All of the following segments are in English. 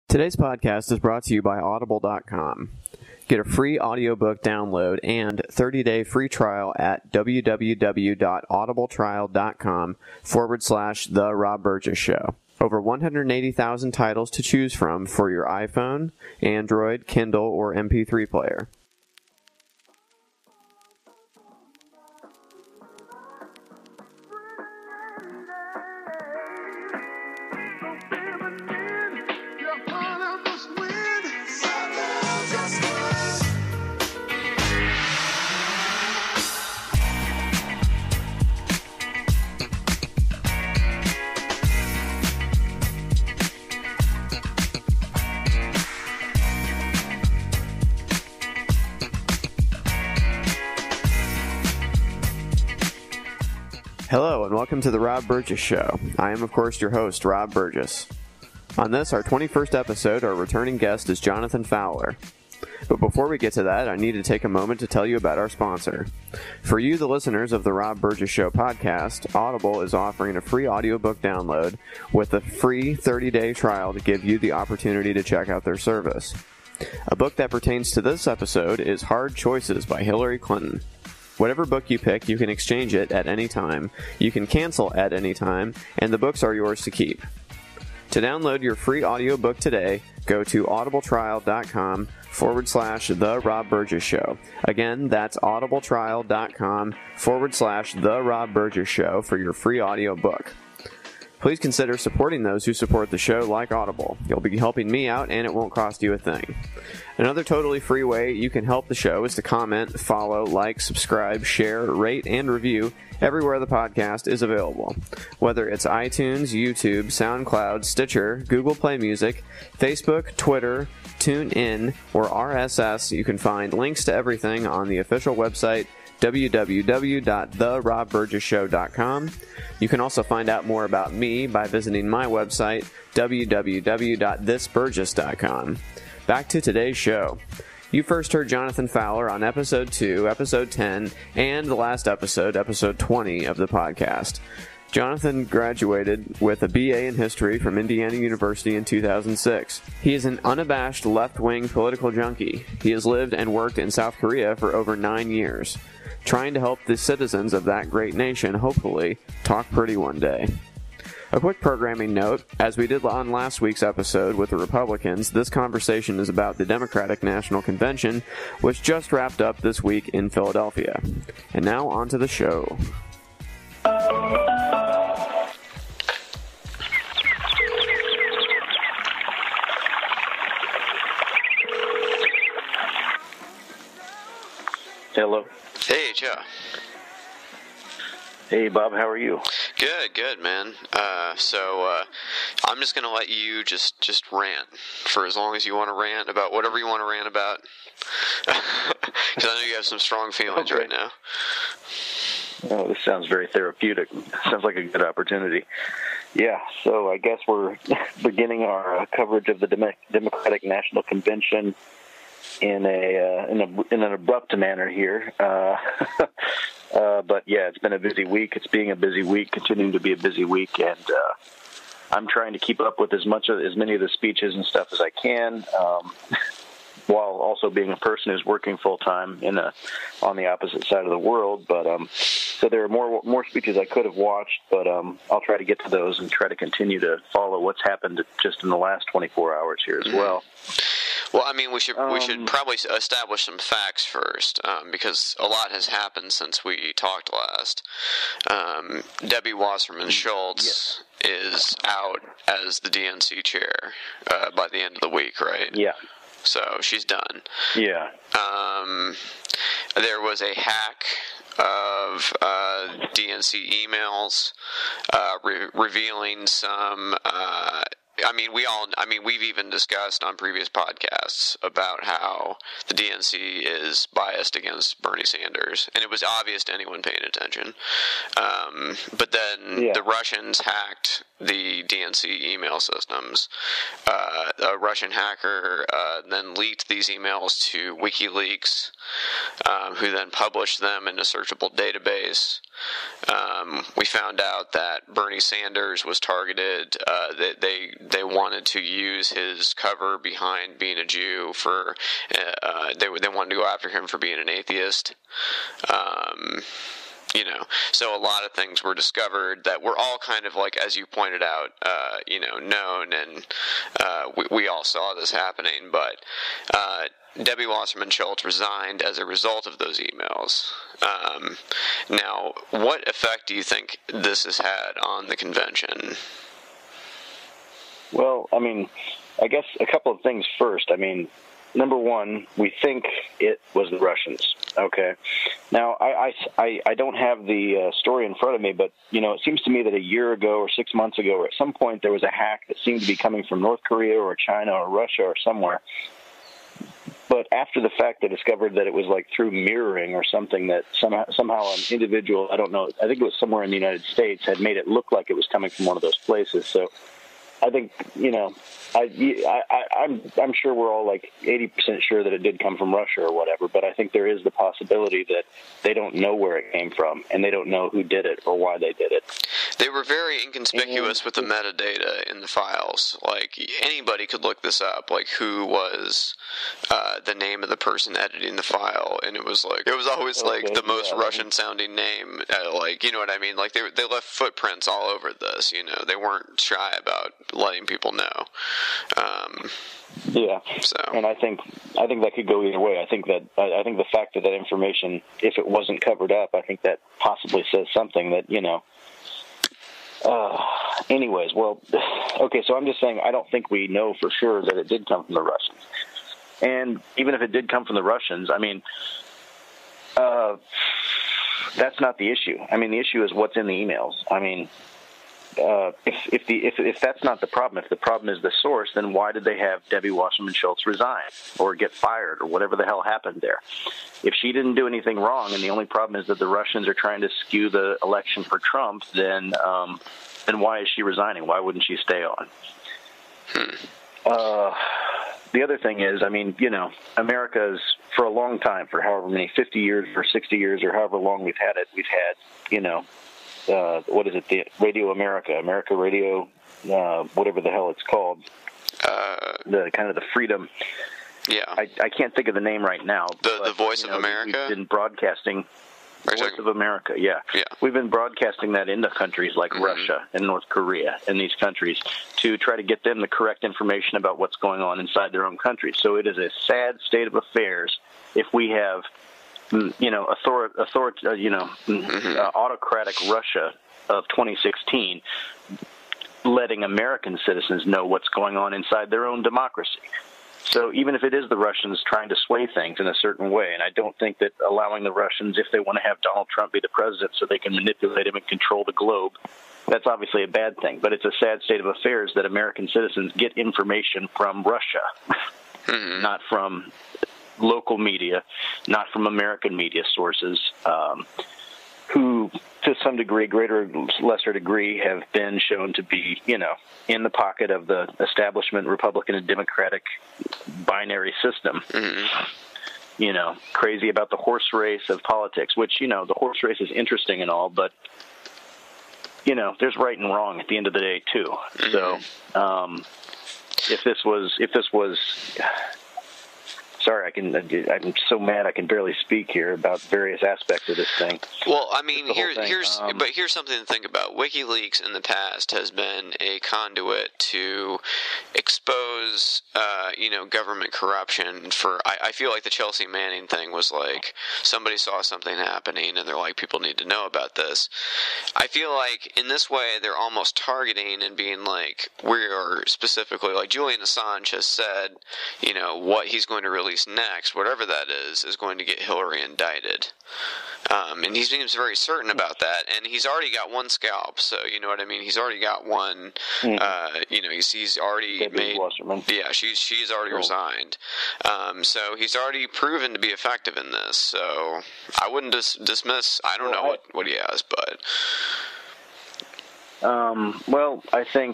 Today's podcast is brought to you by Audible.com. Get a free audiobook download and 30-day free trial at www.audibletrial.com/The Rob Burgess Show. Over 180,000 titles to choose from for your iPhone, Android, Kindle, or MP3 player. Hello, and welcome to the Rob Burgess Show. I am, of course, your host, Rob Burgess. On this, our 21st episode, our returning guest is Jonathan Fowler. But before we get to that, I need to take a moment to tell you about our sponsor. For you, the listeners of the Rob Burgess Show podcast, Audible is offering a free audiobook download with a free 30-day trial to give you the opportunity to check out their service. A book that pertains to this episode is Hard Choices by Hillary Clinton. Whatever book you pick, you can exchange it at any time, you can cancel at any time, and the books are yours to keep. To download your free audiobook today, go to audibletrial.com/The Rob Burgess Show. Again, that's audibletrial.com/The Rob Burgess Show for your free audiobook. Please consider supporting those who support the show like Audible. You'll be helping me out, and it won't cost you a thing. Another totally free way you can help the show is to comment, follow, like, subscribe, share, rate, and review everywhere the podcast is available. Whether it's iTunes, YouTube, SoundCloud, Stitcher, Google Play Music, Facebook, Twitter, TuneIn, or RSS, you can find links to everything on the official website, www.therobburgessshow.com. You can also find out more about me by visiting my website, www.thisburgess.com. Back to today's show. You first heard Jonathan Fowler on Episode 2, Episode 10, and the last episode, Episode 20 of the podcast. Jonathan graduated with a BA in History from Indiana University in 2006. He is an unabashed left-wing political junkie. He has lived and worked in South Korea for over 9 years, trying to help the citizens of that great nation, hopefully, talk pretty one day. A quick programming note, as we did on last week's episode with the Republicans, this conversation is about the Democratic National Convention, which just wrapped up this week in Philadelphia. And now on to the show. Hello. Hey, Joe. Hey, Bob. How are you? Good, man. So I'm just gonna let you just rant for as long as you want to rant about whatever you want to rant about, because I know you have some strong feelings right now. Oh, this sounds very therapeutic. Sounds like a good opportunity. Yeah. So I guess we're beginning our coverage of the Democratic National Convention in an abrupt manner here. But yeah, it's been a busy week. It's being a busy week, continuing to be a busy week, and I'm trying to keep up with as many of the speeches and stuff as I can, while also being a person who's working full time on the opposite side of the world. But so there are more speeches I could have watched, but I'll try to get to those and try to continue to follow what's happened just in the last 24 hours here as well. Well, I mean, we should probably establish some facts first, because a lot has happened since we talked last. Debbie Wasserman Schultz is out as the DNC chair by the end of the week, right? Yeah. So she's done. Yeah. There was a hack of DNC emails revealing some. We've even discussed on previous podcasts about how the DNC is biased against Bernie Sanders, and it was obvious to anyone paying attention. But then the Russians hacked the DNC email systems. A Russian hacker then leaked these emails to WikiLeaks, who then published them in a searchable database. We found out that Bernie Sanders was targeted. They wanted to use his cover behind being a Jew for. They wanted to go after him for being an atheist. So a lot of things were discovered that were all kind of like, as you pointed out, known, and we all saw this happening. But Debbie Wasserman Schultz resigned as a result of those emails. Now, what effect do you think this has had on the convention? Well, I mean, I guess a couple of things first. I mean, number one, we think it was the Russians. Okay. Now, I don't have the story in front of me, but, it seems to me that a year ago or 6 months ago or at some point there was a hack that seemed to be coming from North Korea or China or Russia or somewhere. But after the fact, they discovered that it was like through mirroring or something, that somehow an individual, I don't know, I think it was somewhere in the United States, had made it look like it was coming from one of those places. So I think, I'm sure we're all like 80% sure that it did come from Russia or whatever, but I think there is the possibility that they don't know where it came from and they don't know who did it or why they did it. They were very inconspicuous with the metadata in the files. Like, anybody could look this up, like who was the name of the person editing the file, and it was always like the most Russian sounding name, like, you know what I mean? Like, they left footprints all over this, they weren't shy about letting people know. And I think that could go either way. I think the fact that information, if it wasn't covered up, I think that possibly says something that, anyways, well, okay, so I'm just saying I don't think we know for sure that it did come from the Russians. And even if it did come from the Russians, I mean, that's not the issue. I mean, the issue is what's in the emails. I mean, if that's not the problem, if the problem is the source, then why did they have Debbie Wasserman Schultz resign or get fired or whatever the hell happened there? If she didn't do anything wrong and the only problem is that the Russians are trying to skew the election for Trump, then why is she resigning? Why wouldn't she stay on? The other thing is, I mean, America's, for a long time, for however many, 50 years or 60 years or however long we've had, what is it, the Radio America Radio, whatever the hell it's called, the kind of the freedom. Yeah. I can't think of the name right now. The Voice of America? We've been broadcasting Voice of America, yeah. We've been broadcasting that into countries like Russia and North Korea and these countries to try to get them the correct information about what's going on inside their own country. So it is a sad state of affairs if we have autocratic Russia of 2016 letting American citizens know what's going on inside their own democracy. So even if it is the Russians trying to sway things in a certain way, and I don't think that allowing the Russians, if they want to have Donald Trump be the president so they can manipulate him and control the globe, that's obviously a bad thing. But it's a sad state of affairs that American citizens get information from Russia, not from local media, not from American media sources, who, to some degree, greater or lesser degree, have been shown to be, in the pocket of the establishment Republican and Democratic binary system. Crazy about the horse race of politics, which, the horse race is interesting and all, but, there's right and wrong at the end of the day, too. So, if this was sorry, I'm so mad I can barely speak here about various aspects of this thing. Well, I mean, here's something to think about. WikiLeaks in the past has been a conduit to expose, government corruption. I feel like the Chelsea Manning thing was like somebody saw something happening and they're like, people need to know about this. I feel like in this way they're almost targeting and being like, we are specifically, like Julian Assange has said, what he's going to release next, whatever that is going to get Hillary indicted. And he seems very certain about that, and he's already got one scalp, so you know what I mean? He's already got one, he's already made, she's already resigned. So he's already proven to be effective in this, so I wouldn't dismiss, I don't know what he has, but... Well, I think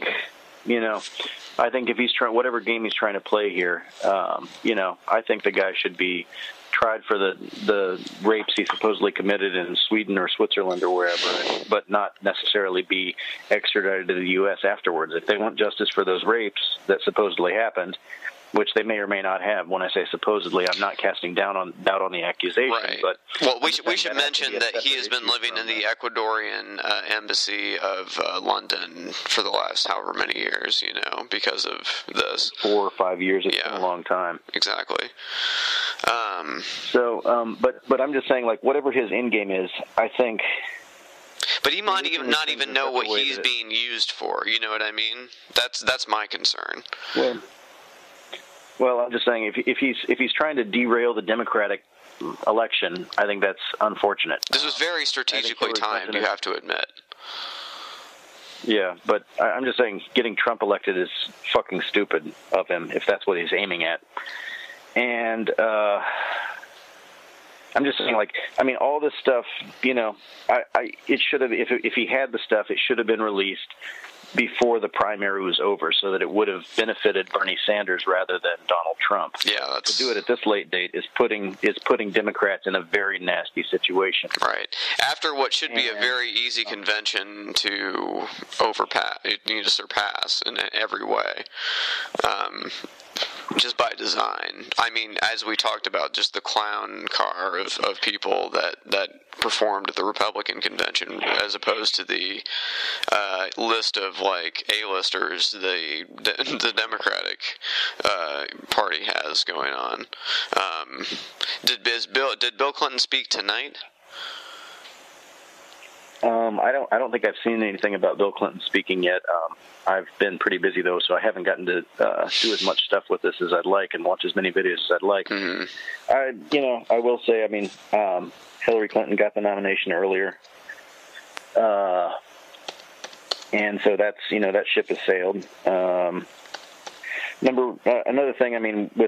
if he's trying, whatever game he's trying to play here, I think the guy should be tried for the rapes he supposedly committed in Sweden or Switzerland or wherever, but not necessarily be extradited to the U.S. afterwards. If they want justice for those rapes that supposedly happened, which they may or may not have. When I say supposedly, I'm not casting doubt on the accusation. Right. But well, we should mention that he has been living in the Ecuadorian embassy of London for the last however many years, because of this. 4 or 5 years. It's been a long time. Exactly. But I'm just saying, like, whatever his end game is, I think. But he might not even know what he's being used for. You know what I mean? That's my concern. Well, I'm just saying, if he's trying to derail the Democratic election, I think that's unfortunate. This was very strategically timed, you have to admit. Yeah, but I'm just saying, getting Trump elected is fucking stupid of him, if that's what he's aiming at. And I'm just saying, all this stuff, it should have, if he had the stuff, it should have been released before the primary was over, so that it would have benefited Bernie Sanders rather than Donald Trump. Yeah, to do it at this late date is putting Democrats in a very nasty situation. Right. After what should be a very easy convention to surpass in every way. Just by design. I mean, as we talked about, just the clown car of people that performed at the Republican convention, as opposed to the list of A-listers the Democratic Party has going on. Did Bill Clinton speak tonight? I don't think I've seen anything about Bill Clinton speaking yet. I've been pretty busy though, so I haven't gotten to do as much stuff with this as I'd like and watch as many videos as I'd like. Mm-hmm. I will say, Hillary Clinton got the nomination earlier, and so that's that ship has sailed. Another thing, with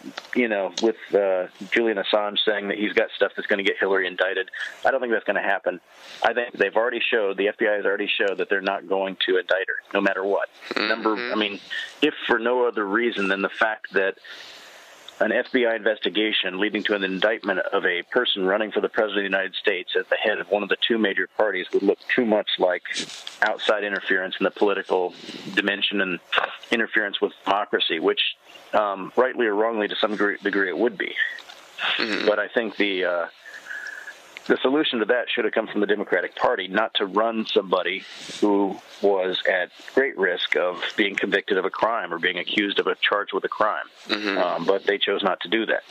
Julian Assange saying that he's got stuff that's going to get Hillary indicted, I don't think that's going to happen. I think the FBI has already showed that they're not going to indict her, no matter what. Mm-hmm. If for no other reason than the fact that an FBI investigation leading to an indictment of a person running for the President of the United States at the head of one of the two major parties would look too much like outside interference in the political dimension and interference with democracy, which rightly or wrongly to some degree it would be. Mm-hmm. But I think the solution to that should have come from the Democratic Party, not to run somebody who was at great risk of being convicted of a crime or being accused of a charge with a crime. Mm-hmm. But they chose not to do that.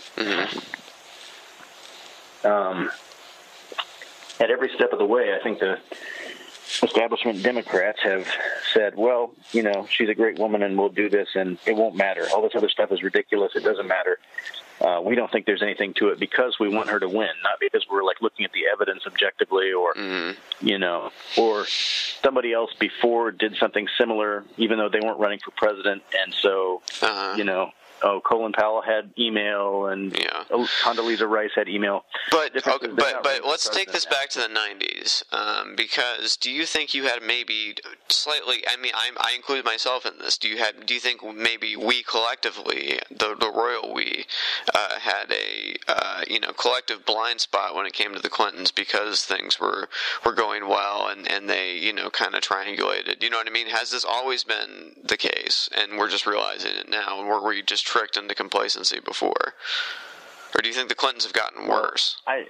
Mm-hmm. At every step of the way, I think the establishment Democrats have said, well, she's a great woman and we'll do this and it won't matter. All this other stuff is ridiculous. It doesn't matter. We don't think there's anything to it because we want her to win, not because we're looking at the evidence objectively or, or somebody else before did something similar, even though they weren't running for president. And so, Colin Powell had email and Condoleezza Rice had email. But let's take this back to the 90s, because do you think you had maybe slightly? I include myself in this. Do you think maybe we collectively, the royal we, had a collective blind spot when it came to the Clintons because things were going well and they kind of triangulated? You know what I mean? Has this always been the case and we're just realizing it now, and were we just tricked into complacency before? Or do you think the Clintons have gotten worse? I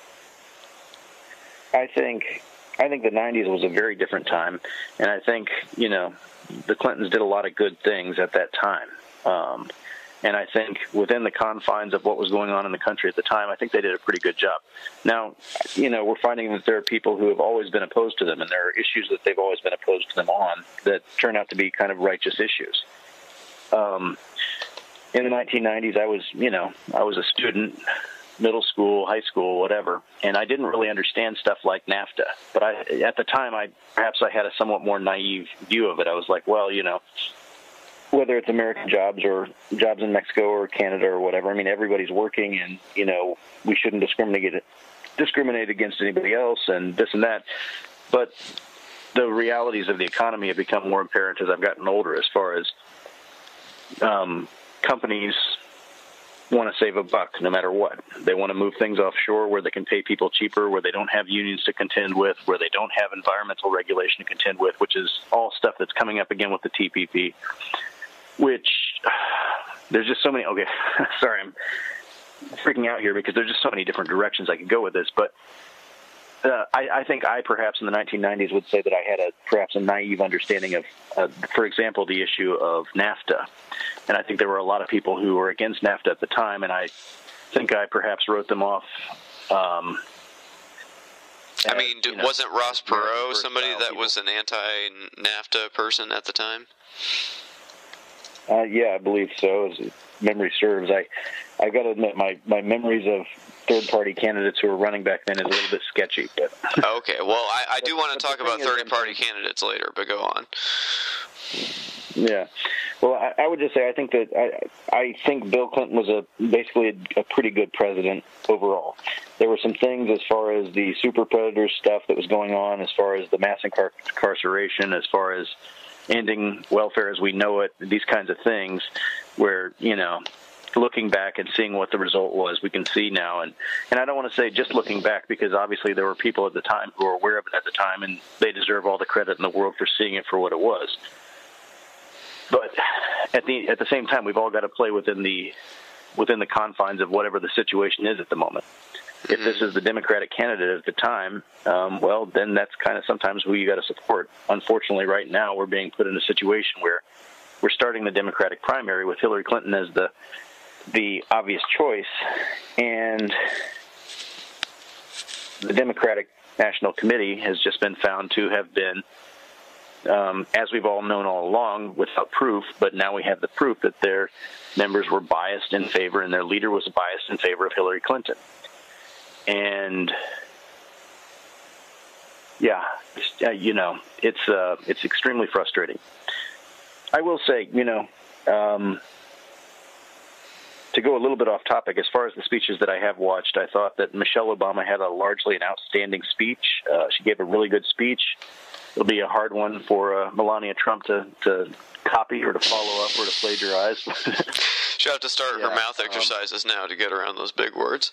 think the 90s was a very different time, and I think, the Clintons did a lot of good things at that time. And I think within the confines of what was going on in the country at the time, I think they did a pretty good job. Now, we're finding that there are people who have always been opposed to them, and there are issues that they've always been opposed to them on that turn out to be kind of righteous issues. In the 1990s, I was a student, middle school, high school, whatever, and I didn't really understand stuff like NAFTA. But at the time, I had a somewhat more naive view of it. I was like, well, whether it's American jobs or jobs in Mexico or Canada or whatever, everybody's working, and we shouldn't discriminate against anybody else, and this and that. But the realities of the economy have become more apparent as I've gotten older, as far as companies want to save a buck no matter what. They want to move things offshore where they can pay people cheaper, where they don't have unions to contend with, where they don't have environmental regulation to contend with, which is all stuff that's coming up again with the TPP, which there's just so many. Okay, sorry, I'm freaking out here because there's just so many different directions I could go with this, but I think I perhaps in the 1990s would say that I had perhaps a naive understanding of, for example, the issue of NAFTA. And I think there were a lot of people who were against NAFTA at the time, and I think I perhaps wrote them off. Wasn't Ross Perot somebody that was an anti-NAFTA person at the time? Yeah, I believe so, as memory serves. I got to admit, my memories of third-party candidates who were running back then is a little bit sketchy. But okay, well, I do want to talk about third-party candidates later, but go on. Yeah. Well, I would just say I think that I think Bill Clinton was basically a pretty good president overall. There were some things as far as the super predator stuff that was going on, as far as the mass incarceration, as far as ending welfare as we know it, these kinds of things where, looking back and seeing what the result was, we can see now. And I don't want to say just looking back, because obviously there were people at the time who were aware of it at the time, and they deserve all the credit in the world for seeing it for what it was. But at the same time, we've all got to play within the confines of whatever the situation is at the moment. If this is the Democratic candidate at the time, well, then that's kind of sometimes who you got to support. Unfortunately, right now we're being put in a situation where we're starting the Democratic primary with Hillary Clinton as the obvious choice, and the Democratic National Committee has just been found to have been, as we've all known all along, without proof, but now we have the proof that their members were biased in favor, and their leader was biased in favor of Hillary Clinton. And yeah, it's extremely frustrating. I will say, to go a little bit off topic, as far as the speeches that I have watched, I thought that Michelle Obama had largely an outstanding speech. She gave a really good speech. It'll be a hard one for Melania Trump to copy or to follow up or to plagiarize. She'll have to start her mouth exercises now to get around those big words.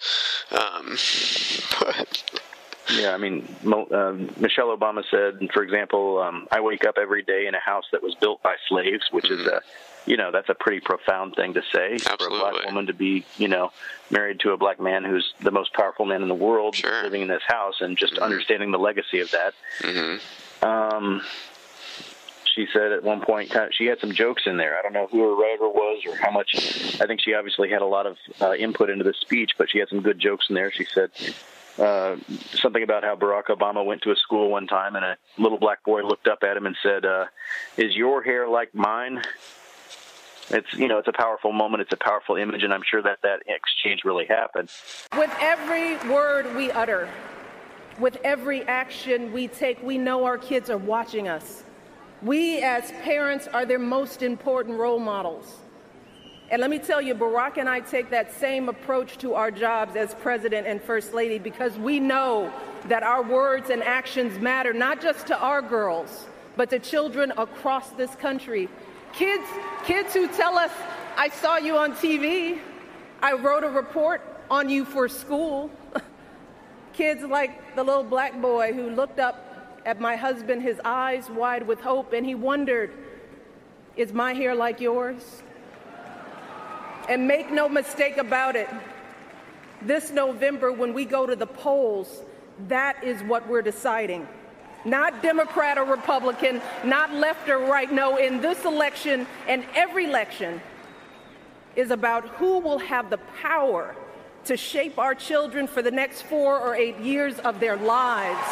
Yeah, I mean, Michelle Obama said, for example, I wake up every day in a house that was built by slaves, which is that's a pretty profound thing to say. Absolutely. For a black woman to be, married to a black man who's the most powerful man in the world, sure, living in this house, and just understanding the legacy of that. Mm-hmm. She said at one point, she had some jokes in there. I don't know who her writer was or how much. I think she obviously had a lot of input into the speech, but she had some good jokes in there. She said something about how Barack Obama went to a school one time, and a little black boy looked up at him and said, "Is your hair like mine?" It's a powerful moment. It's a powerful image, and I'm sure that exchange really happened. With every word we utter, with every action we take, we know our kids are watching us. We as parents are their most important role models. And let me tell you, Barack and I take that same approach to our jobs as President and First Lady, because we know that our words and actions matter, not just to our girls, but to children across this country. Kids who tell us, "I saw you on TV. I wrote a report on you for school." Kids like the little black boy who looked up at my husband, his eyes wide with hope, and he wondered, "Is my hair like yours?" And make no mistake about it, this November when we go to the polls, that is what we're deciding. Not Democrat or Republican, not left or right. No, in this election and every election is about who will have the power to shape our children for the next 4 or 8 years of their lives.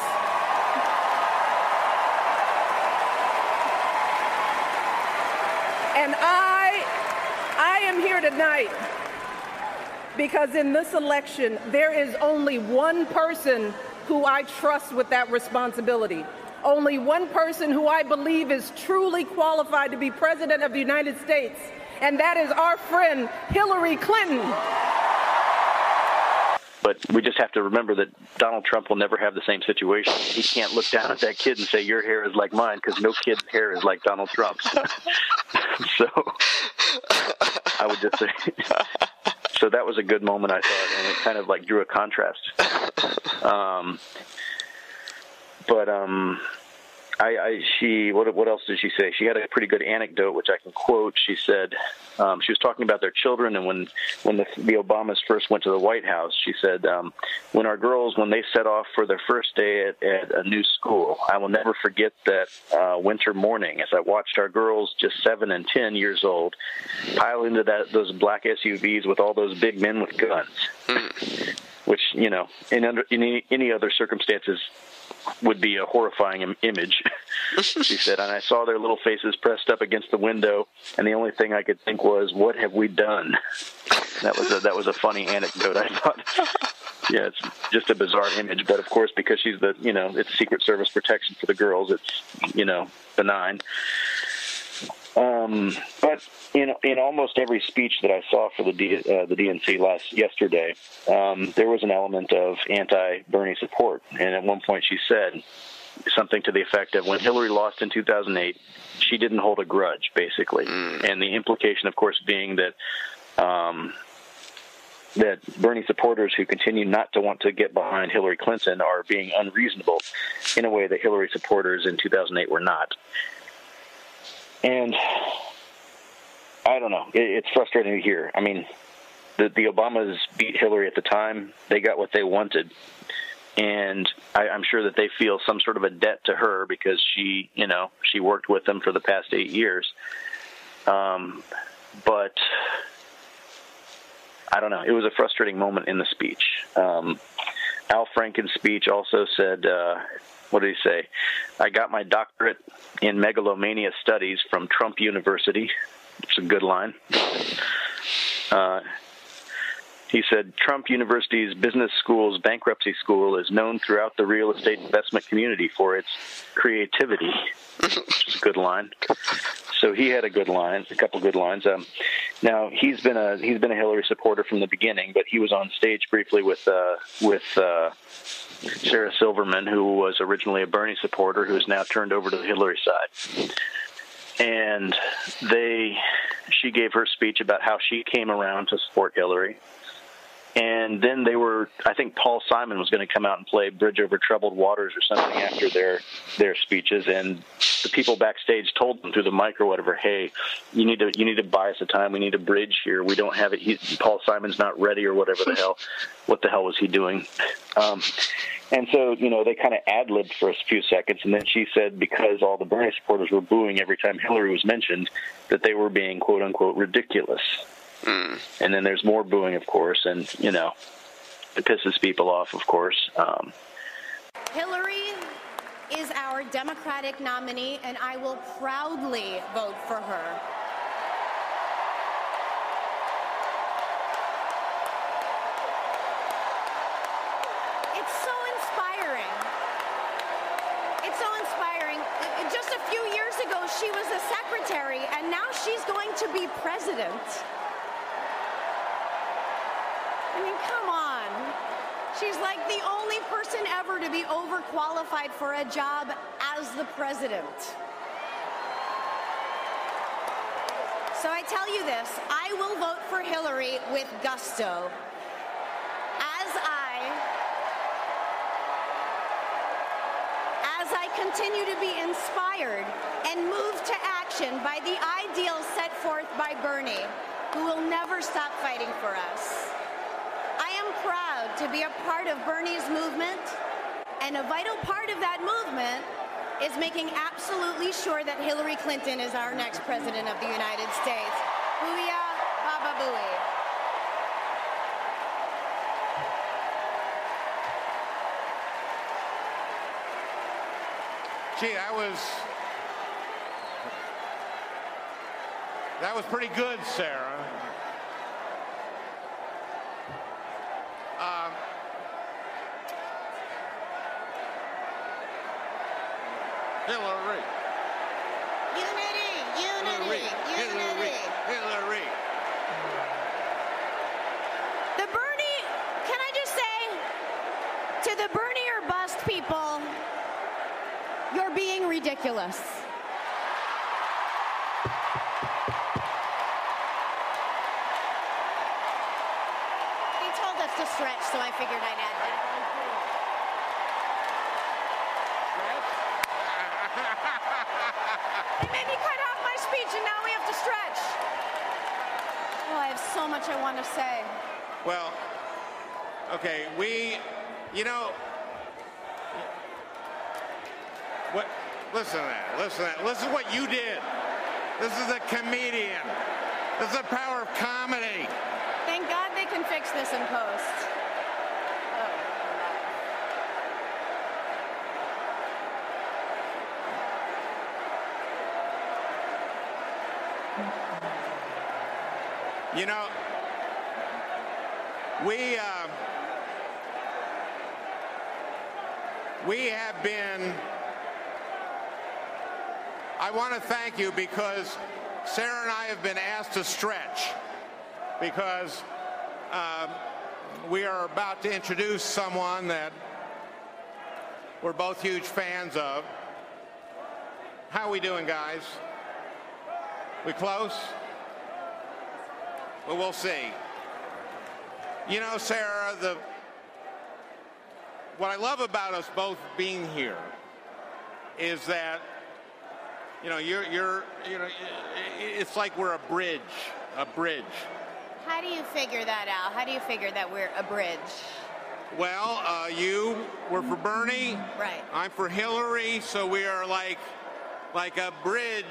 And I am here tonight because in this election, there is only one person who I trust with that responsibility. Only one person who I believe is truly qualified to be President of the United States, and that is our friend Hillary Clinton. But we just have to remember that Donald Trump will never have the same situation. He can't look down at that kid and say, your hair is like mine, because no kid's hair is like Donald Trump's. So I would just say, so that was a good moment, I thought, and it kind of like drew a contrast. What else did she say? She had a pretty good anecdote, which I can quote. She said, she was talking about their children, and when the Obamas first went to the White House, she said, when our girls, when they set off for their first day at a new school, I will never forget that winter morning as I watched our girls, just 7 and 10 years old, pile into those black SUVs with all those big men with guns, which, you know, in any other circumstances would be a horrifying image. She said, and I saw their little faces pressed up against the window, and the only thing I could think was, what have we done? That was a funny anecdote, I thought. Yeah, it's just a bizarre image, but of course, because she's it's Secret Service protection for the girls, it's, benign. But in almost every speech that I saw for the DNC yesterday, there was an element of anti-Bernie support. And at one point she said something to the effect of, when Hillary lost in 2008, she didn't hold a grudge, basically. And the implication, of course, being that that Bernie supporters who continue not to want to get behind Hillary Clinton are being unreasonable in a way that Hillary supporters in 2008 were not. And I don't know. It's frustrating to hear. I mean, the Obamas beat Hillary at the time. They got what they wanted. And I'm sure that they feel some sort of a debt to her because she worked with them for the past 8 years. But I don't know. It was a frustrating moment in the speech. Al Franken's speech also said, what did he say? I got my doctorate in megalomania studies from Trump University. It's a good line. He said, Trump University's business school's bankruptcy school is known throughout the real estate investment community for its creativity. Which is a good line. So he had a couple good lines. Now he's been a Hillary supporter from the beginning, but he was on stage briefly with Sarah Silverman, who was originally a Bernie supporter, who has now turned over to the Hillary side. And she gave her speech about how she came around to support Hillary. And then I think Paul Simon was going to come out and play Bridge Over Troubled Waters or something after their speeches. And the people backstage told them through the mic or whatever, hey, you need to buy us a time. We need a bridge here. We don't have it. Paul Simon's not ready or whatever the hell. What the hell was he doing? And so, they kind of ad-libbed for a few seconds. And then she said, because all the Bernie supporters were booing every time Hillary was mentioned, that they were being, quote unquote, ridiculous. And then there's more booing, of course, and, it pisses people off, of course. Hillary is our Democratic nominee, and I will proudly vote for her. It's so inspiring. It's so inspiring. Just a few years ago, she was a secretary, and now she's going to be president. I mean, come on. She's like the only person ever to be overqualified for a job as the president. So I tell you this, I will vote for Hillary with gusto. As I continue to be inspired and moved to action by the ideals set forth by Bernie, who will never stop fighting for us. I am proud to be a part of Bernie's movement, and a vital part of that movement is making absolutely sure that Hillary Clinton is our next president of the United States. Booyah, Baba Booey. Gee, that was pretty good, Sarah. Hillary. Unity. The Bernie, can I just say, ridiculous. He told us to stretch, so I figured I'd add that. They made me cut off my speech, and now we have to stretch. Oh, I have so much I want to say. Well, okay, what? Listen to that. Listen to what you did. This is a comedian. This is the power of comedy. Thank God they can fix this in post. You know, we have been, I want to thank you because Sarah and I have been asked to stretch because we are about to introduce someone that we're both huge fans of. How are we doing, guys? We close? Well, we'll see. You know, Sarah, what I love about us both being here is that, it's like we're a bridge. How do you figure that out? How do you figure that we're a bridge? Well, you were for Bernie. Right. I'm for Hillary, so we are like a bridge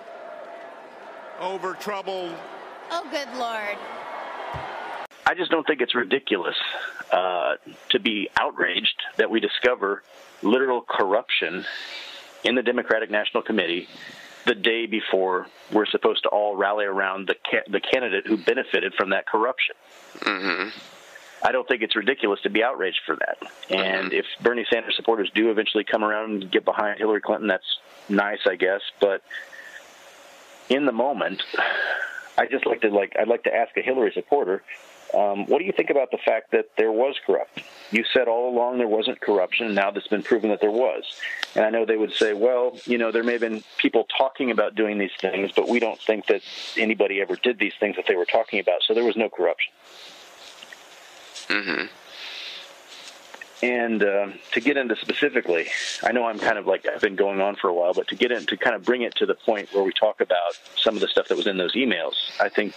over troubled. Oh, good Lord. I just don't think it's ridiculous to be outraged that we discover literal corruption in the Democratic National Committee the day before we're supposed to all rally around the candidate who benefited from that corruption. Mm-hmm. I don't think it's ridiculous to be outraged for that. And if Bernie Sanders supporters do eventually come around and get behind Hillary Clinton, that's nice, I guess. But in the moment, I'd like to ask a Hillary supporter, what do you think about the fact that there was corruption? You said all along there wasn't corruption. Now it's been proven that there was. And I know they would say, well, there may have been people talking about doing these things, but we don't think that anybody ever did these things that they were talking about. So there was no corruption. Mm-hmm. And to get into specifically, I know I'm kind of like I've been going on for a while, but to get into kind of bring it to the point where we talk about some of the stuff that was in those emails, I think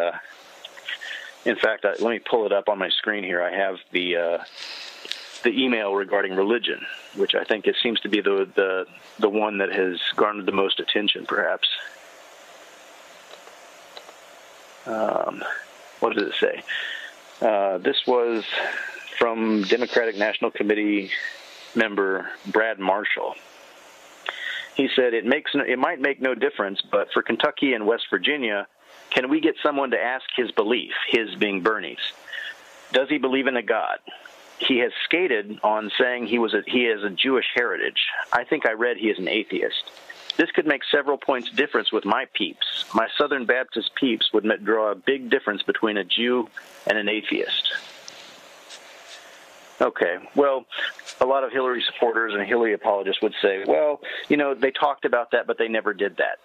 in fact, let me pull it up on my screen here. I have the email regarding religion, which I think it seems to be the one that has garnered the most attention, perhaps. What does it say? This was from Democratic National Committee member Brad Marshall. He said, it might make no difference, but for Kentucky and West Virginia, can we get someone to ask his belief, his being Bernie's? Does he believe in a God? He has skated on saying he has a Jewish heritage. I think I read he is an atheist. This could make several points difference with my peeps. My Southern Baptist peeps would draw a big difference between a Jew and an atheist. Okay, well, a lot of Hillary supporters and Hillary apologists would say, well, they talked about that, but they never did that.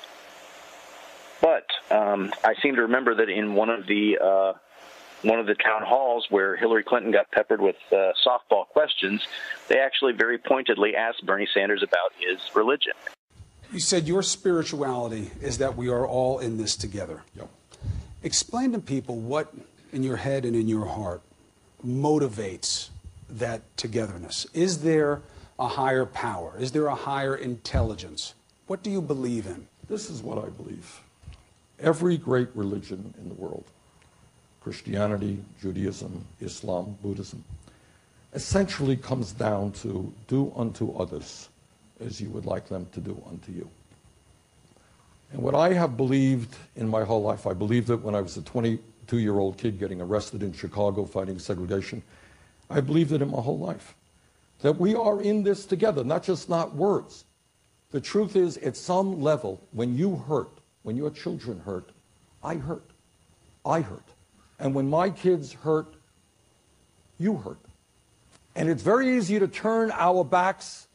But I seem to remember that in one of the town halls where Hillary Clinton got peppered with softball questions, they actually very pointedly asked Bernie Sanders about his religion. You said your spirituality is that we are all in this together. Yep. Explain to people what, in your head and in your heart, motivates that togetherness. Is there a higher power? Is there a higher intelligence? What do you believe in? This is what I believe. Every great religion in the world, Christianity, Judaism, Islam, Buddhism, essentially comes down to do unto others as you would like them to do unto you. And what I have believed in my whole life, I believed it when I was a 22-year-old kid getting arrested in Chicago fighting segregation. I believed it in my whole life, that we are in this together, not words. The truth is, at some level, when you hurt, when your children hurt, I hurt. I hurt. And when my kids hurt, you hurt. And it's very easy to turn our backs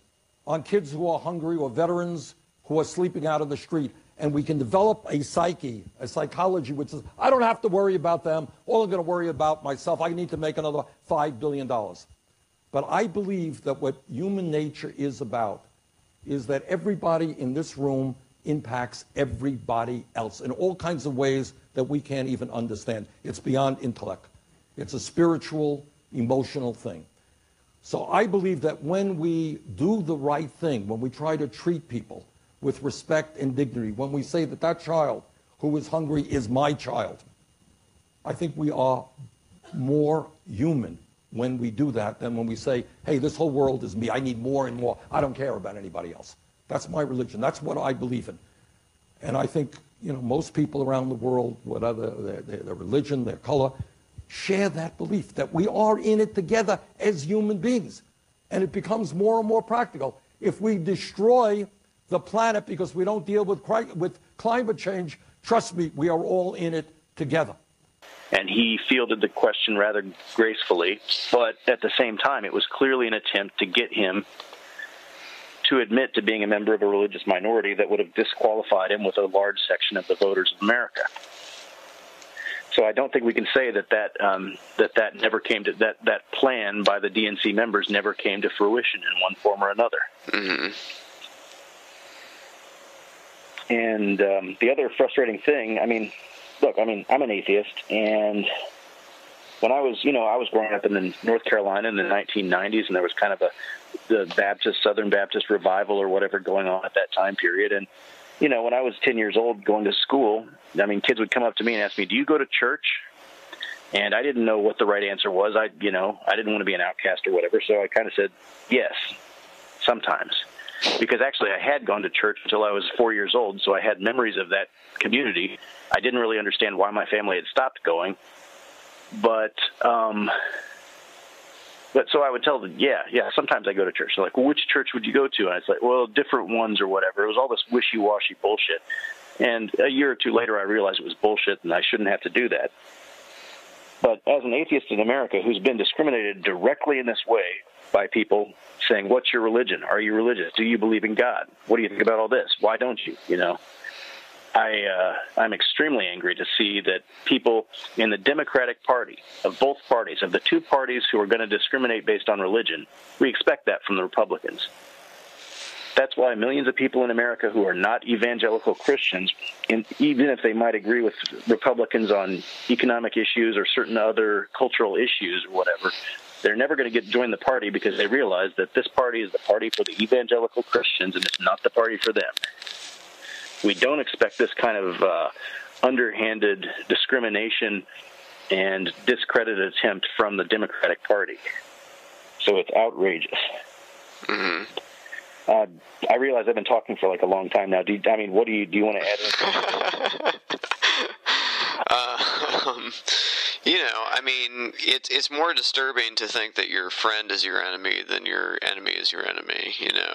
on kids who are hungry or veterans who are sleeping out on the street. And we can develop a psyche, a psychology, which says, I don't have to worry about them. All I'm going to worry about myself. I need to make another $5 billion. But I believe that what human nature is about is that everybody in this room impacts everybody else in all kinds of ways that we can't even understand. It's beyond intellect. It's a spiritual, emotional thing. So I believe that when we do the right thing, when we try to treat people with respect and dignity, when we say that that child who is hungry is my child, I think we are more human when we do that than when we say, hey, this whole world is me. I need more and more. I don't care about anybody else. That's my religion. That's what I believe in. And I think, most people around the world, whatever their religion, their color, share that belief that we are in it together as human beings. And it becomes more and more practical. If we destroy the planet because we don't deal with climate change, trust me, we are all in it together. And he fielded the question rather gracefully, but at the same time, it was clearly an attempt to get him to admit to being a member of a religious minority that would have disqualified him with a large section of the voters of America. So I don't think we can say that never came to that plan by the DNC members never came to fruition in one form or another. Mm-hmm. And the other frustrating thing, I'm an atheist, and when I was growing up in North Carolina in the 1990s, and there was kind of the Southern Baptist revival or whatever going on at that time period. And, when I was 10 years old going to school, kids would come up to me and ask me, do you go to church? And I didn't know what the right answer was. I didn't want to be an outcast or whatever, so I kind of said, yes, sometimes. Because actually I had gone to church until I was 4 years old, so I had memories of that community. I didn't really understand why my family had stopped going. But so I would tell them, yeah, sometimes I go to church. They're like, well, which church would you go to? And it's like, well, different ones or whatever. It was all this wishy-washy bullshit. And a year or two later, I realized it was bullshit and I shouldn't have to do that. But as an atheist in America who's been discriminated directly in this way by people saying, what's your religion? Are you religious? Do you believe in God? What do you think about all this? Why don't you? I'm extremely angry to see that people in the Democratic Party, of both parties, of the two parties who are going to discriminate based on religion, we expect that from the Republicans. That's why millions of people in America who are not evangelical Christians, even if they might agree with Republicans on economic issues or certain other cultural issues or whatever, they're never going to join the party because they realize that this party is the party for the evangelical Christians and it's not the party for them. We don't expect this kind of underhanded discrimination and discredited attempt from the Democratic Party. So it's outrageous. Mm-hmm. I realize I've been talking for like a long time now. Do you want to add anything? It's more disturbing to think that your friend is your enemy than your enemy is your enemy,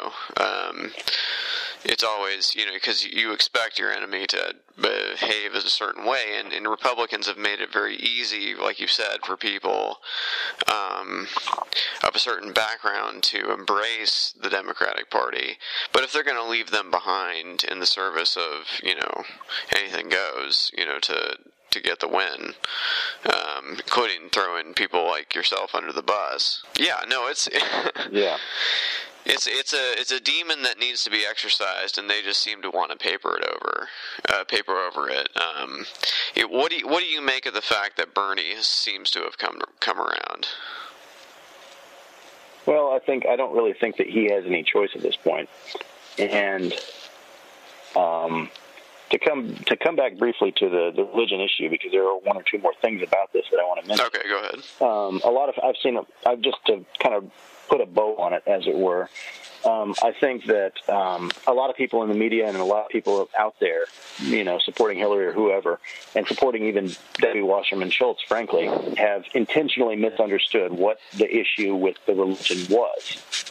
It's always, because you expect your enemy to behave as a certain way, and Republicans have made it very easy, like you said, for people of a certain background to embrace the Democratic Party. But if they're going to leave them behind in the service of, anything goes, to get the win, including throwing people like yourself under the bus. Yeah, no, it's yeah. It's a demon that needs to be exorcised, and they just seem to want to paper over it. What do you make of the fact that Bernie seems to have come around? Well, I don't really think that he has any choice at this point, and to come back briefly to the religion issue, because there are one or two more things about this that I want to mention. Okay, go ahead. I've just to kind of put a bow on it, as it were. I think that a lot of people in the media and a lot of people out there, supporting Hillary or whoever, and supporting even Debbie Wasserman Schultz, frankly, have intentionally misunderstood what the issue with the religion was.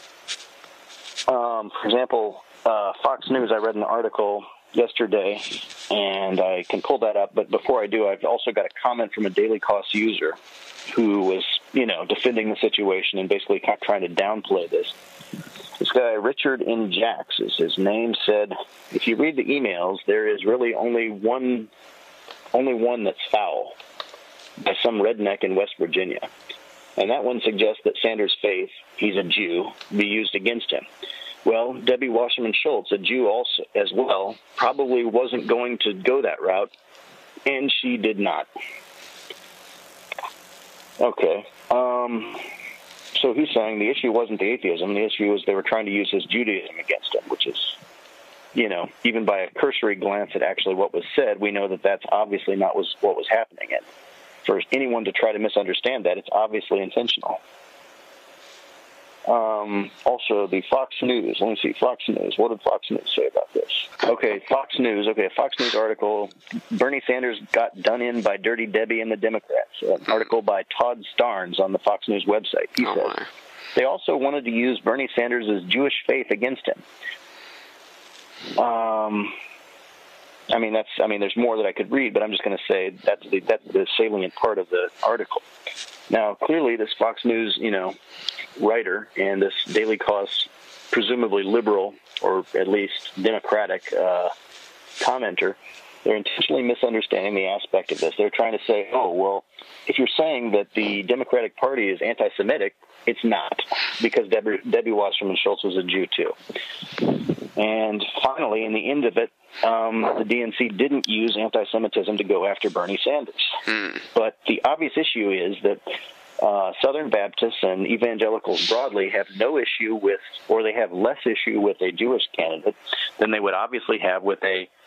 For example, Fox News, I read an article yesterday, and I can pull that up, but before I do, I've also got a comment from a Daily Kos user who was defending the situation and basically kind of trying to downplay this. This guy, Richard N. Jacks, is his name, said, if you read the emails, there is really only one that's foul, by some redneck in West Virginia. And that one suggests that Sanders' faith, he's a Jew, be used against him. Well, Debbie Wasserman Schultz, a Jew also as well, probably wasn't going to go that route, and she did not. Okay. So he's saying the issue wasn't the atheism. The issue was they were trying to use his Judaism against him, which is, even by a cursory glance at actually what was said, we know that that's obviously not what was happening. And for anyone to try to misunderstand that, it's obviously intentional. Also, the Fox News. Let me see, Fox News. What did Fox News say about this? Okay, Fox News. Okay, a Fox News article. Bernie Sanders got done in by Dirty Debbie and the Democrats. An article by Todd Starnes on the Fox News website. He said, they also wanted to use Bernie Sanders' Jewish faith against him. There's more that I could read, but I'm just going to say that's the salient part of the article. Now, clearly, this Fox News, writer and this Daily Kos, presumably liberal or at least Democratic commenter, they're intentionally misunderstanding the aspect of this. They're trying to say, oh, well, if you're saying that the Democratic Party is anti-Semitic, it's not, because Debbie Wasserman Schultz was a Jew too. And finally, in the end of it, the DNC didn't use anti-Semitism to go after Bernie Sanders. But the obvious issue is that Southern Baptists and evangelicals broadly have no issue with, or they have less issue with a Jewish candidate than they would obviously have with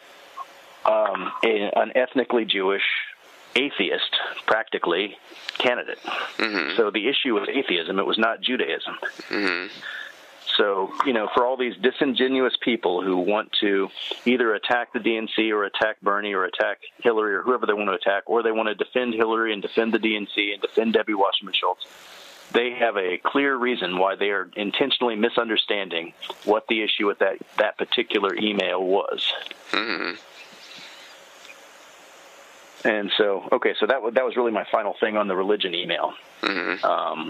an ethnically Jewish atheist, practically, candidate. Mm-hmm. So the issue was atheism. It was not Judaism. Mm-hmm. So, for all these disingenuous people who want to either attack the DNC or attack Bernie or attack Hillary or whoever they want to attack, or they want to defend Hillary and defend the DNC and defend Debbie Wasserman Schultz, they have a clear reason why they are intentionally misunderstanding what the issue with that particular email was. Mm-hmm. And so, so that was really my final thing on the religion email. Mm-hmm.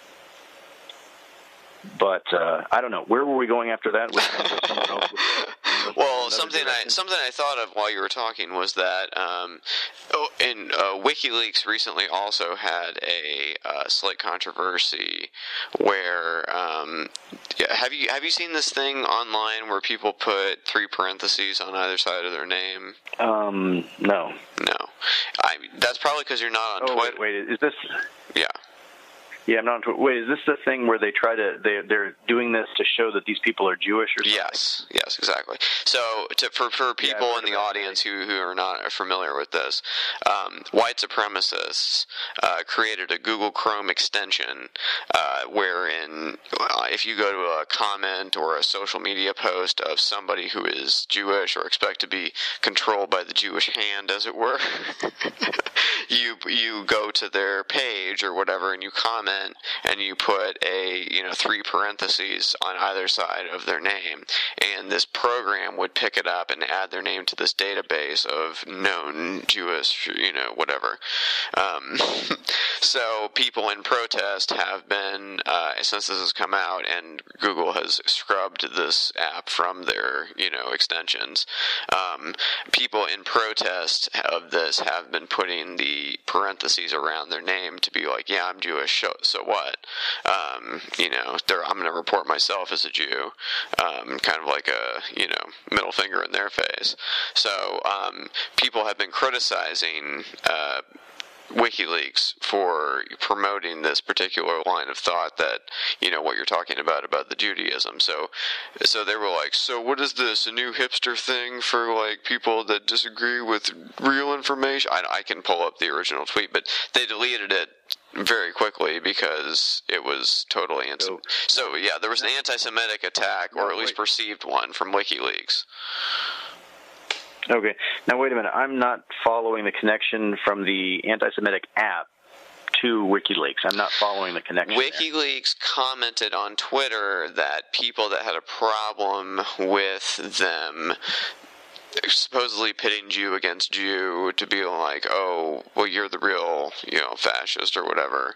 But I don't know. Where were we going after that? Well, something I thought of while you were talking was that WikiLeaks recently also had a slight controversy where have you seen this thing online where people put 3 parentheses on either side of their name? No. That's probably because you're not on Twitter. Wait, is this? Yeah. Yeah, I'm not. Wait, is this the thing where they're doing this to show that these people are Jewish or something? Yes, exactly. So for people in the audience who are not familiar with this, white supremacists created a Google Chrome extension wherein if you go to a comment or a social media post of somebody who is Jewish or expect to be controlled by the Jewish hand, as it were, you go to their page or whatever and you comment and you put a 3 parentheses on either side of their name, and this program would pick it up and add their name to this database of known Jewish whatever. So people in protest have been since this has come out and Google has scrubbed this app from their extensions, people in protest of this have been putting the parentheses around their name to be like, yeah, I'm Jewish, so what? I'm going to report myself as a Jew, kind of like a middle finger in their face. So people have been criticizing WikiLeaks for promoting this particular line of thought that, what you're talking about the Judaism. So they were like, so what is this, a new hipster thing for like people that disagree with real information? I can pull up the original tweet, but they deleted it very quickly because it was totally so yeah, there was an anti-Semitic attack, or at least perceived one, from WikiLeaks. Okay. Now, wait a minute. I'm not following the connection from the anti-Semitic app to WikiLeaks. I'm not following the connection. WikiLeaks commented on Twitter that people that had a problem with them supposedly pitting Jew against Jew to be like, oh, well, you're the real, fascist or whatever.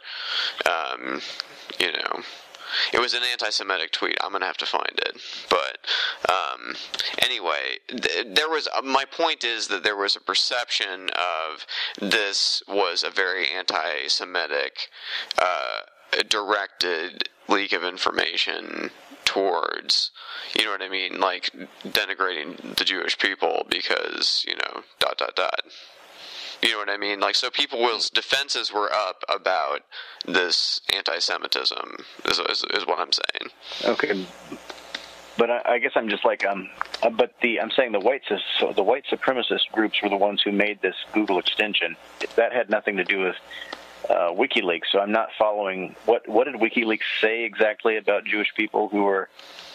It was an anti-Semitic tweet. I'm gonna have to find it, but anyway, there was. My point is that there was a perception of this was a very anti-Semitic directed leak of information towards, you know what I mean, like denigrating the Jewish people because, You know what I mean? Like, so people's defenses were up about this anti-Semitism, is what I'm saying. Okay. But I guess I'm just like, I'm saying the white supremacist groups were the ones who made this Google extension. That had nothing to do with WikiLeaks, so I'm not following. What did WikiLeaks say exactly about Jewish people who were?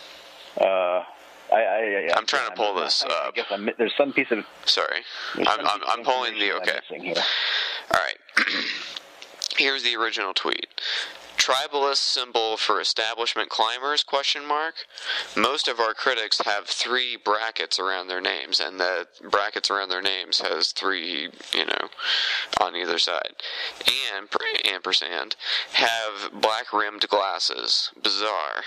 I'm trying to pull this up. I guess there's some piece of. Sorry, I'm pulling the okay. All right. Here's the original tweet. Tribalist symbol for establishment climbers, ? Most of our critics have 3 brackets around their names, and the brackets around their names has 3, on either side. And, ampersand, have black-rimmed glasses. Bizarre.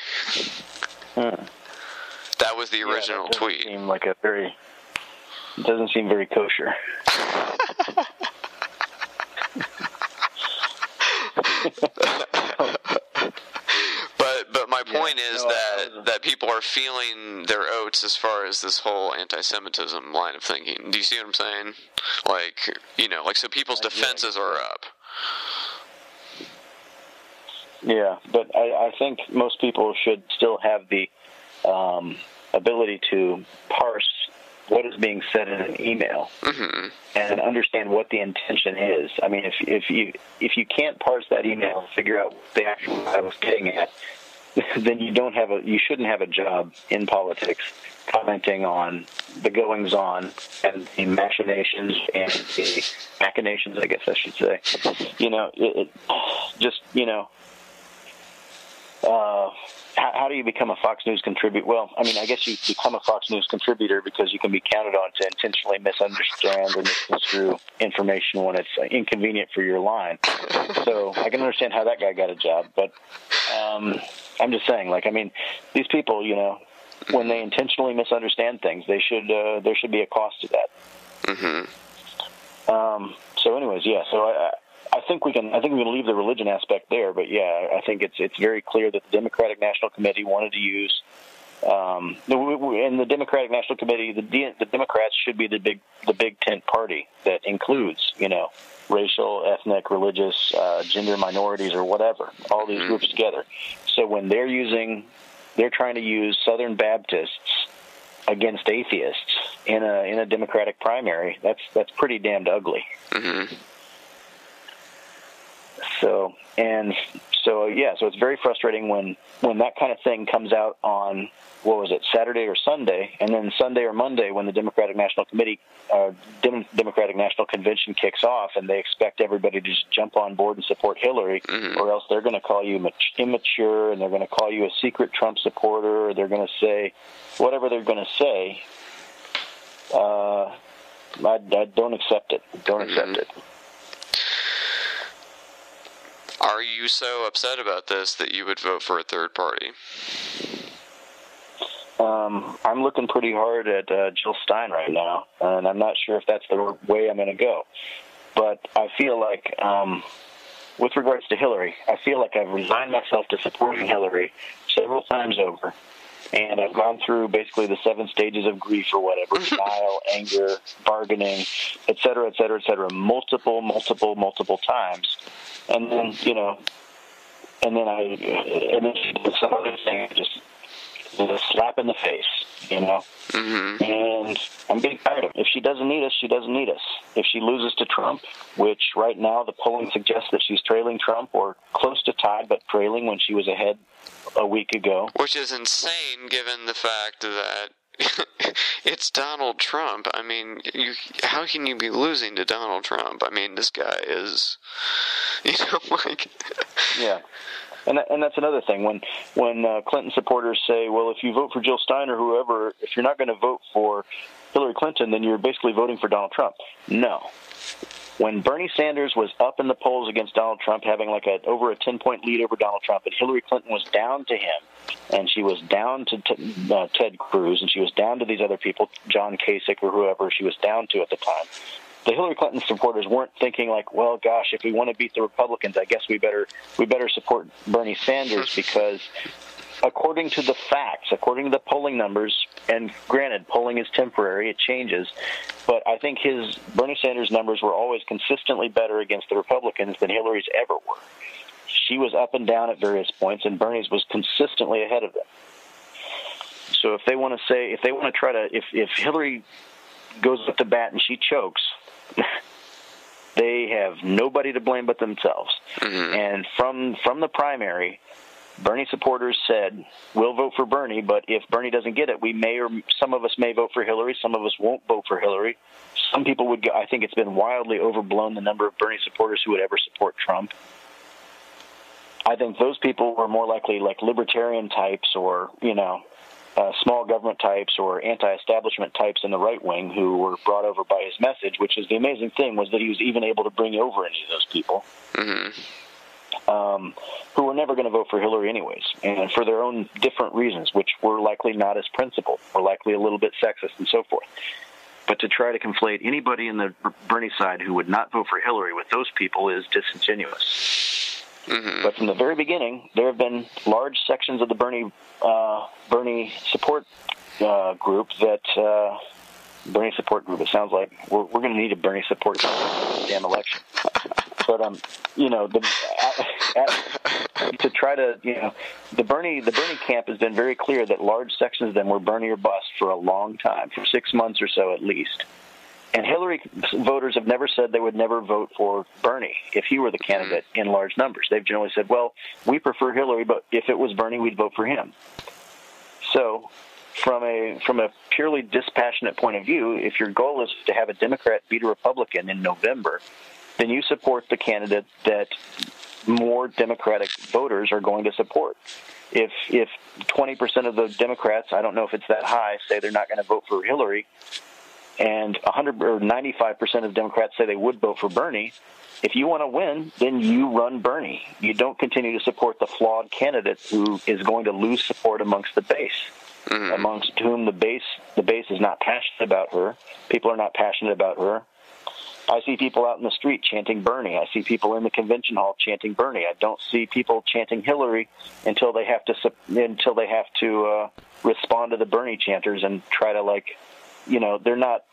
That was the original tweet. Doesn't seem very kosher. But my point is that people are feeling their oats as far as this whole anti-Semitism line of thinking. Do you see what I'm saying? Like, so people's defenses are up. Yeah, but I think most people should still have the ability to parse what is being said in an email and understand what the intention is. I mean, if you can't parse that email and figure out what the actual guy was getting at, then you shouldn't have a job in politics commenting on the goings on and the machinations and the machinations, I guess I should say. How do you become a Fox News contributor? Well, I mean, I guess you become a Fox News contributor because you can be counted on to intentionally misunderstand or misconstrue information when it's inconvenient for your line. So I can understand how that guy got a job, but I'm just saying, these people, when they intentionally misunderstand things, there should be a cost to that. So anyways, yeah, so I think we can leave the religion aspect there, but yeah, I think it's very clear that the Democratic National Committee wanted to use, in the Democratic National Committee, the Democrats should be the big tent party that includes, racial, ethnic, religious, gender minorities or whatever, all these groups together. So when they're trying to use Southern Baptists against atheists in a Democratic primary, that's pretty damned ugly. So it's very frustrating when that kind of thing comes out on, Saturday or Sunday, and then Sunday or Monday when the Democratic National Committee, Democratic National Convention kicks off, and they expect everybody to just jump on board and support Hillary, or else they're going to call you immature, and they're going to call you a secret Trump supporter, or they're going to say whatever they're going to say. I don't accept it. Don't accept it. Are you so upset about this that you would vote for a third party? I'm looking pretty hard at Jill Stein right now, and I'm not sure if that's the way I'm going to go. But I feel like, with regards to Hillary, I feel like I've resigned myself to supporting Hillary several times over. And I've gone through basically the 7 stages of grief or whatever, denial, anger, bargaining, et cetera, multiple times. And then, and then she did some other thing, just a slap in the face, And I'm getting tired of it. If she doesn't need us, she doesn't need us. If she loses to Trump, which right now the polling suggests that she's trailing Trump or close to tied, but trailing when she was ahead a week ago. Which is insane given the fact that it's Donald Trump. I mean, how can you be losing to Donald Trump? I mean, this guy is, Yeah. And that's another thing. When Clinton supporters say, well, if you vote for Jill Stein or whoever, if you're not going to vote for Hillary Clinton, then you're basically voting for Donald Trump. No. When Bernie Sanders was up in the polls against Donald Trump, having like over a 10-point lead over Donald Trump, and Hillary Clinton was down to him, and she was down to Ted Cruz, and she was down to these other people, John Kasich or whoever she was down to at the time, the Hillary Clinton supporters weren't thinking like, well, gosh, if we want to beat the Republicans, I guess we better support Bernie Sanders, because according to the facts, according to the polling numbers, and granted, polling is temporary, it changes, but I think Bernie Sanders' numbers were always consistently better against the Republicans than Hillary's ever were. She was up and down at various points, and Bernie's was consistently ahead of them. So if if Hillary goes up to bat and she chokes, they have nobody to blame but themselves. Mm-hmm. And from the primary, Bernie supporters said, we'll vote for Bernie, but if Bernie doesn't get it, some of us may vote for Hillary, some of us won't vote for Hillary. Some people would go, I think it's been wildly overblown, the number of Bernie supporters who would ever support Trump. I think those people were more likely like libertarian types or, small government types or anti-establishment types in the right wing who were brought over by his message, which is the amazing thing was that he was even able to bring over any of those people. Mm-hmm. Who were never going to vote for Hillary anyways, and for their own different reasons, which were likely not as principled, were likely a little bit sexist and so forth. But to try to conflate anybody in the Bernie side who would not vote for Hillary with those people is disingenuous. Mm-hmm. But from the very beginning, there have been large sections of the Bernie support group that... Bernie support group. It sounds like we're going to need a Bernie support group for this damn election. But to try to the Bernie camp has been very clear that large sections of them were Bernie or bust for a long time, for 6 months or so at least. And Hillary voters have never said they would never vote for Bernie if he were the candidate in large numbers. They've generally said, well, we prefer Hillary, but if it was Bernie, we'd vote for him. So from a purely dispassionate point of view, if your goal is to have a Democrat beat a Republican in November, then you support the candidate that more Democratic voters are going to support. If 20% of the Democrats, I don't know if it's that high, say they're not going to vote for Hillary, and 100 or 95% of Democrats say they would vote for Bernie, if you want to win, then you run Bernie. You don't continue to support the flawed candidate who is going to lose support amongst the base. Mm-hmm. Amongst whom the base is not passionate about her. People are not passionate about her. I see people out in the street chanting Bernie. I see people in the convention hall chanting Bernie. I don't see people chanting Hillary until they have to respond to the Bernie chanters and try to they're not.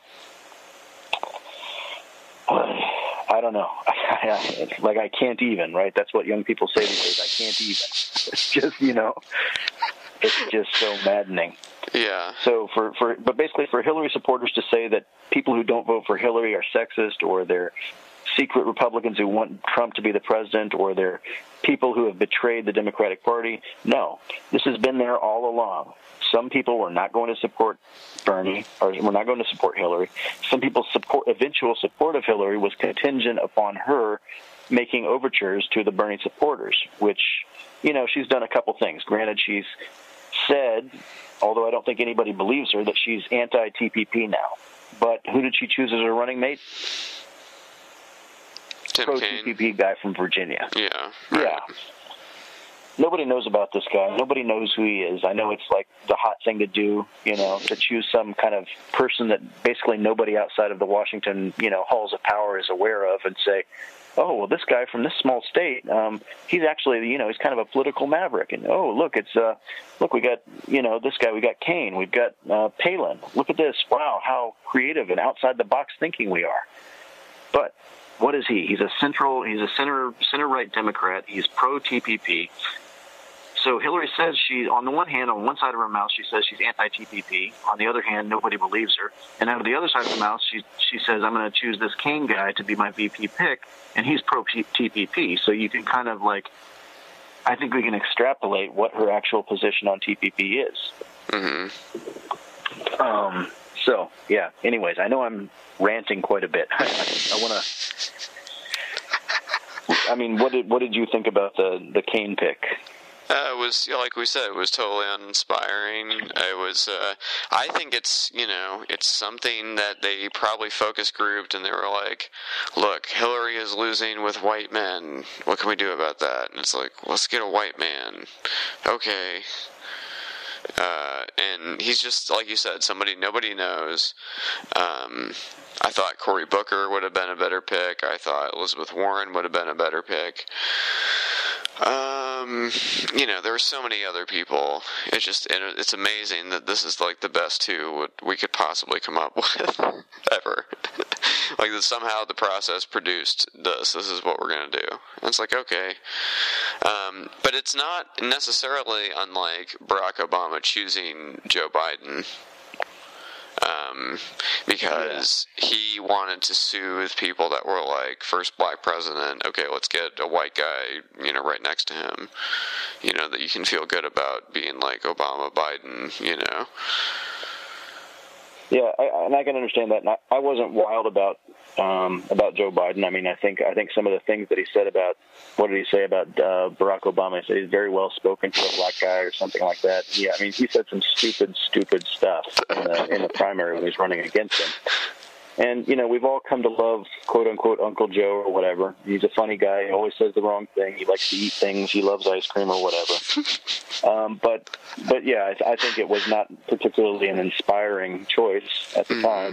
I don't know. I can't even, right? That's what young people say these days. I can't even. It's just, it's just so maddening. Yeah. So but basically for Hillary supporters to say that people who don't vote for Hillary are sexist, or they're secret Republicans who want Trump to be the president, or they're people who have betrayed the Democratic Party, no. This has been there all along. Some people were not going to support Bernie, or were not going to support Hillary. Some people's eventual support of Hillary was contingent upon her making overtures to the Bernie supporters, which, she's done a couple things. Granted, she's said, although I don't think anybody believes her, that she's anti-TPP now. But who did she choose as her running mate? Pro-TPP guy from Virginia. Yeah. Right. Yeah. Nobody knows about this guy. Nobody knows who he is. I know it's like the hot thing to do, to choose some kind of person that basically nobody outside of the Washington, halls of power is aware of, and say, oh, well, this guy from this small state, he's actually, he's kind of a political maverick. And, oh, look, we got, this guy, we got Kane, we've got Palin. Look at this. Wow, how creative and outside the box thinking we are. But what is he? He's a center-right Democrat. He's pro-TPP. So Hillary says on the one hand, on one side of her mouth, she says she's anti-TPP. On the other hand, nobody believes her. And out of the other side of her mouth, she says, I'm going to choose this Kane guy to be my VP pick, and he's pro-TPP. So you can kind of I think we can extrapolate what her actual position on TPP is. Mm-hmm. So, yeah, anyways, I know I'm ranting quite a bit. I want to... I mean, what did you think about the Kane pick? It was, like we said, it was totally uninspiring. It was, I think it's, it's something that they probably focus grouped, and they were like, look, Hillary is losing with white men. What can we do about that? And it's like, let's get a white man. Okay. And he's just, like you said, somebody nobody knows. I thought Cory Booker would have been a better pick. I thought Elizabeth Warren would have been a better pick. There were so many other people. It's amazing that this is like the best two we could possibly come up with ever. Like that somehow the process produced this. This is what we're gonna do. And it's like, okay. But it's not necessarily unlike Barack Obama choosing Joe Biden. Because he wanted to soothe people that were like, first black president, okay, let's get a white guy, right next to him, that you can feel good about being like Obama, Biden, Yeah, and I can understand that. And I wasn't wild about Joe Biden. I mean, I think some of the things that he said about, what did he say about Barack Obama? He said he's very well spoken for a black guy or something like that. Yeah, I mean, he said some stupid stuff in the primary when he was running against him. And, we've all come to love, quote-unquote, Uncle Joe or whatever. He's a funny guy. He always says the wrong thing. He likes to eat things. He loves ice cream or whatever. But yeah, I think it was not particularly an inspiring choice at the time.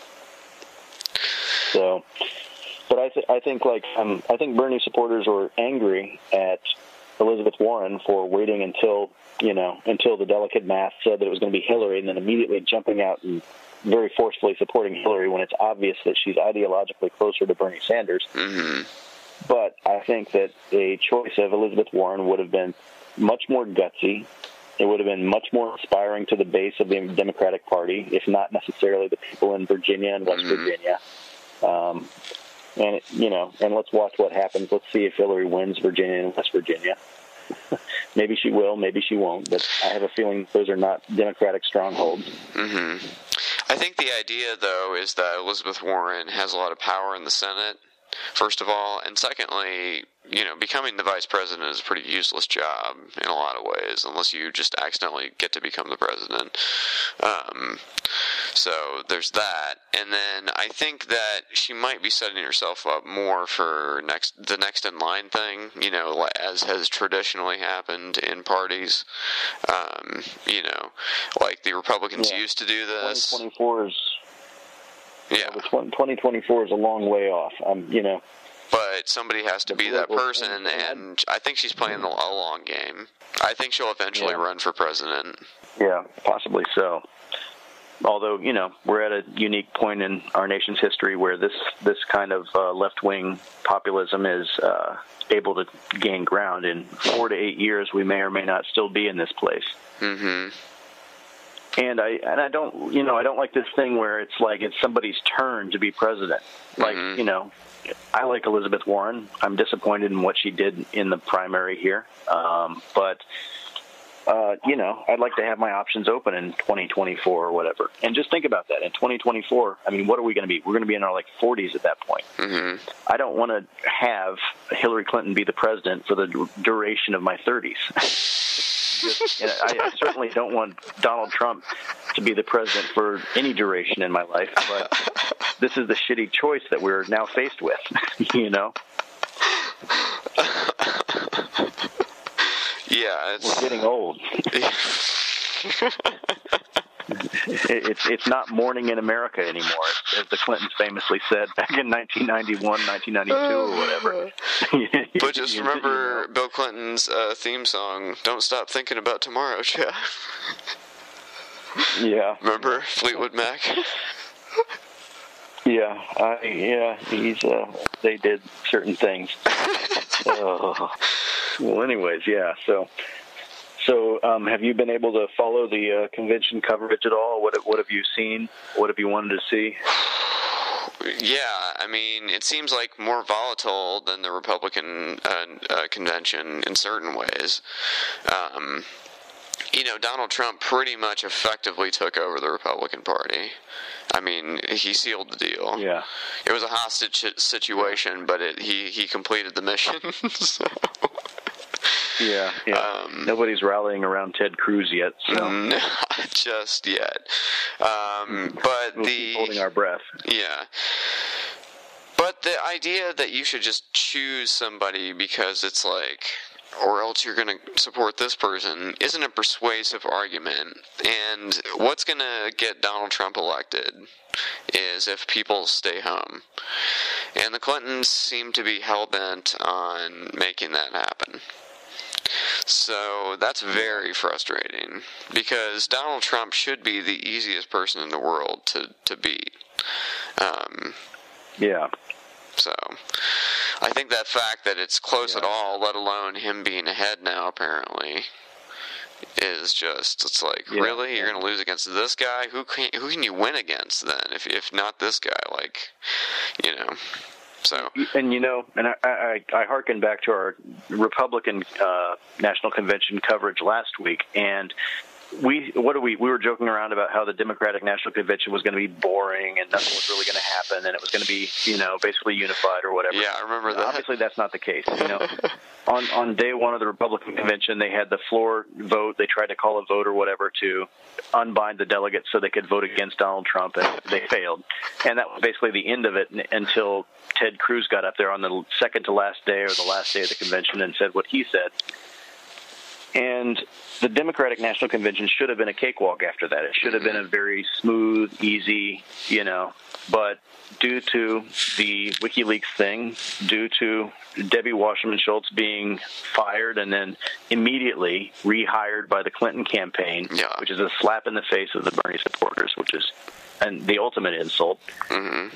So, but I think Bernie supporters were angry at Elizabeth Warren for waiting until the delicate math said that it was going to be Hillary, and then immediately jumping out and very forcefully supporting Hillary when it's obvious that she's ideologically closer to Bernie Sanders. Mm-hmm. But I think that a choice of Elizabeth Warren would have been much more gutsy. It would have been much more inspiring to the base of the Democratic Party, if not necessarily the people in Virginia and West Virginia. And let's watch what happens. Let's see if Hillary wins Virginia and West Virginia. Maybe she will, maybe she won't, but I have a feeling those are not Democratic strongholds. Mm-hmm. I think the idea, though, is that Elizabeth Warren has a lot of power in the Senate, first of all, and secondly, becoming the vice president is a pretty useless job in a lot of ways, unless you just accidentally get to become the president. So there's that, and then I think that she might be setting herself up more for the next in line thing, as has traditionally happened in parties. Like the Republicans used to do this. 2024 is 2024 is a long way off. But somebody has to be that person, and I think she's playing a long game. I think she'll eventually run for president. Yeah, possibly so. Although, we're at a unique point in our nation's history where this kind of left-wing populism is able to gain ground. In 4 to 8 years, we may or may not still be in this place. Mm-hmm. And I don't I don't like this thing where it's like it's somebody's turn to be president. Like, I like Elizabeth Warren. I'm disappointed in what she did in the primary here. But I'd like to have my options open in 2024 or whatever. And just think about that. In 2024, I mean, what are we going to be? We're going to be in our 40s at that point. Mm-hmm. I don't want to have Hillary Clinton be the president for the duration of my 30s. I certainly don't want Donald Trump to be the president for any duration in my life, but this is the shitty choice that we're now faced with, Yeah, we're getting old. It's not morning in America anymore, as the Clintons famously said back in 1991, 1992, or whatever. But just remember Bill Clinton's theme song, "Don't Stop Thinking About Tomorrow, Jeff." Yeah. Remember Fleetwood Mac? Yeah, they did certain things. Well, anyways, yeah. So, have you been able to follow the convention coverage at all? What have you seen? What have you wanted to see? Yeah, I mean, it seems like more volatile than the Republican convention in certain ways. Donald Trump pretty much effectively took over the Republican Party. I mean, he sealed the deal. Yeah. It was a hostage situation, but he completed the mission. So. Yeah. Nobody's rallying around Ted Cruz yet. So. Not just yet. But we'll keep holding our breath. Yeah. But the idea that you should just choose somebody because it's like, or else you're going to support this person, isn't a persuasive argument. And what's going to get Donald Trump elected is if people stay home. And the Clintons seem to be hell-bent on making that happen. So that's very frustrating, because Donald Trump should be the easiest person in the world to beat. Yeah. So I think that fact that it's close at all, let alone him being ahead now apparently, is just, it's like, really? You're going to lose against this guy? Who can you win against then, if not this guy? Like, you know. So. And I hearken back to our Republican National Convention coverage last week, and we were joking around about how the Democratic National Convention was going to be boring and nothing was really going to happen, and it was going to be, basically unified or whatever. Yeah, I remember that. Obviously, that's not the case. On day one of the Republican convention, they had the floor vote. They tried to call a vote or whatever to unbind the delegates so they could vote against Donald Trump, and they failed. And that was basically the end of it until Ted Cruz got up there on the second to last day or the last day of the convention and said what he said. And the Democratic National Convention should have been a cakewalk after that. It should have been a very smooth, easy, but due to the WikiLeaks thing, due to Debbie Wasserman Schultz being fired and then immediately rehired by the Clinton campaign, which is a slap in the face of the Bernie supporters, which is the ultimate insult. Mm-hmm.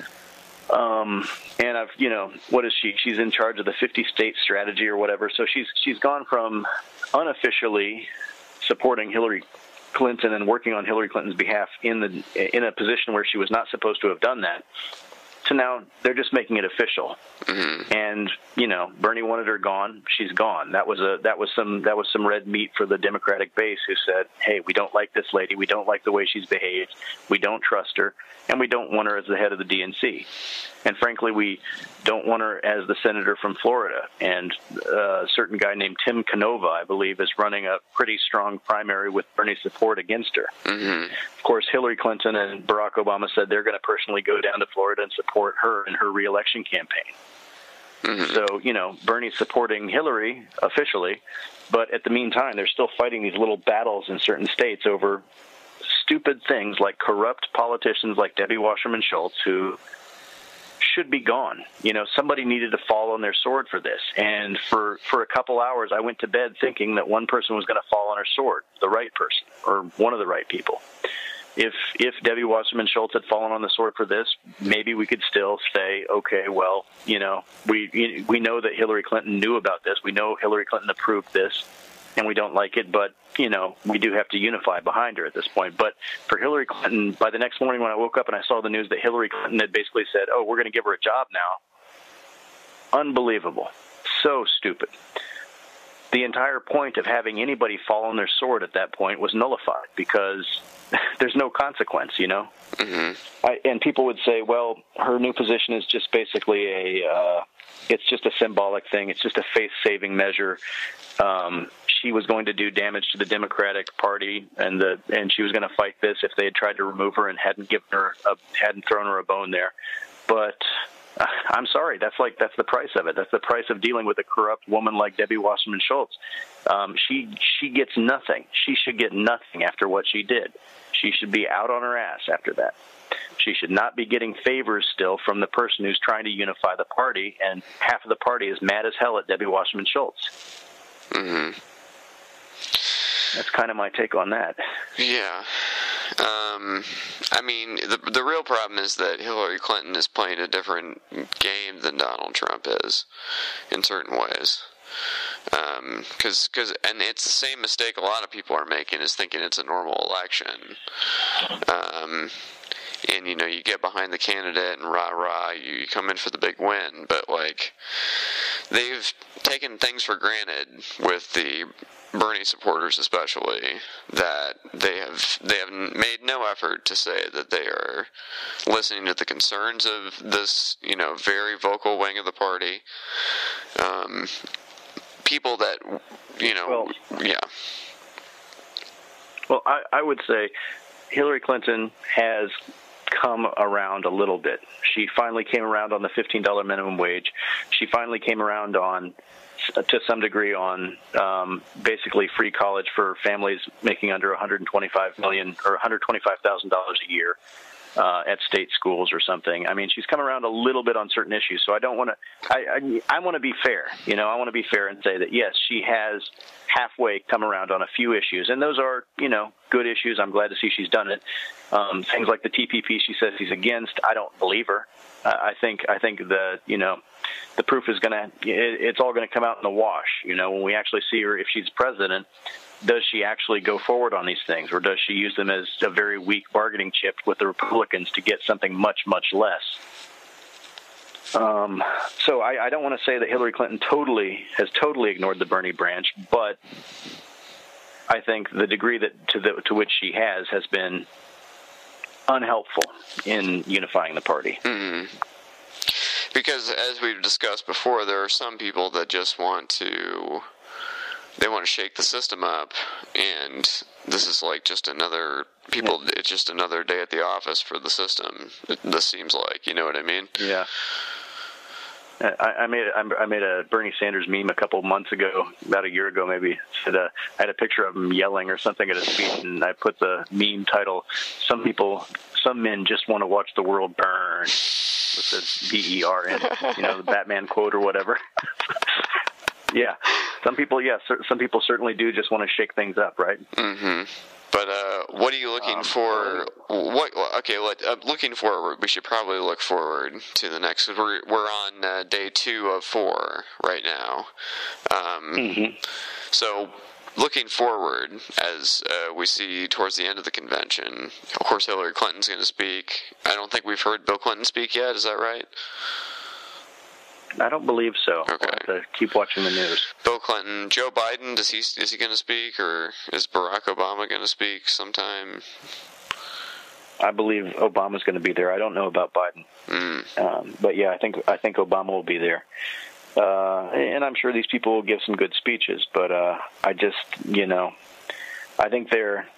And what is she? She's in charge of the 50-state strategy or whatever. So she's gone from unofficially supporting Hillary Clinton and working on Hillary Clinton's behalf in a position where she was not supposed to have done that, to now they're just making it official. Mm-hmm. And Bernie wanted her gone. She's gone. That was some red meat for the Democratic base, who said, "Hey, we don't like this lady. We don't like the way she's behaved. We don't trust her, and we don't want her as the head of the DNC. And frankly, we don't want her as the senator from Florida." And a certain guy named Tim Canova, I believe, is running a pretty strong primary with Bernie's support against her. Mm-hmm. Of course, Hillary Clinton and Barack Obama said they're going to personally go down to Florida and support her in her reelection campaign. Mm-hmm. So, Bernie's supporting Hillary officially, but at the meantime, they're still fighting these little battles in certain states over stupid things like corrupt politicians like Debbie Wasserman Schultz, who should be gone. Somebody needed to fall on their sword for this. And for a couple hours, I went to bed thinking that one person was going to fall on her sword, the right person, or one of the right people. If Debbie Wasserman Schultz had fallen on the sword for this, maybe we could still say, okay, well, we know that Hillary Clinton knew about this. We know Hillary Clinton approved this, and we don't like it, but, we do have to unify behind her at this point. But for Hillary Clinton, by the next morning when I woke up and I saw the news that Hillary Clinton had basically said, "Oh, we're going to give her a job now," unbelievable. So stupid. The entire point of having anybody fall on their sword at that point was nullified, because there's no consequence, Mm-hmm. And people would say, well, her new position is just basically it's just a symbolic thing. It's just a face-saving measure. She was going to do damage to the Democratic Party, and she was going to fight this if they had tried to remove her and hadn't thrown her a bone there. But I'm sorry, that's the price of it. That's the price of dealing with a corrupt woman like Debbie Wasserman Schultz. She gets nothing. She should get nothing after what she did. She should be out on her ass after that. She should not be getting favors still from the person who's trying to unify the party, and half of the party is mad as hell at Debbie Wasserman Schultz. Mm-hmm. That's kind of my take on that. Yeah. I mean, the real problem is that Hillary Clinton is playing a different game than Donald Trump is, in certain ways. And it's the same mistake a lot of people are making, is thinking it's a normal election. And, you get behind the candidate and rah-rah, you come in for the big win. But, they've taken things for granted with the Bernie supporters especially, that they have made no effort to say that they are listening to the concerns of this, very vocal wing of the party. people that, yeah. Well, I would say Hillary Clinton has come around a little bit. She finally came around on the $15 minimum wage. She finally came around to some degree on basically free college for families making under $125,000 a year at state schools or something. I mean, she's come around a little bit on certain issues. So I don't want to. I want to be fair. I want to be fair and say that yes, she has halfway come around on a few issues, and those are good issues. I'm glad to see she's done it. Things like the TPP, she says she's against. I don't believe her. I think the proof is it's all gonna come out in the wash. When we actually see her, if she's president, does she actually go forward on these things, or does she use them as a very weak bargaining chip with the Republicans to get something much, much less? So I don't want to say that Hillary Clinton has totally ignored the Bernie branch, but I think the degree to which she has been unhelpful in unifying the party. Mm-hmm. Because as we've discussed before, there are some people that just want to shake the system up, and this is like just another it's just another day at the office for the system. This seems like, you know what I mean? Yeah. I made a Bernie Sanders meme a couple months ago, about a year ago maybe. I had a picture of him yelling or something at a speech, and I put the meme title, some men just want to watch the world burn, with the B-E-R-N, the Batman quote or whatever. Yeah, some people certainly do just want to shake things up, right? Mm-hmm. But what are you looking for? Looking forward, we should probably look forward to the next. We're on day 2 of 4 right now. So looking forward, as we see towards the end of the convention, of course Hillary Clinton's going to speak. I don't think we've heard Bill Clinton speak yet. Is that right? I don't believe so. Okay. I'll have to keep watching the news. Bill Clinton, Joe Biden, is he going to speak, or is Barack Obama going to speak sometime? I believe Obama's going to be there. I don't know about Biden, but yeah, I think Obama will be there, and I'm sure these people will give some good speeches. But I just, I think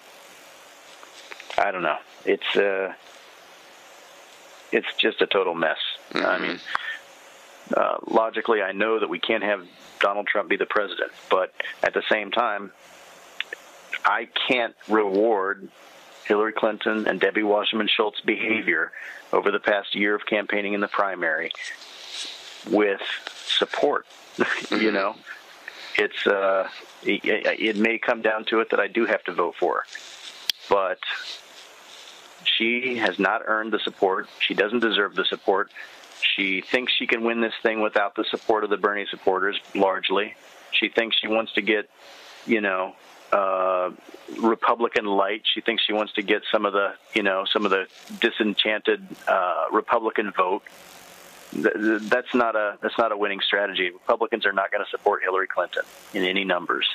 I don't know. It's just a total mess. Mm-hmm. I mean. Logically, I know that we can't have Donald Trump be the president, but at the same time, I can't reward Hillary Clinton and Debbie Wasserman Schultz's behavior over the past year of campaigning in the primary with support. It may come down to it that I do have to vote for her, but she has not earned the support. She doesn't deserve the support. She thinks she can win this thing without the support of the Bernie supporters, largely. She thinks she wants to get, Republican light. She thinks she wants to get some of the disenchanted Republican vote. That's not a winning strategy. Republicans are not going to support Hillary Clinton in any numbers.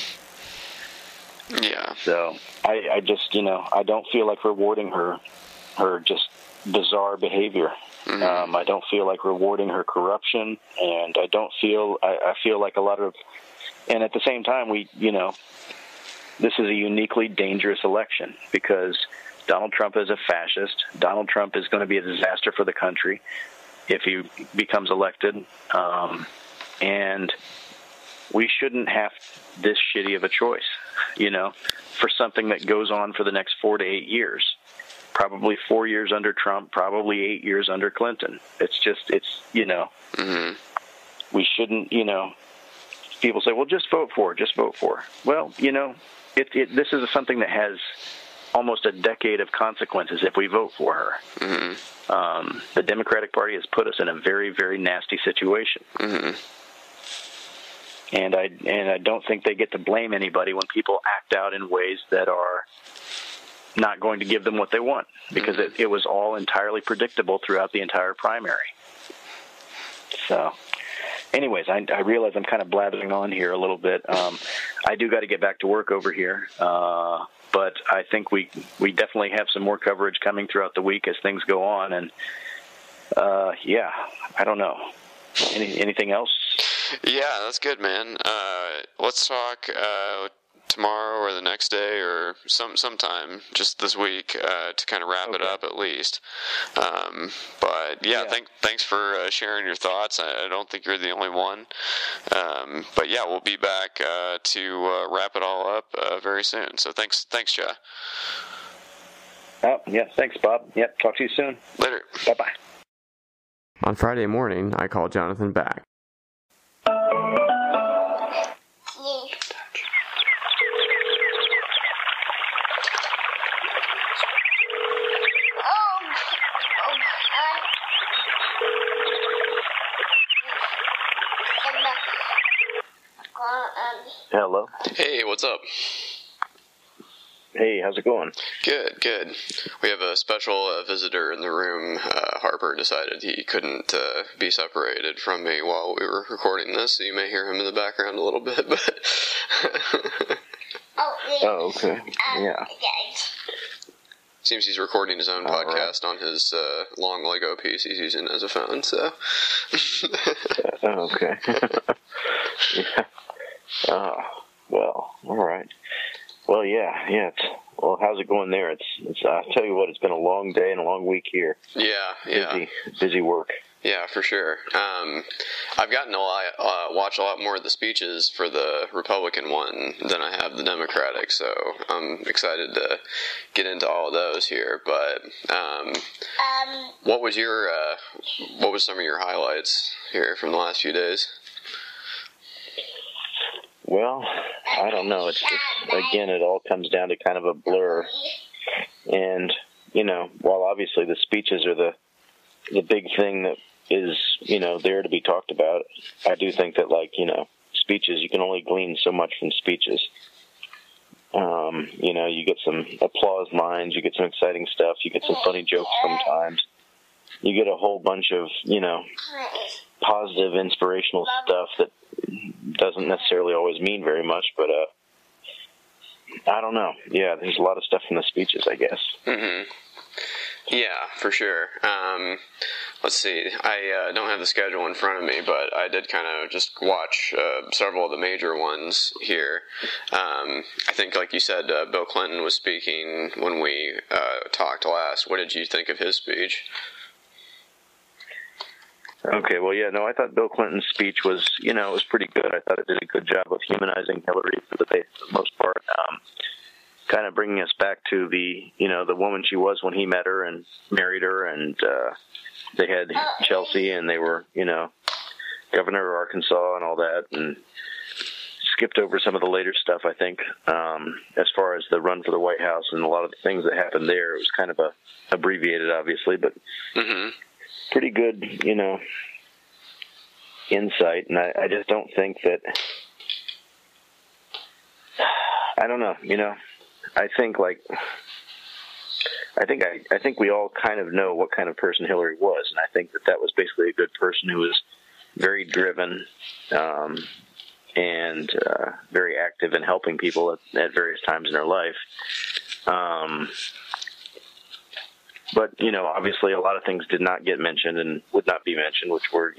Yeah. So I just, I don't feel like rewarding her just bizarre behavior. Mm-hmm. I don't feel like rewarding her corruption, and I feel like a lot of, and at the same time, this is a uniquely dangerous election because Donald Trump is a fascist. Donald Trump is going to be a disaster for the country if he becomes elected, and we shouldn't have this shitty of a choice, for something that goes on for the next 4 to 8 years. Probably 4 years under Trump, probably 8 years under Clinton. Mm-hmm. We shouldn't, people say, well, just vote for her. Well, this is something that has almost a decade of consequences if we vote for her. Mm-hmm. The Democratic Party has put us in a very, very nasty situation. Mm-hmm. And I don't think they get to blame anybody when people act out in ways that are not going to give them what they want, because it was all entirely predictable throughout the entire primary. So anyways, I realize I'm kind of blathering on here a little bit. I do got to get back to work over here, but I think we definitely have some more coverage coming throughout the week as things go on. And I don't know. Anything else? Yeah, that's good, man. Let's talk tomorrow or the next day or sometime just this week to kind of wrap it up at least. But yeah. Thanks for sharing your thoughts. I don't think you're the only one. But yeah, we'll be back to wrap it all up very soon. So thanks, Jeff. Oh, yeah, thanks, Bob. Yep, talk to you soon. Later. Bye-bye. On Friday morning, I called Jonathan back. Hello. Hey, what's up? Hey, how's it going? Good. We have a special visitor in the room. Harper decided he couldn't be separated from me while we were recording this, so you may hear him in the background a little bit, but... Oh, okay. Yeah. Seems he's recording his own podcast on his long Lego piece he's using as a phone, so... Okay. Yeah. Well, all right. Well, yeah. Well, how's it going there? It's. I tell you what, it's been a long day and a long week here. Yeah. Busy work. Yeah, for sure. I've gotten to watch a lot more of the speeches for the Republican one than I have the Democratic, so I'm excited to get into all of those here. But what was some of your highlights here from the last few days? Well, I don't know. It's again, it all comes down to kind of a blur. And, while obviously the speeches are the big thing that is, there to be talked about, I do think that, speeches, you can only glean so much from speeches. You get some applause lines, you get some exciting stuff, you get some funny jokes sometimes. You get a whole bunch of, positive, inspirational stuff that doesn't necessarily always mean very much, but I don't know. Yeah, there's a lot of stuff in the speeches, I guess. Mm-hmm. Yeah, for sure. Let's see. I don't have the schedule in front of me, but I did kind of just watch several of the major ones here. I think, like you said, Bill Clinton was speaking when we talked last. What did you think of his speech? Okay, well, yeah, no, I thought Bill Clinton's speech was, it was pretty good. I thought it did a good job of humanizing Hillary for the most part, kind of bringing us back to the woman she was when he met her and married her, and they had Chelsea, and they were, governor of Arkansas and all that, and skipped over some of the later stuff, I think, as far as the run for the White House and a lot of the things that happened there. It was kind of abbreviated, obviously, but... Mm-hmm. Pretty good, insight, and I just don't think that. I don't know, I think I think we all kind of know what kind of person Hillary was, and I think that was basically a good person who was very driven, and very active in helping people at various times in her life. But, obviously a lot of things did not get mentioned and would not be mentioned, which were,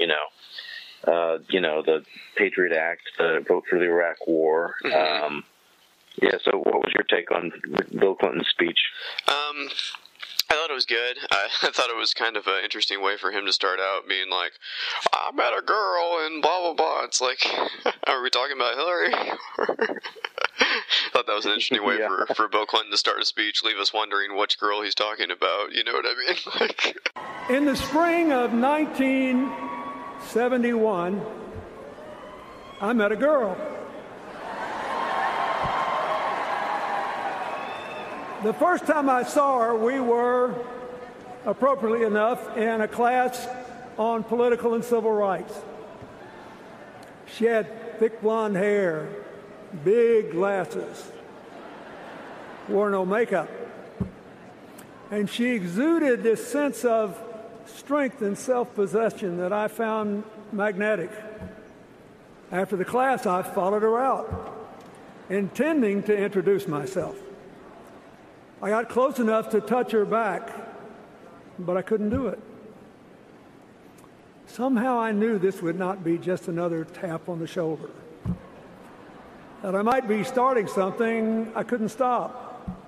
the Patriot Act, the vote for the Iraq War. Mm-hmm. So what was your take on Bill Clinton's speech? I thought it was good. I thought it was kind of an interesting way for him to start out being like, I met a girl and blah, blah, blah. It's like, are we talking about Hillary? I thought that was an interesting way for Bill Clinton to start a speech, leave us wondering which girl he's talking about. You know what I mean? In the spring of 1971, I met a girl. The first time I saw her, we were, appropriately enough, in a class on political and civil rights. She had thick blonde hair, big glasses, wore no makeup. And she exuded this sense of strength and self-possession that I found magnetic. After the class, I followed her out, intending to introduce myself. I got close enough to touch her back, but I couldn't do it. somehow I knew this would not be just another tap on the shoulder, that I might be starting something I couldn't stop.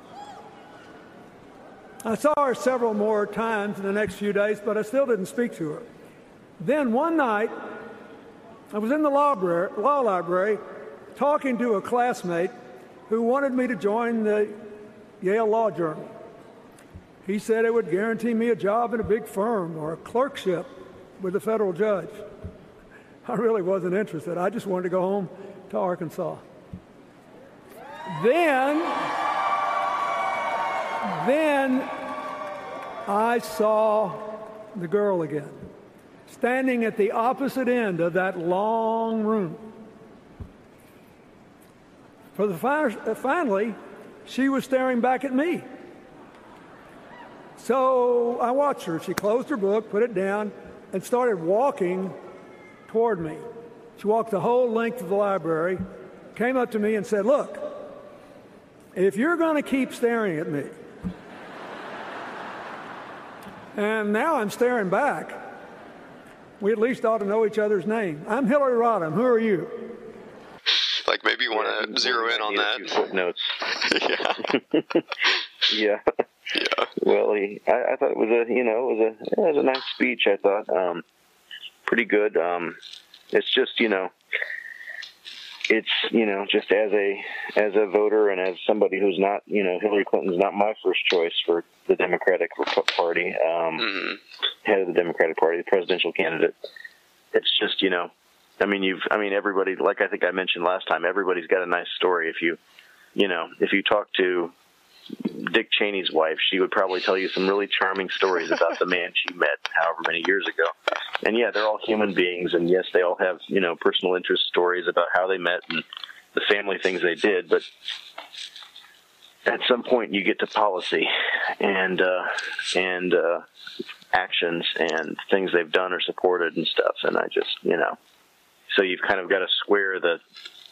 I saw her several more times in the next few days, but I still didn't speak to her. Then one night, I was in the law library talking to a classmate who wanted me to join the Yale Law Journal. He said it would guarantee me a job in a big firm or a clerkship with a federal judge. I really wasn't interested. I just wanted to go home to Arkansas. Then I saw the girl again, standing at the opposite end of that long room. Finally, she was staring back at me. So I watched her. She closed her book, put it down, and started walking toward me. She walked the whole length of the library, came up to me and said, "Look, if you're going to keep staring at me," and now I'm staring back, "we at least ought to know each other's name. I'm Hillary Rodham. Who are you?" Like, maybe you want to zero in on that. Footnotes. Yeah. Yeah. Yeah. Well, I thought it was it was a nice speech. I thought pretty good. It's just just as a voter and as somebody who's not Hillary Clinton's not my first choice for the Democratic Party, head of the Democratic Party, the presidential candidate. It's just everybody, like I think I mentioned last time, everybody's got a nice story. If you talk to Dick Cheney's wife, she would probably tell you some really charming stories about the man she met however many years ago. And yeah, they're all human beings, and yes, they all have personal interest stories about how they met and the family things they did. But at some point, you get to policy and actions and things they've done or supported and stuff. And I just so you've kind of got to square the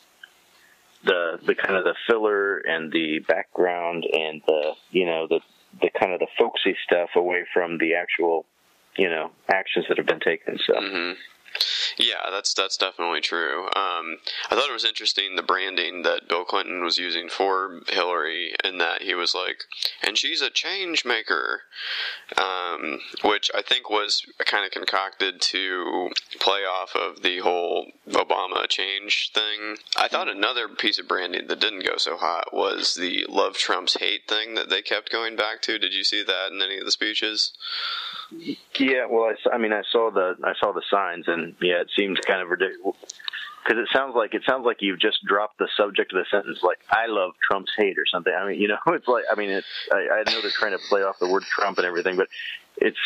kind of the filler and the background and the kind of the folksy stuff away from the actual actions that have been taken. So yeah, that's definitely true. I thought it was interesting, the branding that Bill Clinton was using for Hillary, in that he was like, "and she's a change maker," which I think was kind of concocted to play off of the whole Obama change thing. I thought another piece of branding that didn't go so hot was the love Trump's hate thing that they kept going back to. Did you see that in any of the speeches? Yeah, well, I saw the signs, and yeah, it seemed kind of ridiculous because it sounds like you've just dropped the subject of the sentence, like "I love Trump's hate" or something. It's like, I know they're trying to play off the word Trump and everything, but it's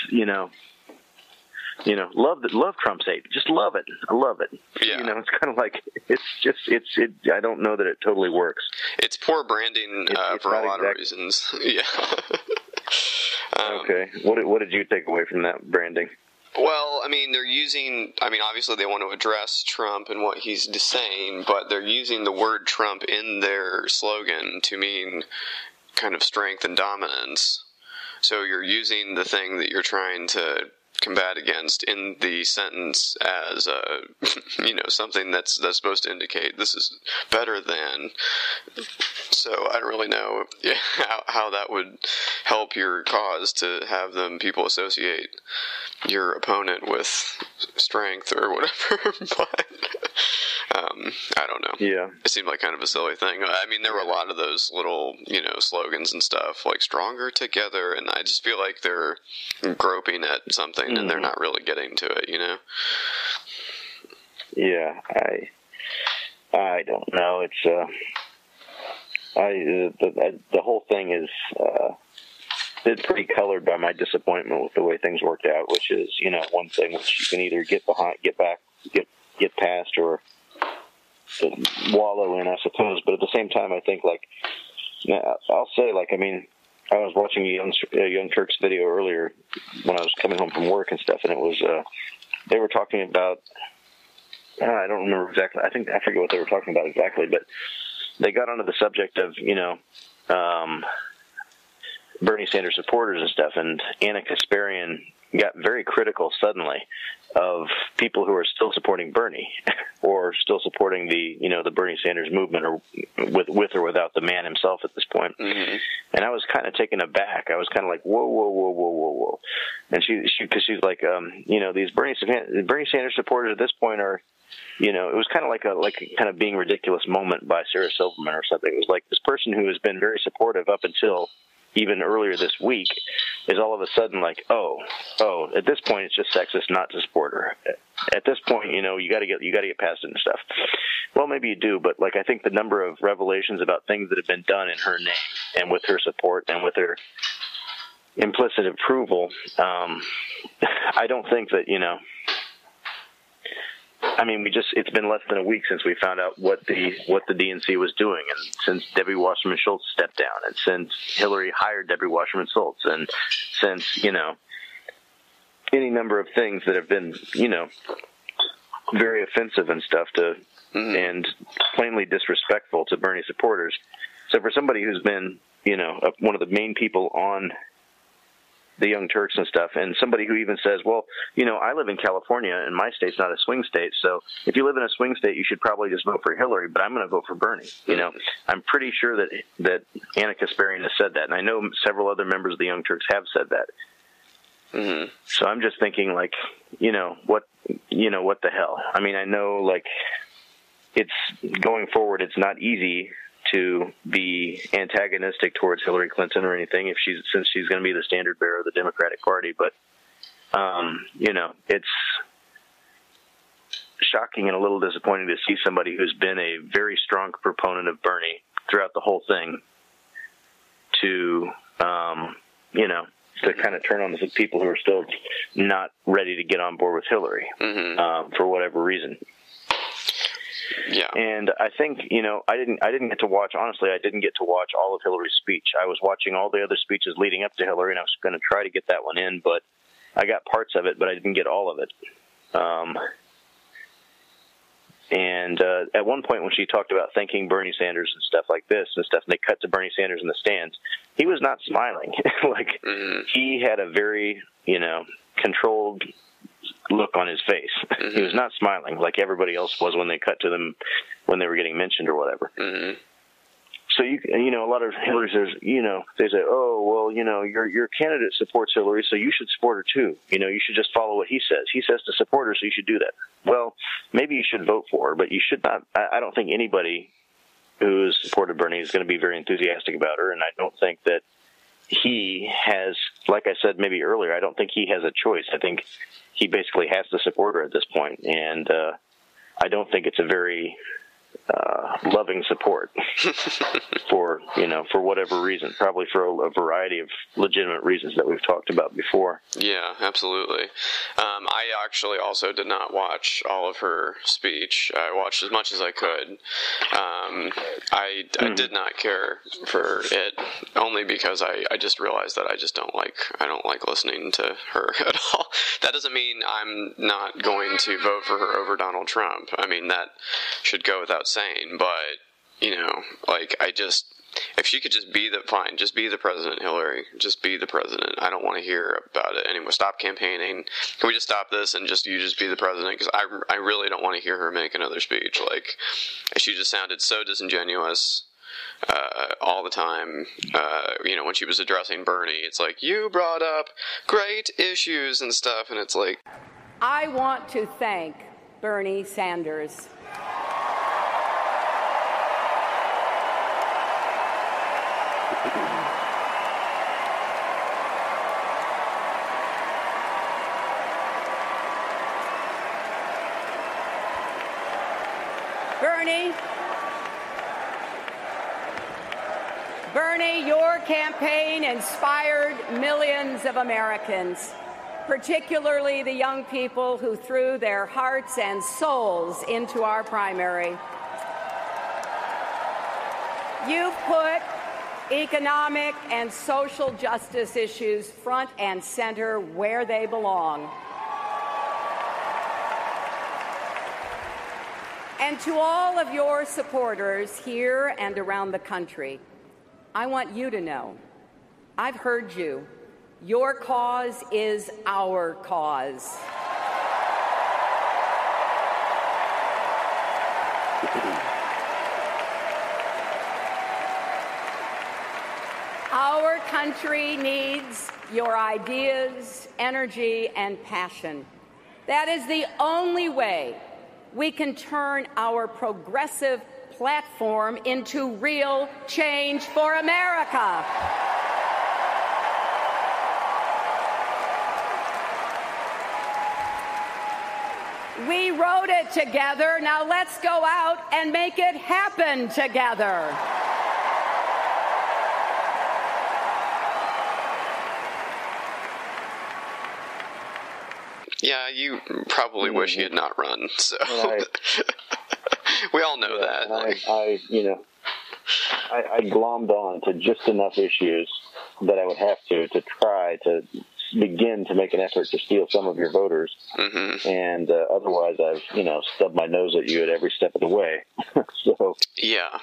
love Trump's hate, just love it, I love it. Yeah. It's kind of like it's I don't know that it totally works. It's poor branding for a lot of reasons. Yeah. Okay. What did you take away from that branding? Well, they're using, obviously they want to address Trump and what he's saying, but they're using the word Trump in their slogan to mean kind of strength and dominance. So you're using the thing that you're trying to combat against in the sentence as something that's supposed to indicate this is better than. So I don't really know how that would help your cause, to have people associate your opponent with strength or whatever. But I don't know. Yeah, it seemed like kind of a silly thing. There were a lot of those little slogans and stuff like "stronger together," and I just feel like they're groping at something and they're not really getting to it. Yeah, I don't know. It's the whole thing is it's pretty colored by my disappointment with the way things worked out, which is one thing which you can either get behind, get past, or wallow in, I suppose. But at the same time, I think I'll say I was watching a Young Turks video earlier when I was coming home from work and stuff, and it was they were talking about. I don't remember exactly. I forget what they were talking about exactly, but they got onto the subject of Bernie Sanders supporters and stuff, and Anna Kasparian got very critical suddenly of people who are still supporting Bernie or still supporting the Bernie Sanders movement, or with or without the man himself at this point. Mm-hmm. And I was kind of taken aback. I was kind of like, whoa. And because she's like, these Bernie Sanders supporters at this point are, it was kind of like a kind of being ridiculous moment by Sarah Silverman or something. It was like this person who has been very supportive up until even earlier this week is all of a sudden like, oh, at this point it's just sexist not to support her. At this point, you got to get past it and stuff. Well, maybe you do, but like I think the number of revelations about things that have been done in her name and with her support and with her implicit approval, I don't think that I mean, it's been less than a week since we found out what the DNC was doing, and since Debbie Wasserman Schultz stepped down, and since Hillary hired Debbie Wasserman Schultz, and since, any number of things that have been, very offensive and stuff and plainly disrespectful to Bernie supporters. So for somebody who's been, one of the main people on the Young Turks and stuff, and somebody who even says, well, I live in California and my state's not a swing state, so if you live in a swing state, you should probably just vote for Hillary, but I'm going to vote for Bernie. I'm pretty sure that Anna Kasparian has said that, and I know several other members of the Young Turks have said that. Mm-hmm. So I'm just thinking, like, what the hell? I mean, I know, like, it's going forward, it's not easy to be antagonistic towards Hillary Clinton or anything since she's going to be the standard bearer of the Democratic Party. But, it's shocking and a little disappointing to see somebody who's been a very strong proponent of Bernie throughout the whole thing to kind of turn on the people who are still not ready to get on board with Hillary, for whatever reason. Yeah. And I think, I didn't get to watch, honestly, I didn't get to watch all of Hillary's speech. I was watching all the other speeches leading up to Hillary, and I was going to try to get that one in, but I got parts of it, but I didn't get all of it. And at one point when she talked about thanking Bernie Sanders and stuff like this and stuff, and they cut to Bernie Sanders in the stands, he was not smiling. Like, he had a very, controlled look on his face. He was not smiling like everybody else was when they cut to them when they were getting mentioned or whatever. So a lot of Hillary's, they say, oh, well, your candidate supports Hillary, so you should support her too. You should just follow what he says. He says to support her, so you should do that. Well, maybe you should vote for her, but you should not. I don't think anybody who's supported Bernie is going to be very enthusiastic about her, and I don't think that he has, like I said maybe earlier, I don't think he has a choice. I think he basically has to support her at this point, and I don't think it's a very loving support for whatever reason, probably for a variety of legitimate reasons that we've talked about before. Yeah, absolutely. I actually also did not watch all of her speech. I watched as much as I could. I did not care for it, only because I just realized that I don't like listening to her at all. That doesn't mean I'm not going to vote for her over Donald Trump. I mean, that should go without saying, but if she could just be the president, Hillary, just be the president. I don't want to hear about it anymore. Stop campaigning. Can we just stop this and you just be the president? Because I really don't want to hear her make another speech. Like, she just sounded so disingenuous all the time. When she was addressing Bernie, it's like, you brought up great issues and stuff, and it's like, I want to thank Bernie Sanders. Bernie, your campaign inspired millions of Americans, particularly the young people who threw their hearts and souls into our primary. You've put economic and social justice issues front and center where they belong. And to all of your supporters here and around the country, I want you to know I've heard you, Your cause is our cause. Our country needs your ideas, energy, and passion. That is the only way we can turn our progressive platform into real change for America. We wrote it together. Now let's go out and make it happen together. Yeah, you probably wish he had not run. So we all know that. I glommed on to just enough issues that I would have to try to begin to make an effort to steal some of your voters, and otherwise I've stubbed my nose at you at every step of the way. So yeah.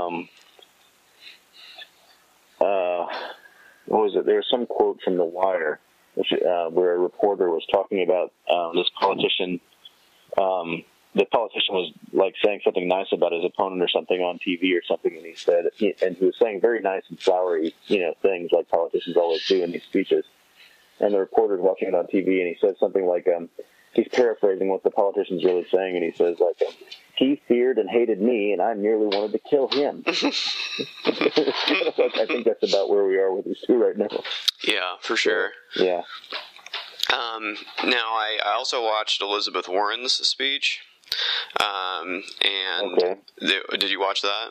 What was it? There was some quote from The Wire, where a reporter was talking about this politician. The politician was like saying something nice about his opponent or something on TV or something, and he said, and he was saying very nice and flowery, things like politicians always do in these speeches. And the reporter's watching it on TV, and he says something like, he's paraphrasing what the politician's really saying, and he says, like, he feared and hated me, and I nearly wanted to kill him. I think that's about where we are with these two right now. Yeah, for sure. Yeah. Now, I also watched Elizabeth Warren's speech, and did you watch that?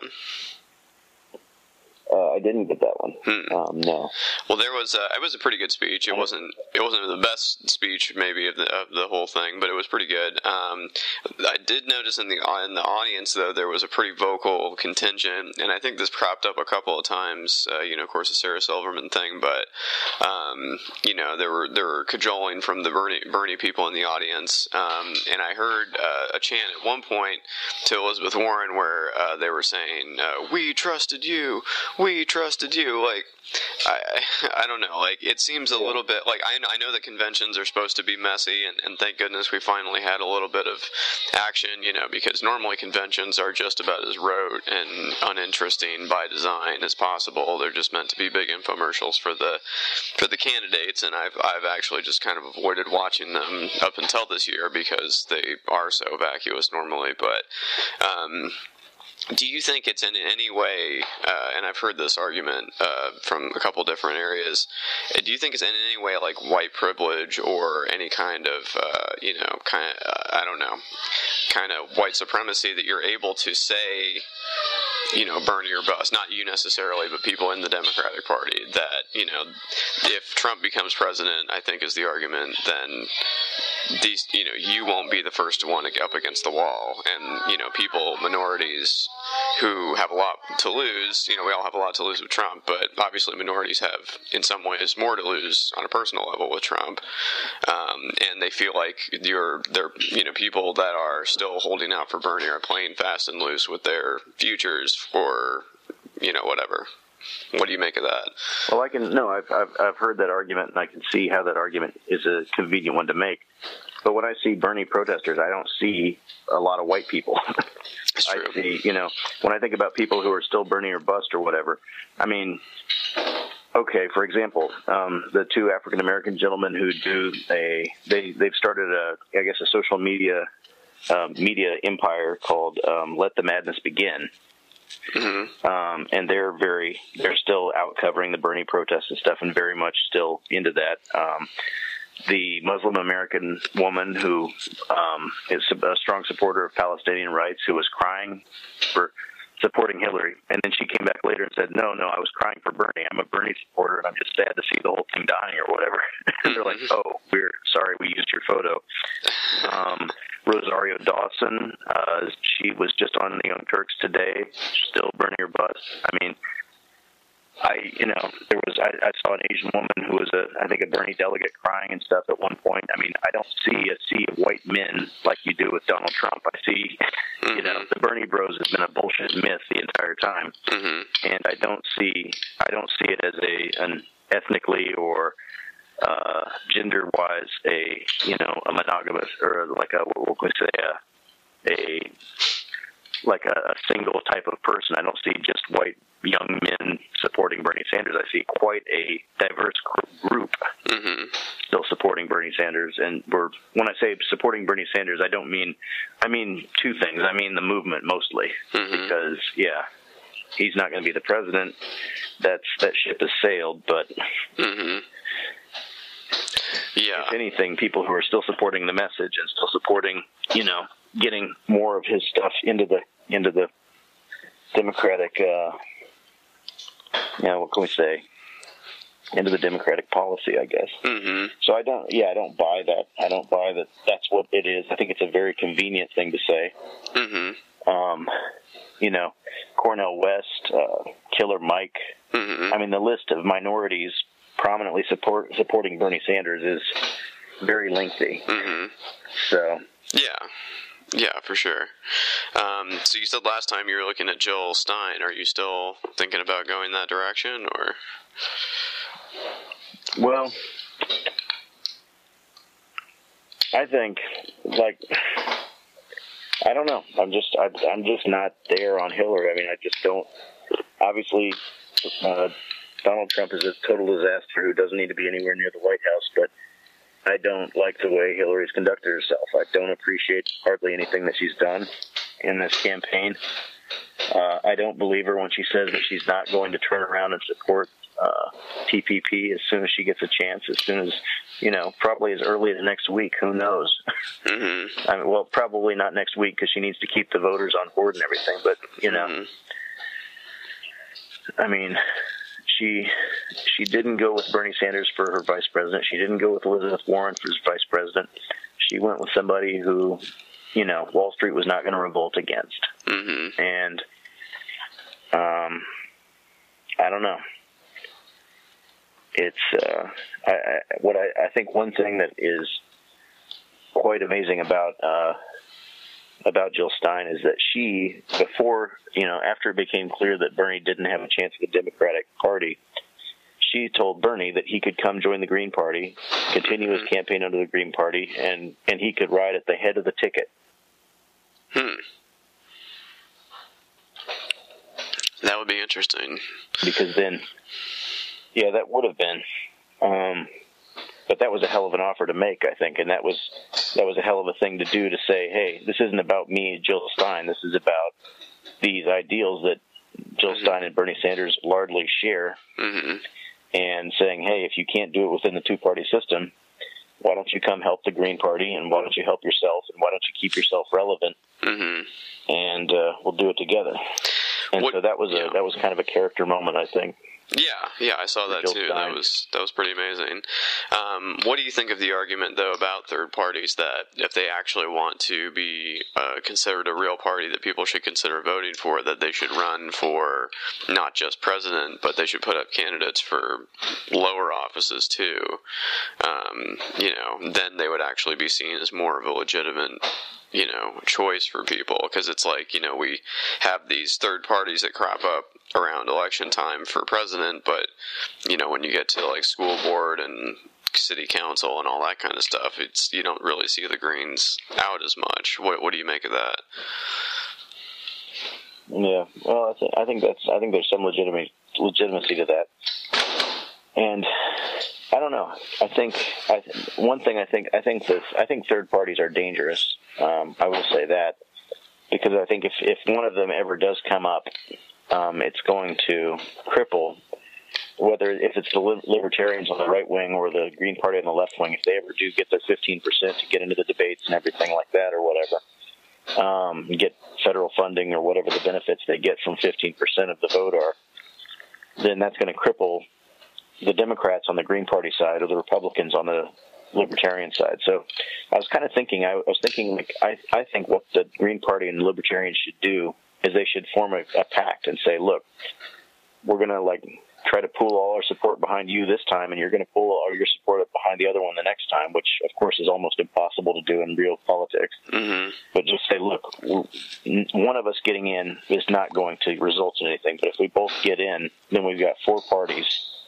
I didn't get that one. No. Well, it was a pretty good speech. It wasn't the best speech maybe of the whole thing, but it was pretty good. I did notice in the audience though there was a pretty vocal contingent, and I think this cropped up a couple of times. Of course, the Sarah Silverman thing, but there were cajoling from the Bernie people in the audience, and I heard a chant at one point to Elizabeth Warren where they were saying, "We trusted you. We trusted you." Like, I don't know. Like, it seems a little bit like I know that conventions are supposed to be messy, and thank goodness we finally had a little bit of action. Because normally conventions are just about as rote and uninteresting by design as possible. They're just meant to be big infomercials for the candidates, and I've actually just kind of avoided watching them up until this year because they are so vacuous normally. But do you think it's in any way, and I've heard this argument from a couple different areas, do you think it's in any way like white privilege or any kind of, kind of white supremacy that you're able to say, Bernie or bust, not you necessarily, but people in the Democratic Party, that, if Trump becomes president, I think is the argument, then these, you won't be the first one up against the wall, and, people, minorities who have a lot to lose, we all have a lot to lose with Trump, but obviously minorities have, in some ways, more to lose on a personal level with Trump, and they feel like they're people that are still holding out for Bernie are playing fast and loose with their futures for, whatever. What do you make of that? Well, I've heard that argument, and I can see how that argument is a convenient one to make. But when I see Bernie protesters, I don't see a lot of white people. That's true. I see, when I think about people who are still Bernie or bust or whatever, I mean, okay, for example, the two African American gentlemen who they've started a social media empire called Let the Madness Begin. Mm-hmm. And they're still out covering the Bernie protests and stuff, and very much still into that. The Muslim American woman who is a strong supporter of Palestinian rights, who was crying for supporting Hillary, and then she came back later and said, no, I was crying for Bernie. I'm a Bernie supporter, and I'm just sad to see the whole thing dying or whatever. And they're like, oh, we're sorry we used your photo. Rosario Dawson, she was just on the Young Turks today, still Bernie or bust. I mean, I saw an Asian woman who was I think a Bernie delegate crying and stuff at one point. I mean, I don't see a sea of white men like you do with Donald Trump. I see, the Bernie bros has been a bullshit myth the entire time. Mm-hmm. And I don't see it as an ethnically or gender-wise, a monogamous, or like a, what can we say, a single type of person. I don't see just white young men supporting Bernie Sanders. I see quite a diverse group still supporting Bernie Sanders. And when I say supporting Bernie Sanders, I mean two things. I mean the movement mostly, because he's not going to be the president. That ship has sailed. But if anything, people who are still supporting the message and still supporting, getting more of his stuff into the Democratic, what can we say? Into the Democratic policy, I guess. So I don't buy that. I don't buy that that's what it is. I think it's a very convenient thing to say. Cornel West, Killer Mike. I mean, the list of minorities prominently supporting Bernie Sanders is very lengthy. So yeah, for sure. So you said last time you were looking at Jill Stein. Are you still thinking about going that direction, or? Well, I think, I don't know. I'm just not there on Hillary. I mean, I just don't. Obviously, Donald Trump is a total disaster who doesn't need to be anywhere near the White House, but I don't like the way Hillary's conducted herself. I don't appreciate hardly anything that she's done in this campaign. I don't believe her when she says that she's not going to turn around and support TPP as soon as she gets a chance, as soon as, probably as early as next week. Who knows? I mean, well, probably not next week because she needs to keep the voters on board and everything. But, I mean, she didn't go with Bernie Sanders for her vice president. She didn't go with Elizabeth Warren for vice president. She went with somebody who, Wall Street was not going to revolt against. And I don't know. It's I think one thing that is quite amazing about Jill Stein is that she, before, after it became clear that Bernie didn't have a chance at the Democratic Party, she told Bernie that he could come join the Green Party, continue his campaign under the Green Party, and he could ride at the head of the ticket. That would be interesting. Because then, that would have been. But that was a hell of an offer to make, I think, and that was a hell of a thing to do, to say, hey, this isn't about me, Jill Stein. This is about these ideals that Jill Stein and Bernie Sanders largely share, and saying, hey, if you can't do it within the two-party system, why don't you come help the Green Party, and why don't you help yourself, and why don't you keep yourself relevant, and we'll do it together. And so that was kind of a character moment, I think. Yeah, I saw that too. That was pretty amazing. What do you think of the argument, though, about third parties, that if they actually want to be considered a real party that people should consider voting for, that they should run for not just president, but they should put up candidates for lower offices too? Then they would actually be seen as more of a legitimate choice for people, because it's like, we have these third parties that crop up around election time for president, but when you get to like school board and city council and all that kind of stuff, you don't really see the Greens out as much. What do you make of that? Yeah, well, I think there's some legitimacy to that, and I don't know. I think third parties are dangerous. I will say that, because I think if one of them ever does come up, it's going to cripple, if it's the Libertarians on the right wing or the Green Party on the left wing. If they ever do get their 15% to get into the debates and everything like that, or whatever, get federal funding or whatever the benefits they get from 15% of the vote are, then that's going to cripple the Democrats on the Green Party side or the Republicans on the Libertarian side. So I was kind of thinking, I think what the Green Party and the Libertarians should do is they should form a pact and say, look, we're going to try to pool all our support behind you this time, and you're going to pool all your support behind the other one the next time, which of course is almost impossible to do in real politics. But just say, look, one of us getting in is not going to result in anything, but if we both get in, then we've got four parties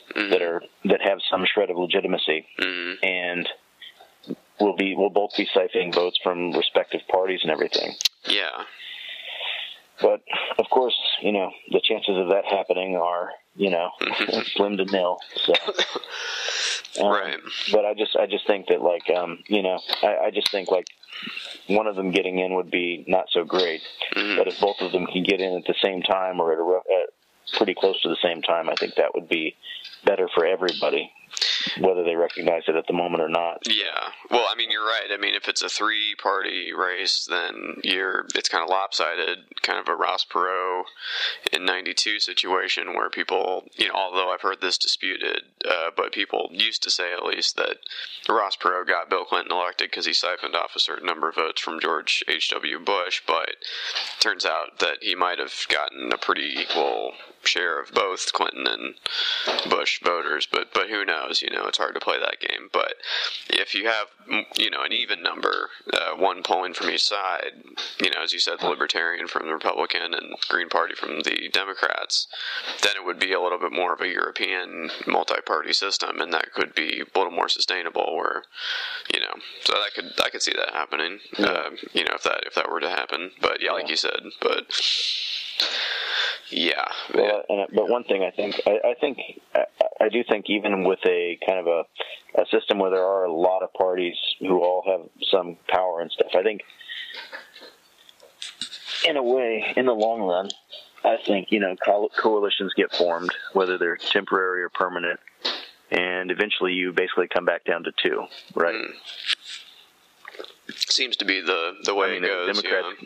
that have some shred of legitimacy, and we'll both be siphoning votes from respective parties and everything. Yeah. But of course, the chances of that happening are, slim to nil. So, right. But I just think that, like, I just think like one of them getting in would be not so great. But if both of them can get in at the same time or at pretty close to the same time, I think that would be better for everybody, whether they recognize it at the moment or not. Yeah. Well, I mean, you're right. I mean, if it's a 3-party race, then it's kind of lopsided, kind of a Ross Perot in 92 situation where people, although I've heard this disputed, but people used to say at least that Ross Perot got Bill Clinton elected because he siphoned off a certain number of votes from George H.W. Bush, but it turns out that he might have gotten a pretty equal share of both Clinton and Bush voters, but who knows? It's hard to play that game. But if you have an even number, one polling from each side, as you said, the Libertarian from the Republican and Green Party from the Democrats, then it would be a little bit more of a European multi-party system, and that could be a little more sustainable. Where so I could see that happening. If that were to happen. But yeah, like you said, but. Yeah. Well, but one thing I do think even with a kind of a system where there are a lot of parties who all have some power and stuff, I think in a way, in the long run, I think, coalitions get formed, whether they're temporary or permanent, and eventually you basically come back down to 2, right? Seems to be the way it goes.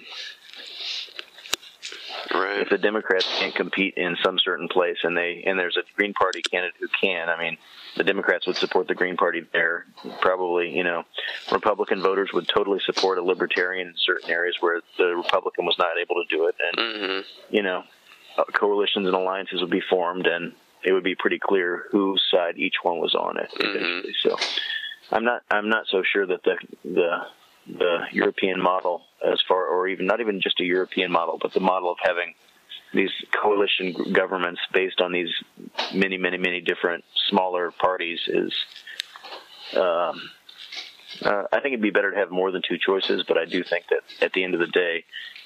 Right. If the Democrats can't compete in some certain place and there's a Green Party candidate who can, I mean, the Democrats would support the Green Party there. Probably, Republican voters would totally support a Libertarian in certain areas where the Republican was not able to do it. And, coalitions and alliances would be formed, and it would be pretty clear whose side each one was on it eventually. So I'm not so sure that the European model, or even not even just a European model, but the model of having these coalition governments based on these many, many, many different smaller parties is, I think it'd be better to have more than 2 choices, but I do think that at the end of the day,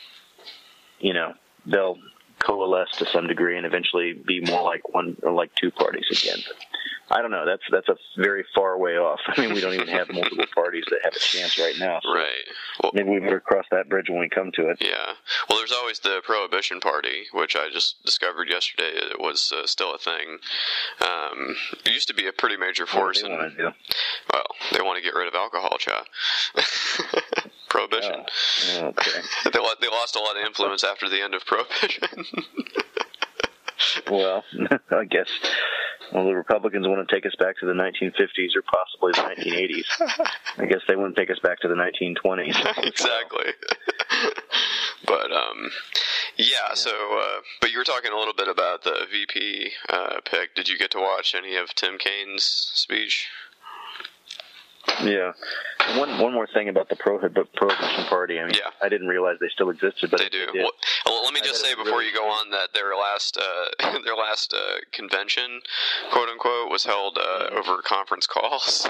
they'll coalesce to some degree and eventually be more like one or like 2 parties again. But I don't know. That's a very far way off. I mean, we don't even have multiple parties that have a chance right now. So right. Well, maybe we better cross that bridge when we come to it. Yeah. Well, there's always the Prohibition Party, which I just discovered yesterday. It was still a thing. It used to be a pretty major force. What do they want to do? Well, they want to get rid of alcohol, Cha. Prohibition. Oh, okay. They lost a lot of influence after the end of Prohibition. Well, I guess. Well, the Republicans want to take us back to the 1950s or possibly the 1980s. I guess they wouldn't take us back to the 1920s. Exactly. But, yeah, so, but you were talking a little bit about the VP pick. Did you get to watch any of Tim Kaine's speech? Yeah. One more thing about the Prohibition Party. I mean, yeah. I didn't realize they still existed, but they do. Well, let me just say before you go on that their last convention, quote unquote, was held over a conference call. So.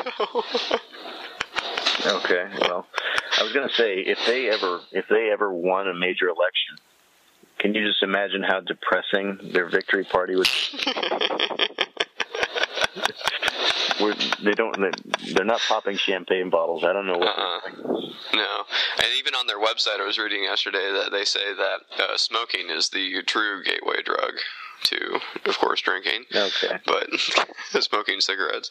Okay. Well, I was going to say if they ever won a major election, can you just imagine how depressing their victory party would be? They're not popping champagne bottles. I don't know what they're doing. No. And even on their website, I was reading yesterday that they say that smoking is the true gateway drug to, of course, drinking. Okay. But smoking cigarettes.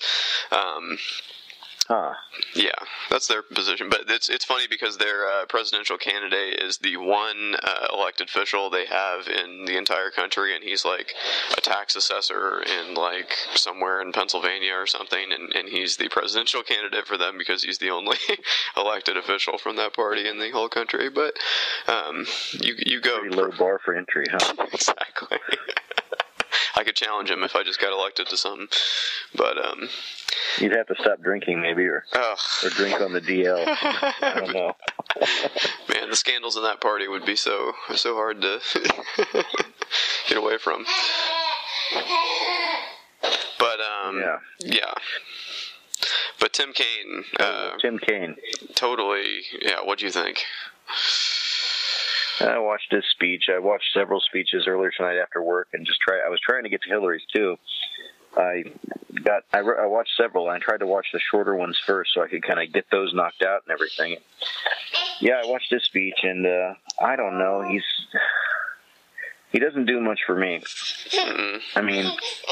Yeah, that's their position. But it's funny because their presidential candidate is the one elected official they have in the entire country, and he's like a tax assessor in like somewhere in Pennsylvania or something, and he's the presidential candidate for them because he's the only elected official from that party in the whole country. But you go pretty low bar for entry, huh? Exactly. I could challenge him if I just got elected to something, but you'd have to stop drinking, maybe, or drink on the DL. I don't know. Man, the scandals in that party would be so hard to get away from. But But yeah. But Tim Kaine. Tim Kaine. Totally. Yeah. What'd you think? I watched his speech. I watched several speeches earlier tonight after work, and I was trying to get to Hillary's too. I watched several, and I tried to watch the shorter ones first so I could kind of get those knocked out and everything. Yeah, I watched his speech, and I don't know. He doesn't do much for me. I mean,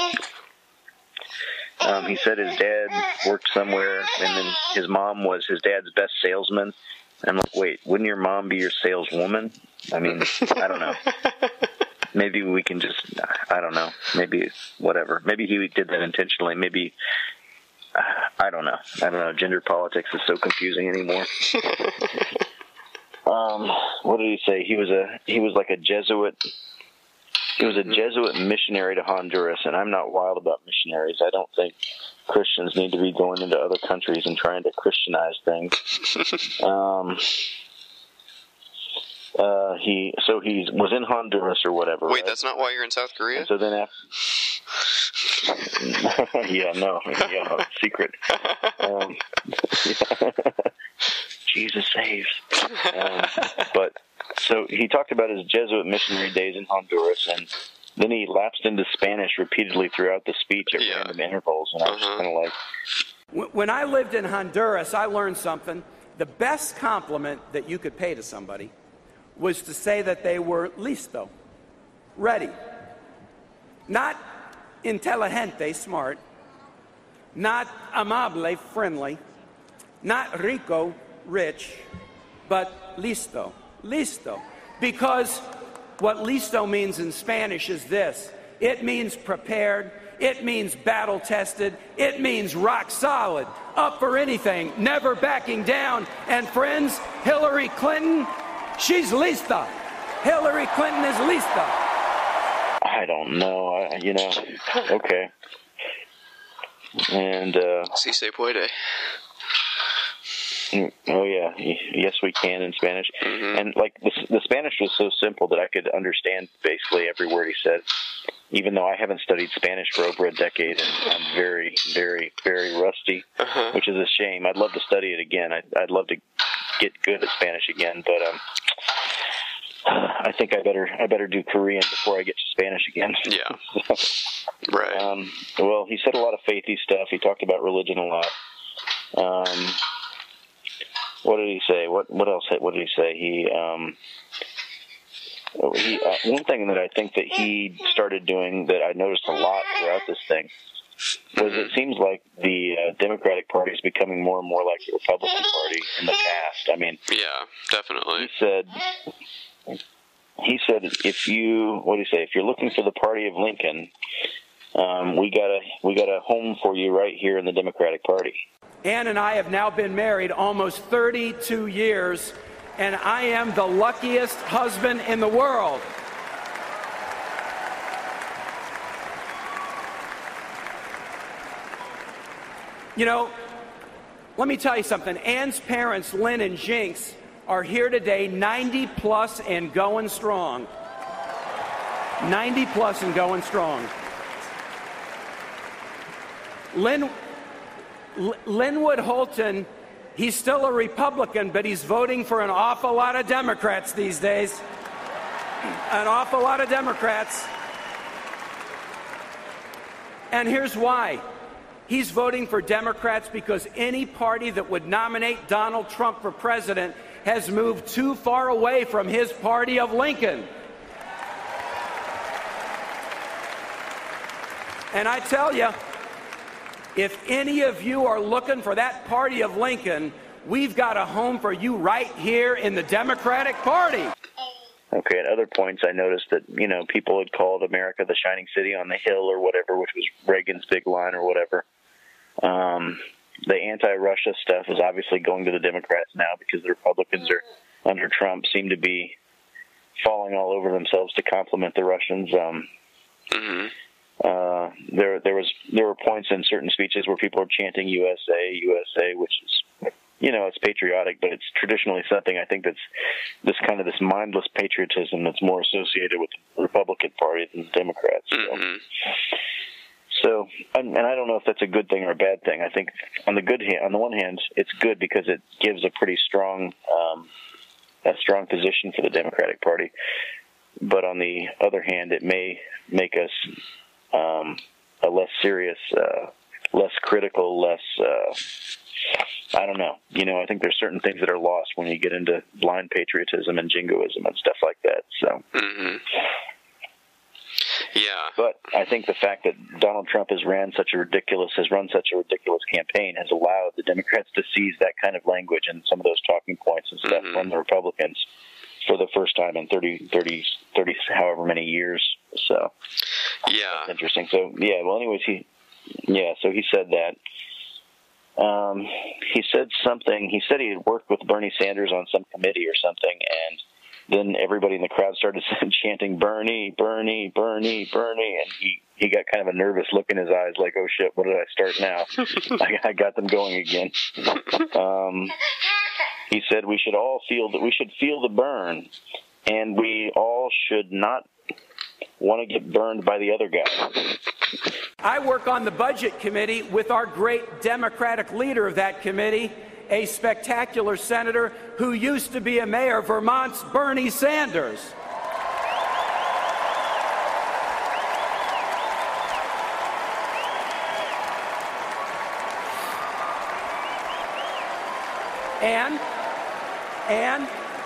he said his dad worked somewhere, and then his mom was his dad's best salesman. I'm like, wait, wouldn't your mom be your saleswoman? I mean, I don't know. Maybe we can just, I don't know. Maybe, whatever. Maybe he did that intentionally. Maybe, I don't know. Gender politics is so confusing anymore. What did he say? He was like a Jesuit. He was a Jesuit missionary to Honduras, and I'm not wild about missionaries. I don't think Christians need to be going into other countries and trying to Christianize things. He was in Honduras or whatever. Wait, right? That's not why you're in South Korea? And so then secret. Jesus saves. But so he talked about his Jesuit missionary days in Honduras, and then he lapsed into Spanish repeatedly throughout the speech at random intervals, and I was just kind of like... When I lived in Honduras, I learned something. The best compliment that you could pay to somebody was to say that they were listo, ready. Not inteligente, smart. Not amable, friendly. Not rico, rich. But listo, listo. Because what listo means in Spanish is this. It means prepared. It means battle-tested. It means rock solid. Up for anything. Never backing down. And friends, Hillary Clinton, she's lista. Hillary Clinton is lista. I don't know. Okay. And, Si se puede. Oh, yeah. Yes, we can in Spanish. Mm-hmm. And, like, the Spanish was so simple that I could understand basically every word he said, even though I haven't studied Spanish for over a decade, and I'm very, very, very rusty, which is a shame. I'd love to study it again. I'd love to get good at Spanish again, but I think I better do Korean before I get to Spanish again. Yeah. Right. Well, he said a lot of faithy stuff. He talked about religion a lot. What did he say? What else? What did he say? One thing that I think that he started doing that I noticed a lot throughout this thing was it seems like the Democratic Party is becoming more and more like the Republican Party in the past. I mean, yeah, definitely. He said, if you're looking for the party of Lincoln, we got a home for you right here in the Democratic Party. Ann and I have now been married almost 32 years, and I am the luckiest husband in the world. You know, let me tell you something. Ann's parents, Lynn and Jinx, are here today, 90 plus and going strong. 90 plus and going strong. Linwood Holton, he's still a Republican, but he's voting for an awful lot of Democrats these days. An awful lot of Democrats. And here's why. He's voting for Democrats because any party that would nominate Donald Trump for president has moved too far away from his party of Lincoln. And I tell you, if any of you are looking for that party of Lincoln, we've got a home for you right here in the Democratic Party. Okay, at other points I noticed that, people had called America the shining city on the hill or whatever, which was Reagan's big line or whatever. The anti-Russia stuff is obviously going to the Democrats now because the Republicans are under Trump seem to be falling all over themselves to compliment the Russians. There were points in certain speeches where people are chanting USA, USA, which is, it's patriotic, but it's traditionally something I think that's this mindless patriotism that's more associated with the Republican Party than the Democrats. So and I don't know if that's a good thing or a bad thing. I think on the one hand, it's good because it gives a pretty strong position for the Democratic Party. But on the other hand, it may make us a less serious, less critical, less. I don't know. I think there's certain things that are lost when you get into blind patriotism and jingoism and stuff like that. So. Mm-hmm. Yeah. But I think the fact that Donald Trump has run such a ridiculous campaign has allowed the Democrats to seize that kind of language and some of those talking points and stuff from the Republicans for the first time in 30 however many years. So that's interesting. So anyways, he said that. He said something. He said he had worked with Bernie Sanders on some committee or something, and then everybody in the crowd started chanting "Bernie, Bernie, Bernie, Bernie," and he got kind of a nervous look in his eyes, like, "Oh shit, what did I start now?" I got them going again. He said we should feel the burn, and we all should not want to get burned by the other guy. I work on the Budget Committee with our great Democratic leader of that committee, a spectacular senator who used to be a mayor, Vermont's Bernie Sanders. And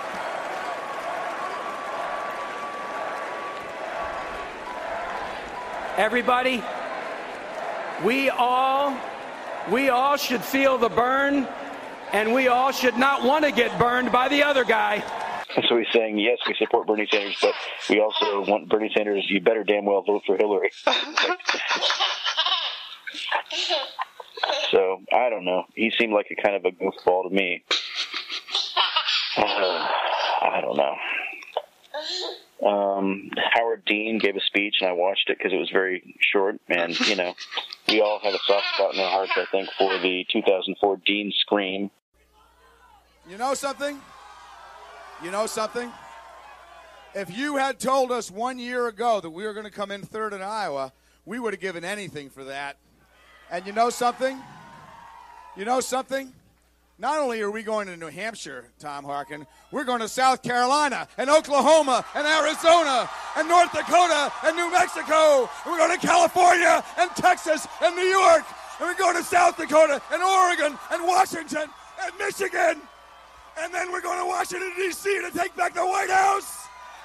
everybody, we all should feel the burn, and we all should not want to get burned by the other guy. So he's saying, yes, we support Bernie Sanders, but we also want Bernie Sanders, you better damn well vote for Hillary. So, I don't know. He seemed like a kind of a goofball to me. I don't know. Howard Dean gave a speech, and I watched it because it was very short. And, we all have a soft spot in our hearts, I think, for the 2004 Dean Scream. You know something? If you had told us 1 year ago that we were going to come in third in Iowa, we would have given anything for that. And you know something? Not only are we going to New Hampshire, Tom Harkin, we're going to South Carolina and Oklahoma and Arizona and North Dakota and New Mexico. And we're going to California and Texas and New York. And we're going to South Dakota and Oregon and Washington and Michigan. And then we're going to Washington, D.C. to take back the White House.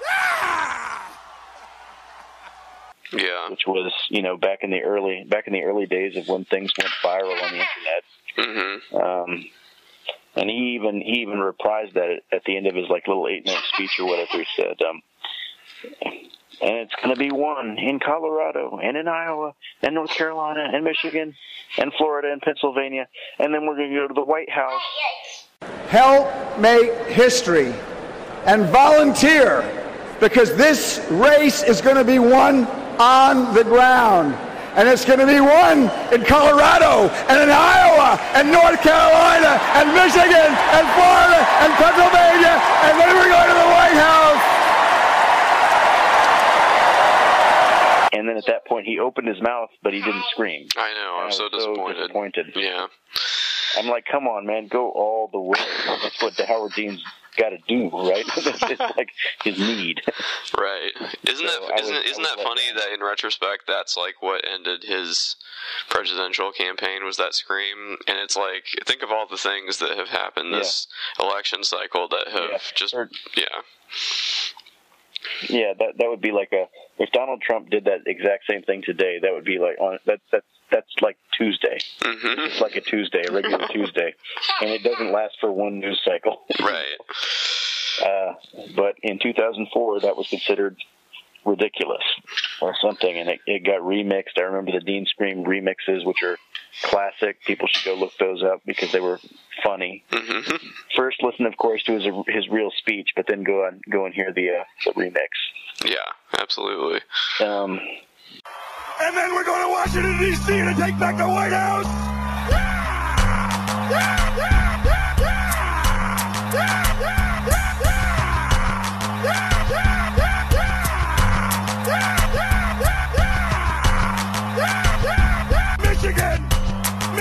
Yeah. Which was, back in the early days of when things went viral on the internet. Mm-hmm. And he even reprised that at the end of his little 8-minute speech or whatever he said. And it's going to be won in Colorado and in Iowa and North Carolina and Michigan and Florida and Pennsylvania, and then we're going to go to the White House. Help make history and volunteer, because this race is going to be won on the ground. And it's going to be won in Colorado and in Iowa and North Carolina and Michigan and Florida and Pennsylvania, and then we're going to the White House. And then at that point, he opened his mouth, but he didn't scream. I know. I'm so disappointed. Yeah. I'm like, come on, man, go all the way. That's what Howard Dean's got to do, right? It's like his need. Right. Isn't that funny that in retrospect that's what ended his presidential campaign was that scream? And it's think of all the things that have happened this election cycle that have Yeah, that would be if Donald Trump did that exact same thing today, that would be that's like Tuesday. Mm-hmm. It's like a Tuesday, a regular Tuesday, and it doesn't last for one news cycle. Right. But in 2004, that was considered ridiculous or something, and it got remixed. I remember the Dean Scream remixes, which are classic. People should go look those up because they were funny. Mm-hmm. First, listen, of course, to his real speech, but then go and hear the remix. Yeah, absolutely. And then we're going to Washington, D.C. to take back the White House.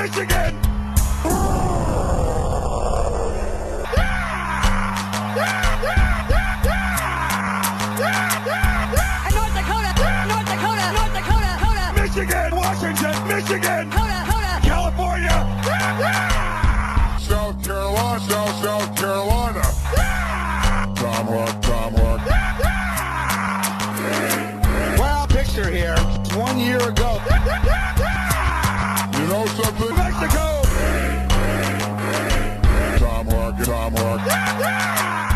Michigan! North Dakota. Michigan, Washington, Michigan, California, South Carolina, Tom Hawk. Well, picture here. 1 year ago. You know something? Mexico, Tom Hawk.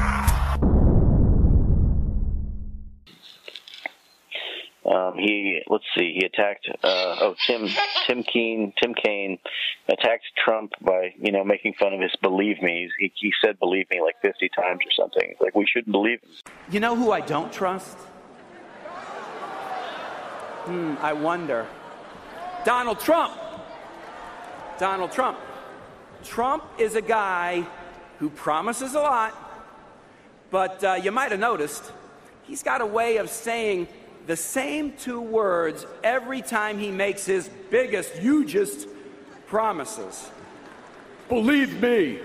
He attacked, Tim Kaine attacked Trump by, making fun of his believe me. He said believe me like 50 times or something. It's like, we shouldn't believe him. You know who I don't trust? I wonder. Donald Trump. Trump is a guy who promises a lot, but you might have noticed he's got a way of saying the same two words every time he makes his biggest, hugest promises. Believe me.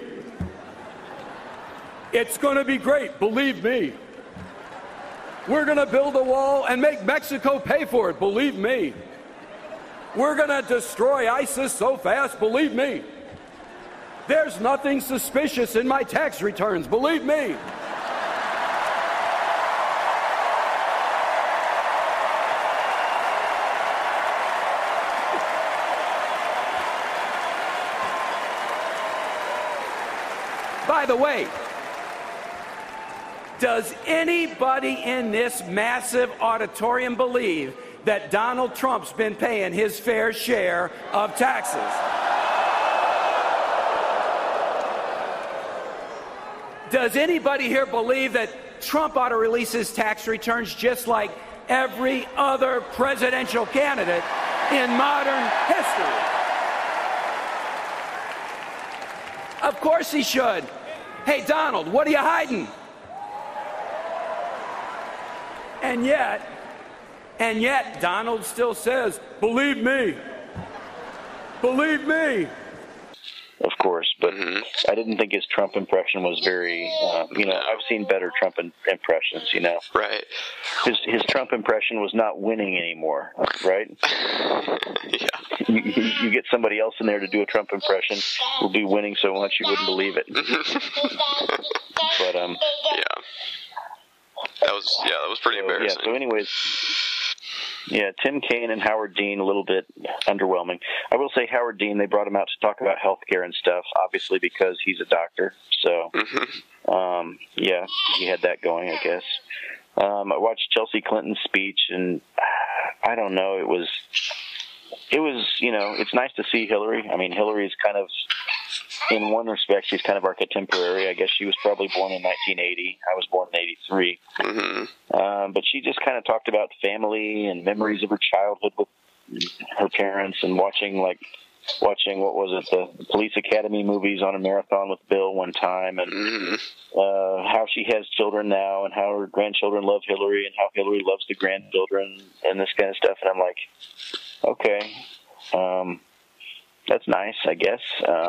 It's going to be great. Believe me. We're going to build a wall and make Mexico pay for it. Believe me. We're going to destroy ISIS so fast. Believe me. There's nothing suspicious in my tax returns. Believe me. By the way, does anybody in this massive auditorium believe that Donald Trump's been paying his fair share of taxes? Does anybody here believe that Trump ought to release his tax returns just like every other presidential candidate in modern history? Of course he should. Hey, Donald, what are you hiding? And yet, Donald still says, believe me. Believe me. Of course, but I didn't think his Trump impression was very, I've seen better Trump impressions, Right. His Trump impression was not winning anymore, right? Yeah. You get somebody else in there to do a Trump impression who'll be winning so much you wouldn't believe it. But, yeah. That was pretty embarrassing. Yeah, so anyways, Tim Kaine and Howard Dean, a little bit underwhelming. I will say Howard Dean, they brought him out to talk about healthcare and stuff, obviously because he's a doctor. So, he had that going, I guess. I watched Chelsea Clinton's speech, and I don't know, it was, it's nice to see Hillary. I mean, Hillary's kind of, in one respect, she's kind of our contemporary. I guess she was probably born in 1980. I was born in 83. But she just kind of talked about family and memories of her childhood with her parents and watching what was it, the Police Academy movies on a marathon with Bill one time, and how she has children now and how her grandchildren love Hillary and how Hillary loves the grandchildren and this kind of stuff. And I'm like, okay, that's nice, I guess.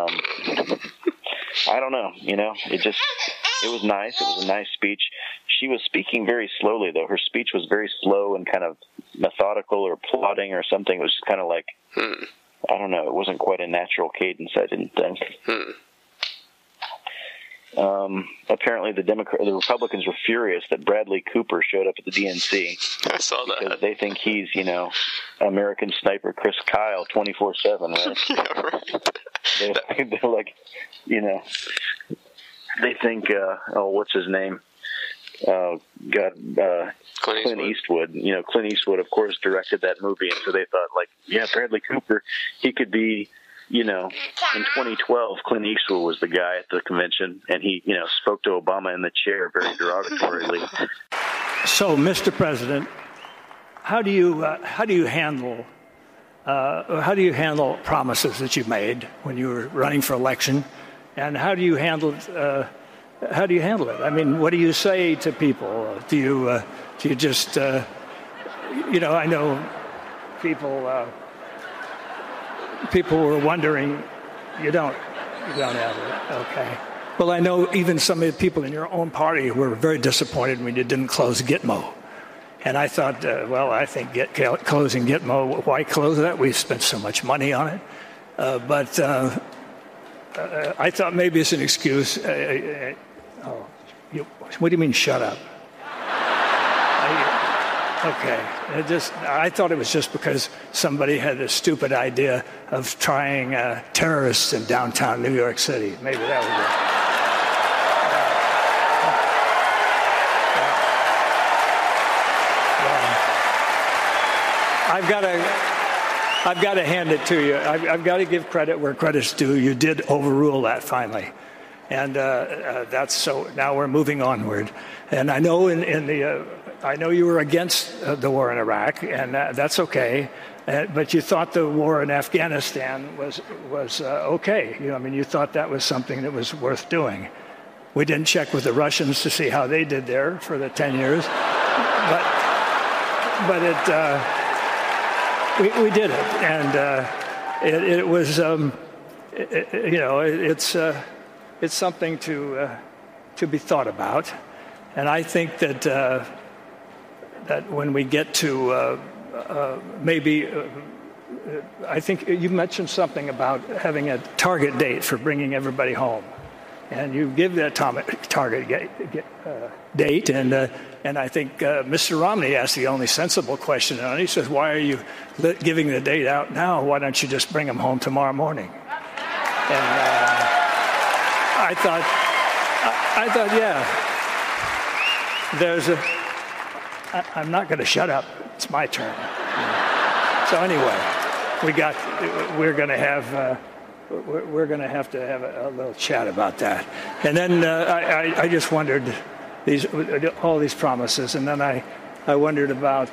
I don't know, it was nice. It was a nice speech. She was speaking very slowly, though. Her speech was very slow and kind of methodical or plodding or something. It was just kind of like, I don't know, it wasn't quite a natural cadence, I didn't think. Apparently the Republicans were furious that Bradley Cooper showed up at the DNC. I saw that. Because they think he's, American sniper Chris Kyle 24/7, right? Yeah, right. They're like, they think, what's his name? Clint Eastwood. Clint Eastwood, of course, directed that movie, and so they thought, Bradley Cooper, he could be, in 2012, Clint Eastwood was the guy at the convention, and he, spoke to Obama in the chair very derogatorily. So, Mr. President, how do you handle promises that you made when you were running for election, and how do you handle it? I mean, what do you say to people? Do you just, I know people people were wondering, you don't have it, okay. Well, I know even some of the people in your own party were very disappointed when you didn't close Gitmo. And I thought, I think closing Gitmo, why close that? We've spent so much money on it. But I thought maybe it's an excuse. What do you mean, shut up? Okay. I thought it was just because somebody had a stupid idea of trying terrorists in downtown New York City. Maybe that was it. I've got to hand it to you. I've got to give credit where credit's due. You did overrule that finally, and that's so. Now we're moving onward. And I know I know you were against the war in Iraq, and that's okay. But you thought the war in Afghanistan was okay. You thought that was something that was worth doing. We didn't check with the Russians to see how they did there for the 10 years, but it. We did it, and it was, it's something to be thought about, and I think that that when we get to I think you mentioned something about having a target date for bringing everybody home, and you give that target date, and I think Mr. Romney asked the only sensible question, and he says, "Why are you giving the date out now? Why don't you just bring them home tomorrow morning?" And I thought, yeah, I'm not going to shut up. It's my turn. So anyway, we're going to have to have a little chat about that. And then I just wondered all these promises, and then I wondered about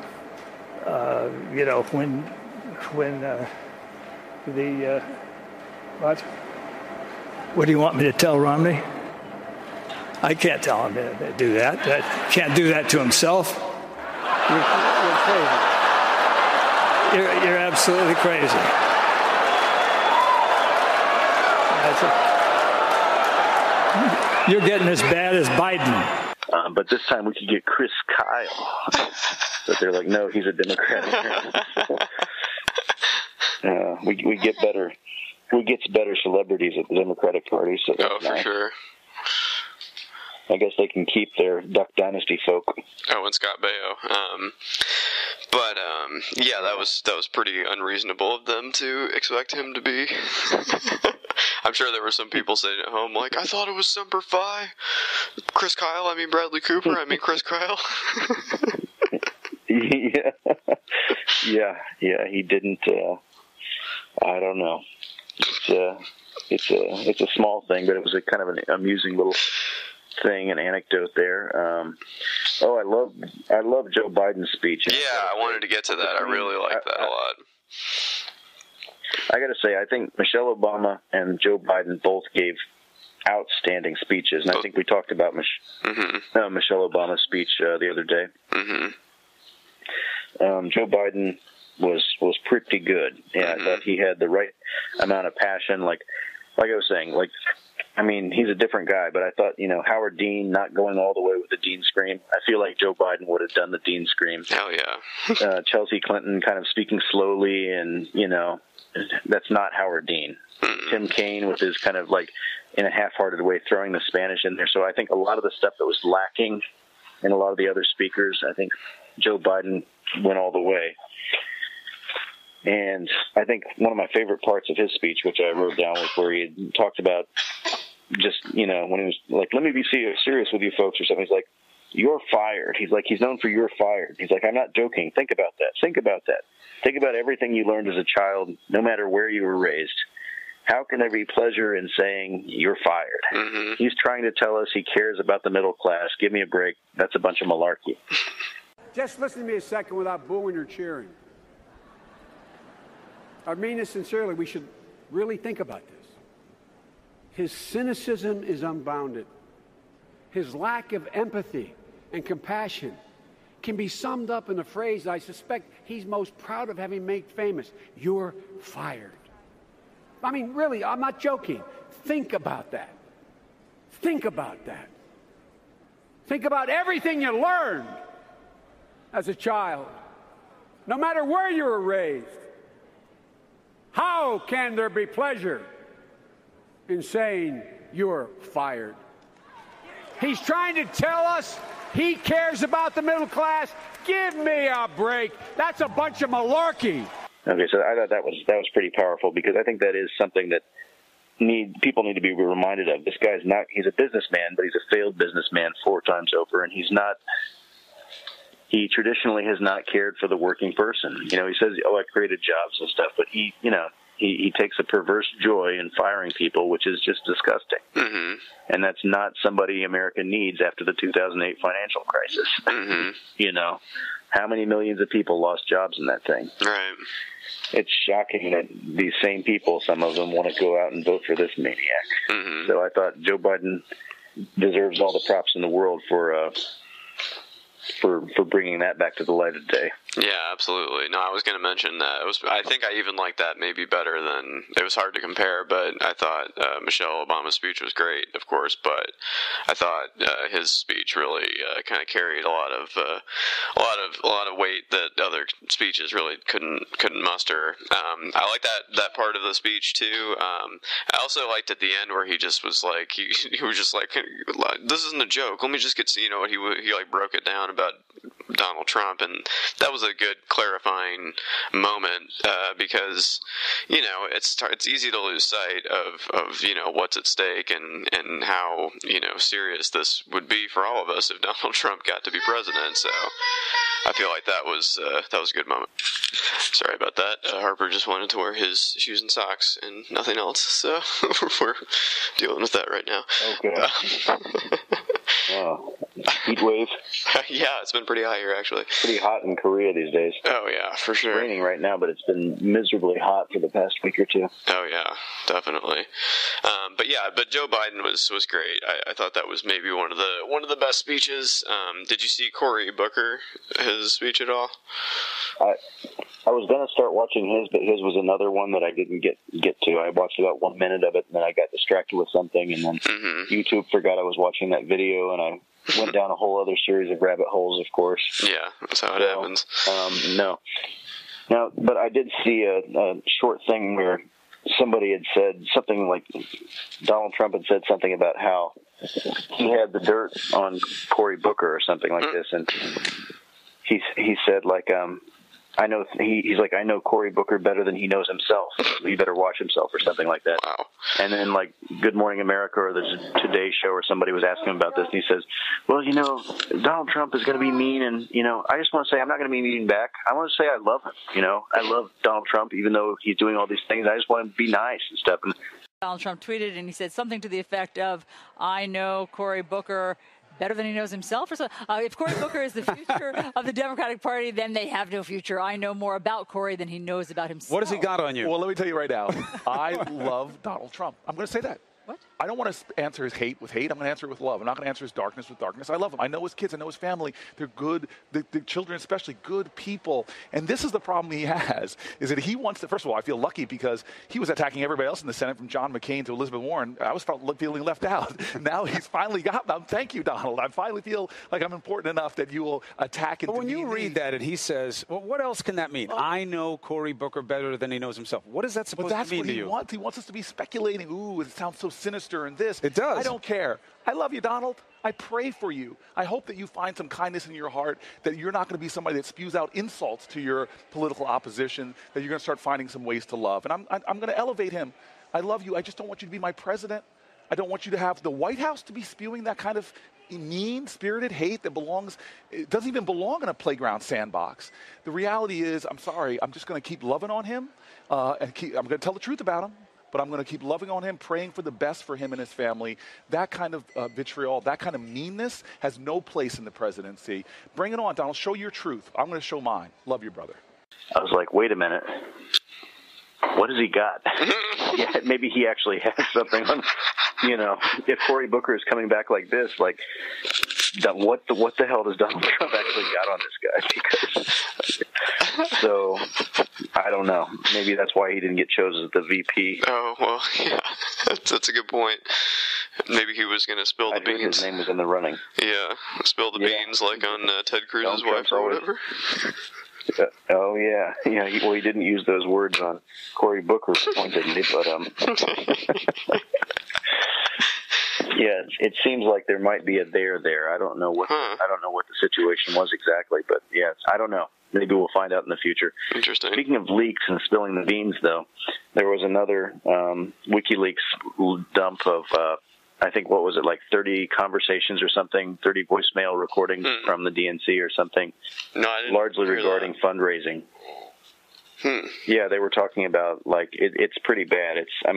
what do you want me to tell Romney? I can't tell him to do that. Can't do that to himself. You're crazy. You're absolutely crazy. You're getting as bad as Biden. But this time we could get Chris Kyle. But they're like, no, he's a Democrat. We get better. We get better celebrities at the Democratic Party. So for sure. I guess they can keep their Duck Dynasty folk. Oh, and Scott Baio. Yeah, that was pretty unreasonable of them to expect him to be. I'm sure there were some people sitting at home like, I thought it was Semper Fi. Chris Kyle, I mean Bradley Cooper, I mean Chris Kyle. Yeah, he didn't, I don't know. It's a small thing, but it was a kind of an amusing little thing, an anecdote there. I love Joe Biden's speech. Yeah, I wanted to get to that. I really liked that a lot. I got to say, I think Michelle Obama and Joe Biden both gave outstanding speeches, and I think we talked about Michelle Obama's speech the other day. Joe Biden was pretty good. Yeah, I thought he had the right amount of passion. Like I was saying, he's a different guy, but I thought, Howard Dean not going all the way with the Dean scream. I feel like Joe Biden would have done the Dean scream. Hell yeah. Chelsea Clinton kind of speaking slowly, and, that's not Howard Dean. Tim Kaine with his kind of in a half-hearted way throwing the Spanish in there. So I think a lot of the stuff that was lacking in a lot of the other speakers, I think Joe Biden went all the way. And I think one of my favorite parts of his speech, which I wrote down, was where he talked about just, when he was like, let me be serious with you folks or something. He's like, you're fired. He's like, he's known for you're fired. He's like, I'm not joking. Think about that. Think about that. Think about everything you learned as a child, no matter where you were raised. How can there be pleasure in saying you're fired? Mm-hmm. He's trying to tell us he cares about the middle class. Give me a break. That's a bunch of malarkey. Just listen to me a second without booing or cheering. I mean this sincerely. We should really think about this. His cynicism is unbounded. His lack of empathy and compassion can be summed up in a phrase I suspect he's most proud of having made famous. You're fired. I mean, really, I'm not joking. Think about that. Think about that. Think about everything you learned as a child, no matter where you were raised. How can there be pleasure in saying you're fired? He's trying to tell us he cares about the middle class. Give me a break. That's a bunch of malarkey. Okay, so I thought that was pretty powerful, because I think that is something that people need to be reminded of. This guy's he's a businessman, but he's a failed businessman 4 times over, and he traditionally has not cared for the working person. You know, he says, "Oh, I created jobs and stuff," but he takes a perverse joy in firing people, which is just disgusting. Mm-hmm. And that's not somebody America needs after the 2008 financial crisis. Mm-hmm. You know, how many millions of people lost jobs in that thing? Right. It's shocking that these same people, some of them, want to go out and vote for this maniac. Mm-hmm. So I thought Joe Biden deserves all the props in the world for bringing that back to the light of day. Yeah, absolutely. No, I was going to mention that. I think I even liked that maybe better than, it was hard to compare, but I thought Michelle Obama's speech was great, of course, but I thought his speech really kind of carried a lot of weight that other speeches really couldn't muster. I like that part of the speech too. I also liked at the end where he just was like, he was just like, this isn't a joke. Let me just get to, he like broke it down about Donald Trump, and that was a good clarifying moment because it's easy to lose sight of what's at stake and how serious this would be for all of us if Donald Trump got to be president. So I feel like that was a good moment. Sorry about that. Harper just wanted to wear his shoes and socks and nothing else, so we're dealing with that right now. Okay. Heat wave. Yeah, it's been pretty hot here, actually. Pretty hot in Korea these days. Oh, yeah, for sure. It's raining right now, but it's been miserably hot for the past week or two. Oh, yeah, definitely. But Joe Biden was great. I thought that was maybe one of the best speeches. Did you see Cory Booker, his speech at all? I was going to start watching his, but his was another one that I didn't get to. I watched about 1 minute of it, and then I got distracted with something, and then YouTube forgot I was watching that video, and I went down a whole other series of rabbit holes, of course. Yeah, that's how it happens. No. Now, but I did see a short thing where somebody had said something like Donald Trump had said something about how he had the dirt on Cory Booker or something like this, and he said like I know he's like, I know Cory Booker better than he knows himself. He better watch himself or something like that. Wow. And then like Good Morning America or the Today Show or somebody was asking him about this, and he says, well, Donald Trump is going to be mean, and I just want to say I'm not going to be mean back. I want to say I love him. I love Donald Trump, even though he's doing all these things. I just want him to be nice and stuff. And Donald Trump tweeted, and he said something to the effect of, I know Cory Booker better than he knows himself, or so. If Cory Booker is the future of the Democratic Party, then they have no future. I know more about Cory than he knows about himself. What has he got on you? Well, let me tell you right now. I love Donald Trump. I'm going to say that. What? I don't want to answer his hate with hate. I'm going to answer it with love. I'm not going to answer his darkness with darkness. I love him. I know his kids. I know his family. They're good. The children especially, good people. And this is the problem he has, is that he wants to, first of all, I feel lucky because he was attacking everybody else in the Senate from John McCain to Elizabeth Warren. I was feeling left out. Now he's finally got them. Thank you, Donald. I finally feel like I'm important enough that you will attack and But when you read that and he says, well, what else can that mean? I know Cory Booker better than he knows himself. What is that supposed to mean to you? But that's what he wants us to be speculating. Ooh, it sounds so sinister and this. It does. I don't care. I love you, Donald. I pray for you. I hope that you find some kindness in your heart, that you're not going to be somebody that spews out insults to your political opposition, that you're going to start finding some ways to love. And I'm going to elevate him. I love you. I just don't want you to be my president. I don't want you to have the White House to be spewing that kind of mean-spirited hate that doesn't even belong in a playground sandbox. The reality is, I'm sorry, I'm just going to keep loving on him, I'm going to tell the truth about him. But I'm going to keep loving on him, praying for the best for him and his family. That kind of vitriol, that kind of meanness has no place in the presidency. Bring it on, Donald. Show your truth. I'm going to show mine. Love you, brother. I was like, wait a minute. What has he got? Yeah, maybe he actually has something on, if Cory Booker is coming back like this, like what the hell does Donald Trump actually got on this guy? Because, so I don't know. Maybe that's why he didn't get chosen as the VP. Oh, well, yeah, that's a good point. Maybe he was going to spill the beans. His name was in the running. Yeah, spill the beans like on Ted Cruz's wife or whatever. Oh yeah. He didn't use those words on Cory Booker, pointedly, but yeah, it seems like there might be a there. I don't know what the situation was exactly, but yeah, I don't know. Maybe we'll find out in the future. Interesting. Speaking of leaks and spilling the beans, though, there was another WikiLeaks dump of I think, what was it, like 30 conversations or something, 30 voicemail recordings from the DNC or something, largely regarding fundraising. Yeah, they were talking about, like, it's pretty bad.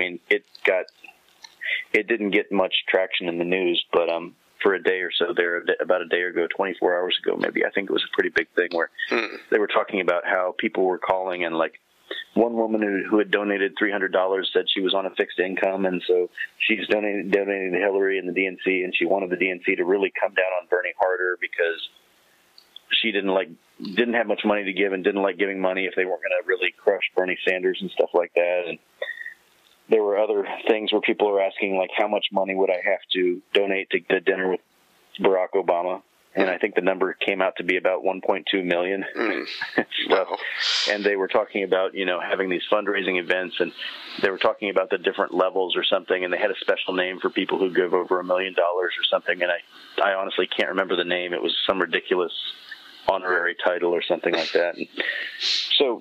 It didn't get much traction in the news, but for a day or so there, about a day ago, 24 hours ago maybe, I think it was a pretty big thing where they were talking about how people were calling and, like, one woman who had donated $300 said she was on a fixed income, and so she's donating to Hillary and the DNC, and she wanted the DNC to really come down on Bernie harder because she didn't have much money to give and didn't like giving money if they weren't going to really crush Bernie Sanders and stuff like that. And there were other things where people were asking, like, how much money would I have to donate to get dinner with Barack Obama? And I think the number came out to be about $1.2 million. Wow. And they were talking about, having these fundraising events, and they were talking about the different levels or something, and they had a special name for people who give over $1 million or something. And I honestly can't remember the name. It was some ridiculous honorary title or something like that. And so,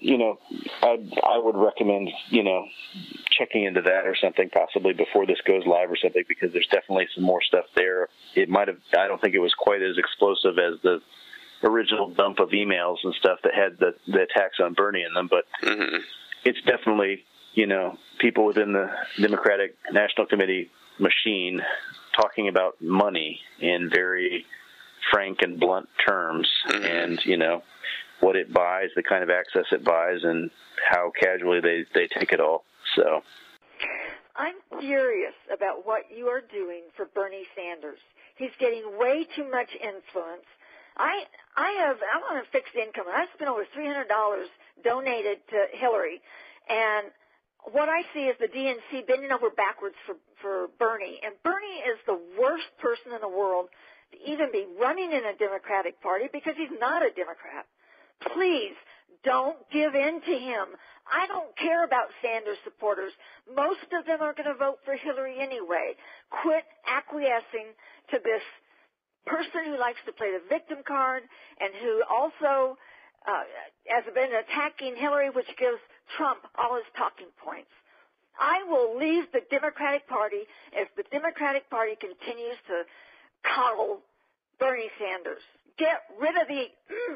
I would recommend, checking into that or something possibly before this goes live or something, because there's definitely some more stuff there. I don't think it was quite as explosive as the original dump of emails and stuff that had the attacks on Bernie in them, but it's definitely, people within the Democratic National Committee machine talking about money in very frank and blunt terms, and what it buys, the kind of access it buys, and how casually they take it all. So I'm furious about what you are doing for Bernie Sanders. He's getting way too much influence. I'm on a fixed income, and I spent over $300 donated to Hillary, and what I see is the DNC bending over backwards for Bernie, and Bernie is the worst person in the world to even be running in a Democratic Party because he's not a Democrat. Please don't give in to him. I don't care about Sanders supporters. Most of them are going to vote for Hillary anyway. Quit acquiescing to this person who likes to play the victim card and who also has been attacking Hillary, which gives Trump all his talking points. I will leave the Democratic Party if the Democratic Party continues to coddle Bernie Sanders. Get rid of the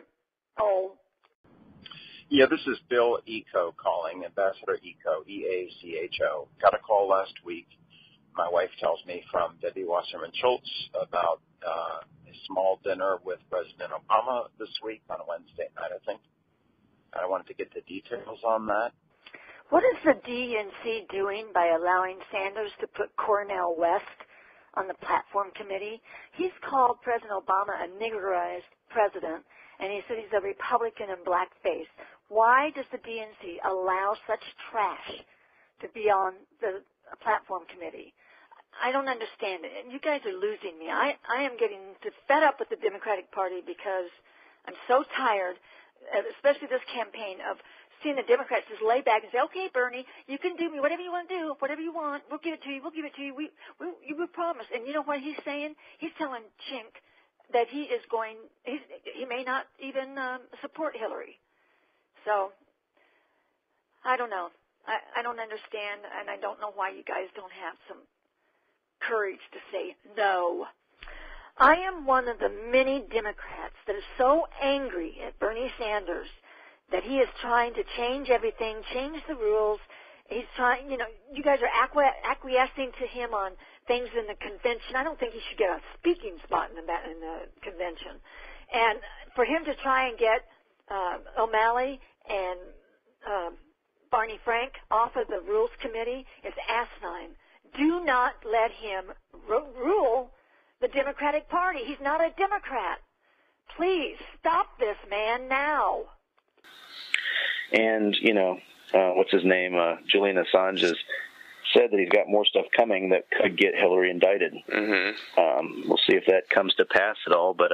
Yeah, this is Bill Eco calling, Ambassador Eco, E-A-C-H-O. Got a call last week, my wife tells me, from Debbie Wasserman Schultz about a small dinner with President Obama this week on a Wednesday night, I think. I wanted to get the details on that. What is the DNC doing by allowing Sanders to put Cornel West on the platform committee? He's called President Obama a niggerized president, and he said he's a Republican in blackface. Why does the DNC allow such trash to be on the platform committee? I don't understand it. And you guys are losing me. I am getting fed up with the Democratic Party because I'm so tired, especially this campaign, of seeing the Democrats just lay back and say, okay, Bernie, you can do me whatever you want to do, whatever you want. We'll give it to you. We'll give it to you. We promise. And you know what he's saying? He's telling Chink that he may not even support Hillary. So, I don't know. I don't understand, and I don't know why you guys don't have some courage to say no. I am one of the many Democrats that is so angry at Bernie Sanders that he is trying to change everything, change the rules. He's trying, you guys are acquiescing to him on things in the convention. I don't think he should get a speaking spot in the convention. And for him to try and get O'Malley and Barney Frank off of the Rules Committee is asinine. Do not let him rule the Democratic Party. He's not a Democrat. Please stop this man now. And, what's his name? Julian Assange has said that he's got more stuff coming that could get Hillary indicted. We'll see if that comes to pass at all. But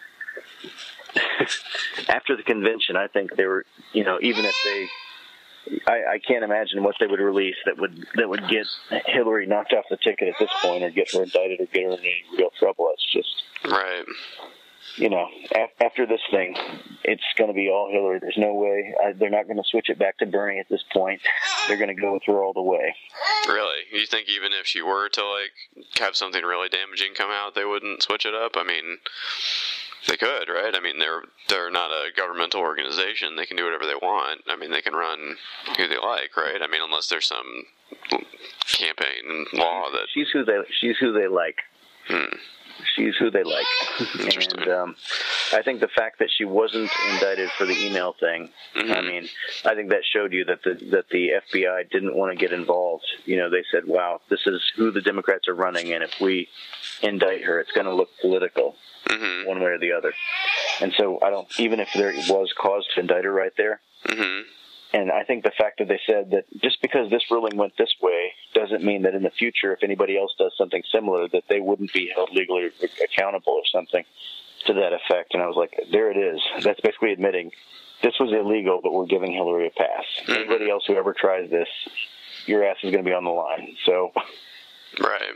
after the convention, I think they were, even if they, I can't imagine what they would release that would get Hillary knocked off the ticket at this point, or get her indicted, or get her in any real trouble. It's just right. After this thing, it's going to be all Hillary. There's no way. They're not going to switch it back to Bernie at this point. They're going to go with her all the way. Really? You think even if she were to, have something really damaging come out, they wouldn't switch it up? I mean, they could, right? I mean, they're not a governmental organization. They can do whatever they want. I mean, they can run who they like, right? I mean, unless there's some campaign law that... She's who they like. She's who they like. And I think the fact that she wasn't indicted for the email thing, I mean, I think that showed you that the FBI didn't want to get involved. They said, wow, this is who the Democrats are running, and if we indict her, it's going to look political one way or the other. And so even if there was cause to indict her right there, and I think the fact that they said that just because this ruling went this way doesn't mean that in the future, if anybody else does something similar, that they wouldn't be held legally accountable or something to that effect. And I was like, there it is. That's basically admitting this was illegal, but we're giving Hillary a pass. Anybody else who ever tries this, your ass is going to be on the line. So, right.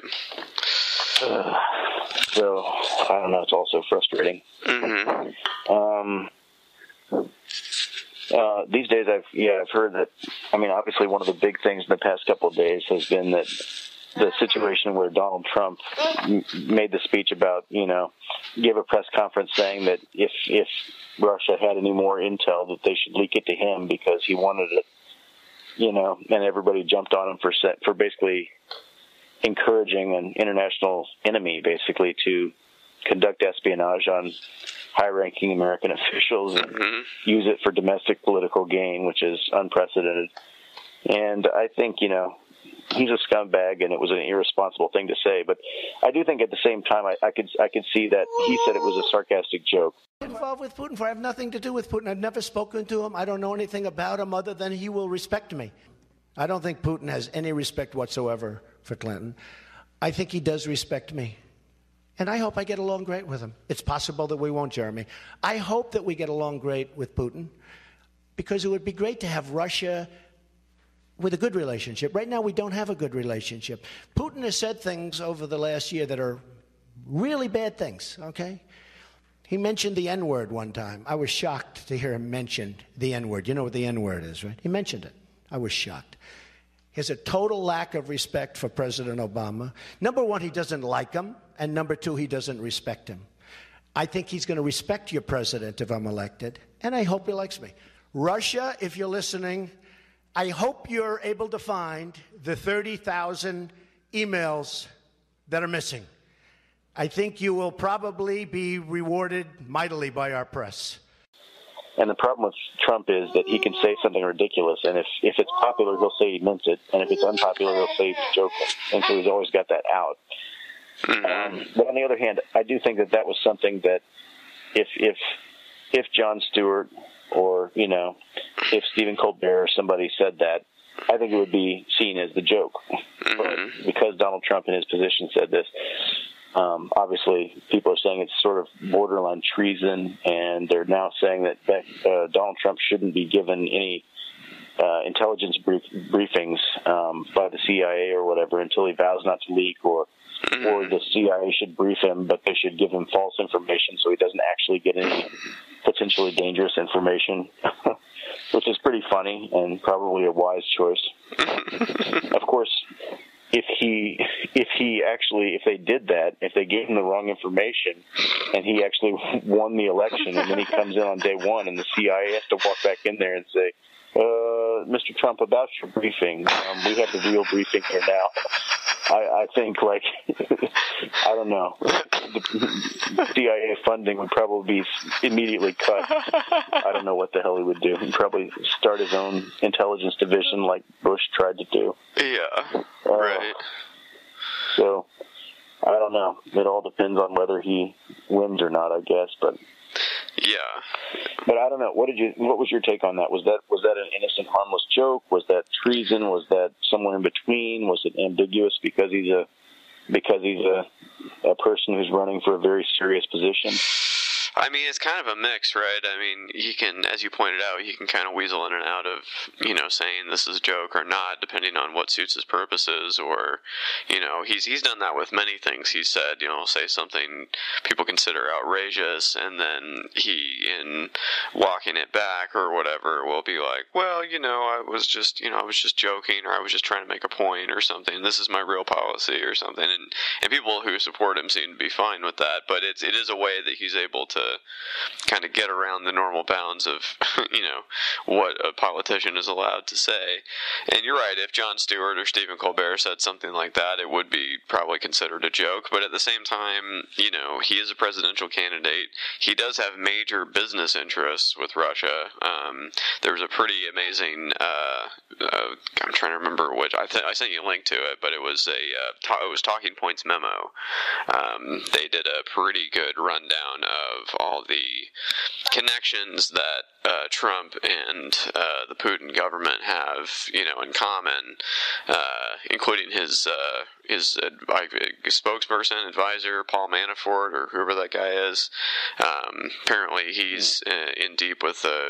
So I don't know. It's also frustrating. These days, I've heard that. I mean, obviously, one of the big things in the past couple of days has been that the situation where Donald Trump made the speech about, gave a press conference saying that if Russia had any more intel, that they should leak it to him because he wanted it, and everybody jumped on him for basically encouraging an international enemy, basically, to conduct espionage on high-ranking American officials and use it for domestic political gain, which is unprecedented. And I think, he's a scumbag, and it was an irresponsible thing to say. But I do think at the same time, I could see that he said it was a sarcastic joke. Involved with Putin, for I have nothing to do with Putin. I've never spoken to him. I don't know anything about him other than he will respect me. I don't think Putin has any respect whatsoever for Clinton. I think he does respect me. And I hope I get along great with him. It's possible that we won't, Jeremy. I hope that we get along great with Putin, because it would be great to have Russia with a good relationship. Right now, we don't have a good relationship. Putin has said things over the last year that are really bad things, okay? He mentioned the N-word one time. I was shocked to hear him mention the N-word. You know what the N-word is, right? He mentioned it. I was shocked. He has a total lack of respect for President Obama. Number one, he doesn't like him. And number two, he doesn't respect him. I think he's going to respect your president if I'm elected. And I hope he likes me. Russia, if you're listening, I hope you're able to find the 30,000 emails that are missing. I think you will probably be rewarded mightily by our press. And the problem with Trump is that he can say something ridiculous, and if it's popular, he'll say he meant it, and if it's unpopular, he'll say he's joking. And so he's always got that out. But on the other hand, I do think that was something that if Jon Stewart or, if Stephen Colbert or somebody said that, I think it would be seen as the joke. But because Donald Trump in his position said this, obviously people are saying it's sort of borderline treason, and they're now saying that Donald Trump shouldn't be given any intelligence briefings by the CIA or whatever until he vows not to leak, or the CIA should brief him, but they should give him false information so he doesn't actually get any potentially dangerous information, which is pretty funny and probably a wise choice. Of course, if they did that, if they gave him the wrong information and he actually won the election, and then he comes in on day one and the CIA has to walk back in there and say, Mr. Trump, about your briefing, we have the real briefing here now. I think, I don't know, the CIA funding would probably be immediately cut. I don't know what the hell he would do. He'd probably start his own intelligence division like Bush tried to do. Yeah, right. So, I don't know. It all depends on whether he wins or not, I guess. But I don't know. What was your take on that? Was that an innocent, harmless joke? Was that treason? Was that somewhere in between? Was it ambiguous because he's a person who's running for a very serious position? I mean, it's kind of a mix, right? I mean, he can, as you pointed out, he can kind of weasel in and out of, saying this is a joke or not, depending on what suits his purposes, or, he's done that with many things. He said, say something people consider outrageous, and then he, in walking it back or whatever, will be like, well, I was just joking, or I was just trying to make a point or something. This is my real policy or something. And people who support him seem to be fine with that, but it is a way that he's able to kind of get around the normal bounds of, what a politician is allowed to say. And you're right, if Jon Stewart or Stephen Colbert said something like that, it would be probably considered a joke. But at the same time, he is a presidential candidate. He does have major business interests with Russia. There was a pretty amazing, I'm trying to remember which, I sent you a link to it, but it was it was Talking Points memo. They did a pretty good rundown of all the connections that Trump and the Putin government have, in common, including his spokesperson, advisor, Paul Manafort, or whoever that guy is. Apparently, he's in deep with the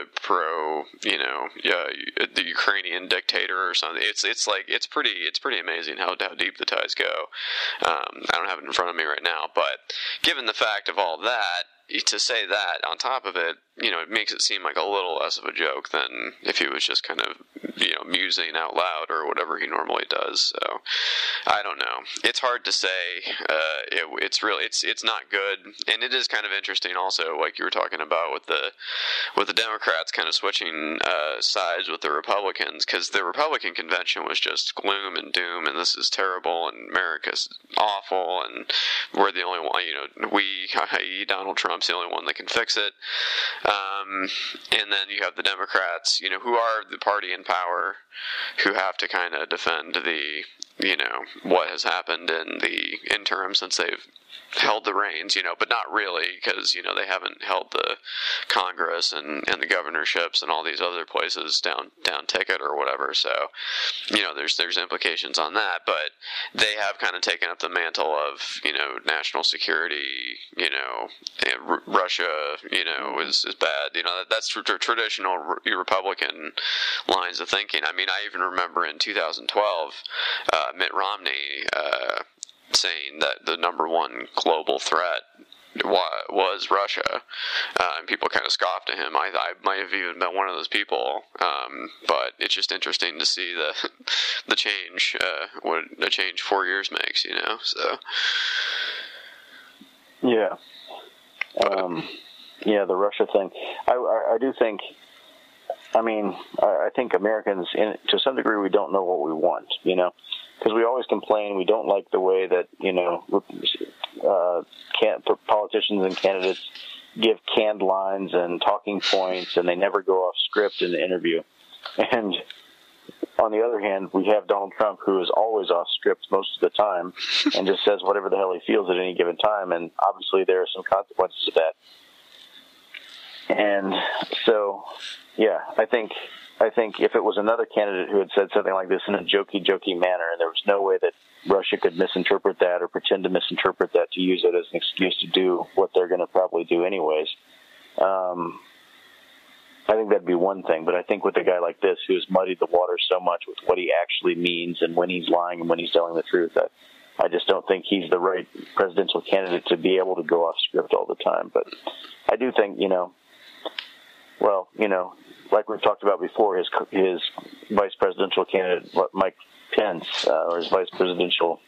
the Ukrainian dictator or something. It's pretty amazing how deep the ties go. I don't have it in front of me right now, but given the fact of all that, to say that on top of it, it makes it seem like a little less of a joke than if he was just kind of, musing out loud or whatever he normally does. So, I don't know. It's hard to say. It's not good, and it is kind of interesting also, like you were talking about with the Democrats kind of switching sides with the Republicans, because the Republican convention was just gloom and doom, and this is terrible, and America's awful, and we're the only one. i.e. Donald Trump's the only one that can fix it. And then you have the Democrats, who are the party in power, who have to kind of defend the, what has happened in the interim since they've held the reins, but not really, because, they haven't held the Congress and the governorships and all these other places down ticket or whatever. So, there's implications on that, but they have kind of taken up the mantle of, national security, Russia, is bad. That's traditional Republican lines of thinking. I mean, I even remember in 2012, Mitt Romney, saying that the number one global threat was Russia, and people kind of scoffed at him. I might have even been one of those people, but it's just interesting to see the change, what a change 4 years makes, so. Yeah. The Russia thing. I do think, I think Americans, to some degree, we don't know what we want, because we always complain we don't like the way that, politicians and candidates give canned lines and talking points, and they never go off script in the interview. And on the other hand, we have Donald Trump, who is always off script most of the time and just says whatever the hell he feels at any given time, and obviously there are some consequences to that. And so, I think if it was another candidate who had said something like this in a jokey manner, and there was no way that Russia could misinterpret that or pretend to misinterpret that to use it as an excuse to do what they're going to probably do anyways, I think that'd be one thing. But I think with a guy like this, who's muddied the water so much with what he actually means and when he's lying and when he's telling the truth, I just don't think he's the right presidential candidate to be able to go off script all the time. But I do think, like we've talked about before, his vice presidential candidate, Mike Pence, or his vice presidential,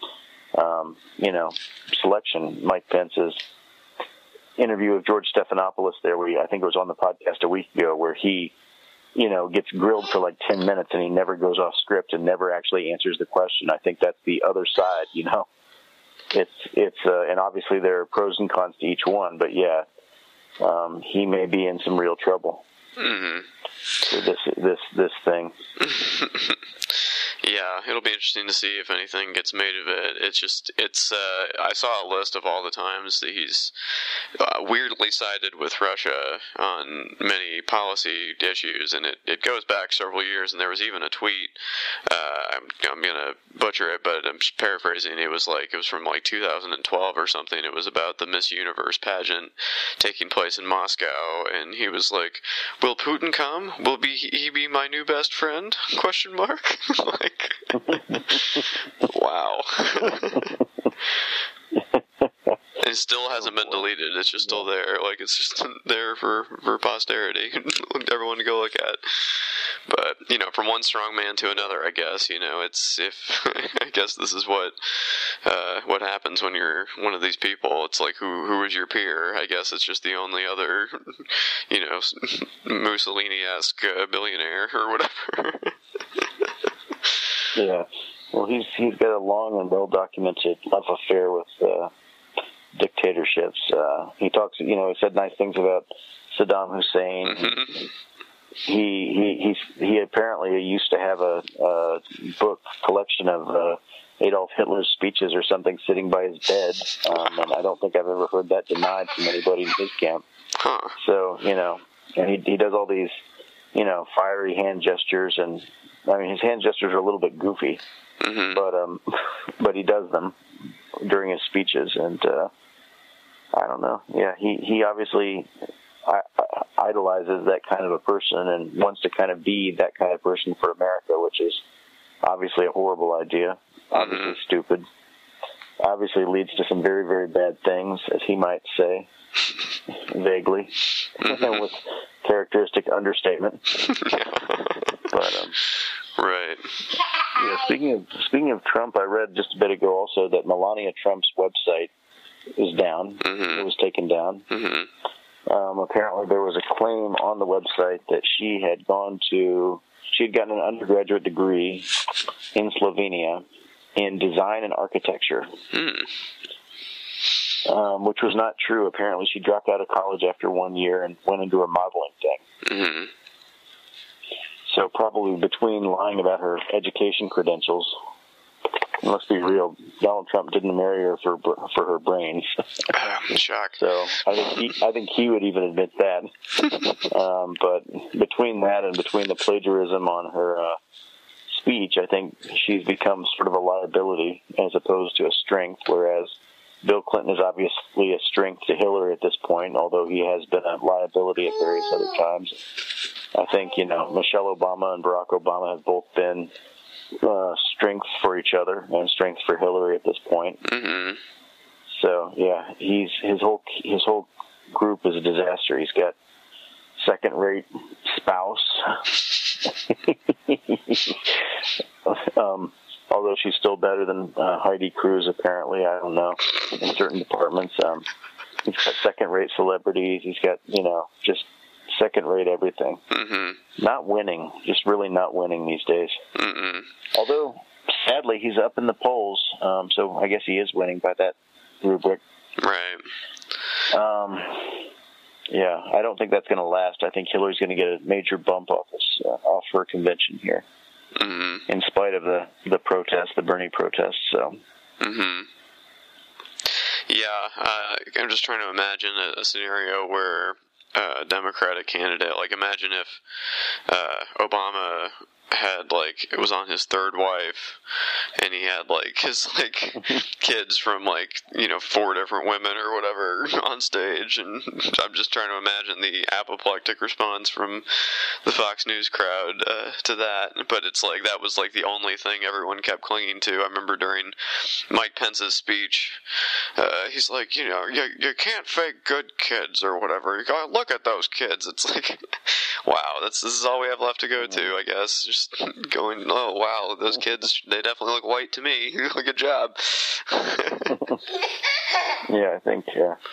selection, Mike Pence's interview with George Stephanopoulos there, where I think it was on the podcast a week ago, where he, gets grilled for like 10 minutes and he never goes off script and never actually answers the question. I think that's the other side, It's and obviously there are pros and cons to each one, but he may be in some real trouble. Mm-hmm. For this thing. Yeah, Yeah, it'll be interesting to see if anything gets made of it. I saw a list of all the times that he's weirdly sided with Russia on many policy issues, and it goes back several years, and there was even a tweet, I'm going to butcher it, but I'm just paraphrasing, it was from 2012 or something. It was about the Miss Universe pageant taking place in Moscow, and he was like, will Putin come? Will he be my new best friend? Question mark. Wow. It still hasn't been deleted. It's just still there. It's just there for posterity. Everyone to go look at. But, from one strong man to another, I guess, I guess this is what happens when you're one of these people. It's like, who is your peer? I guess it's just the only other, Mussolini-esque billionaire or whatever. Yeah. Well, he's got a long and well-documented love affair with dictatorships. He talks, he said nice things about Saddam Hussein. Mm-hmm. He apparently used to have a book collection of Adolf Hitler's speeches or something sitting by his bed, and I don't think I've ever heard that denied from anybody in his camp. Huh. So, and he does all these, fiery hand gestures, and his hand gestures are a little bit goofy, mm-hmm. but he does them during his speeches, and I don't know. Yeah, he obviously idolizes that kind of a person and wants to kind of be that kind of person for America, which is obviously a horrible idea, obviously mm-hmm. stupid, obviously leads to some very, very bad things, as he might say, vaguely, mm-hmm. with characteristic understatement. But right. Yeah, speaking of Trump, I read just a bit ago also that Melania Trump's website is down. Mm-hmm. It was taken down. Mm-hmm. Apparently, there was a claim on the website that she had gotten an undergraduate degree in Slovenia in design and architecture, which was not true. Apparently, she dropped out of college after 1 year and went into a modeling thing. Mm-hmm. So probably between lying about her education credentials, let's be real, Donald Trump didn't marry her for her brains. I'm shocked. So I think he would even admit that. But between that and between the plagiarism on her speech, I think she's become sort of a liability as opposed to a strength, whereas Bill Clinton is obviously a strength to Hillary at this point, although he has been a liability at various other times. I think, Michelle Obama and Barack Obama have both been strengths for each other and strengths for Hillary at this point. Mm-hmm. So, yeah, his whole group is a disaster. He's got second-rate spouse. Although she's still better than Heidi Cruz, apparently. I don't know. In certain departments. He's got second-rate celebrities. He's got, just second-rate everything. Mm-hmm. Not winning. Just really not winning these days. Mm-mm. Although, sadly, he's up in the polls. So I guess he is winning by that rubric. Right. Yeah, I don't think that's going to last. I think Hillary's going to get a major bump off her convention here. Mm-hmm. In spite of the protests, the Bernie protests. So. Mm-hmm. Yeah, I'm just trying to imagine a scenario where a Democratic candidate, imagine if Obama had it was on his third wife, and he had his kids from 4 different women or whatever on stage, and I'm just trying to imagine the apoplectic response from the Fox News crowd to that. But it's that was the only thing everyone kept clinging to. I remember during Mike Pence's speech, he's like, you can't fake good kids or whatever. You gotta look at those kids. It's wow, this is all we have left to go to, I guess. Just going, oh wow, those kids, they definitely look white to me. Good job. Yeah, I think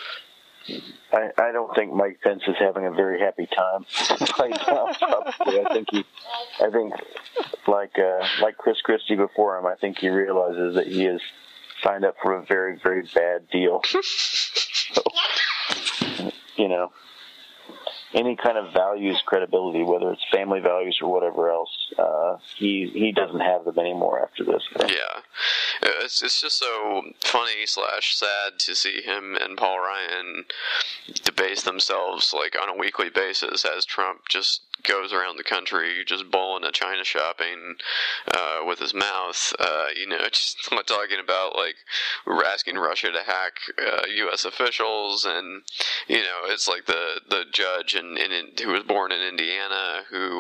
I don't think Mike Pence is having a very happy time right now. Probably. I think like Chris Christie before him, I think he realizes that he has signed up for a very, very bad deal. So, any kind of values credibility, whether it's family values or whatever else. He doesn't have them anymore after this. So. Yeah. It's just so funny / sad to see him and Paul Ryan debase themselves like on a weekly basis as Trump just goes around the country just bowling at China shopping with his mouth, just talking about like asking Russia to hack U.S. officials, and it's like the judge who was born in Indiana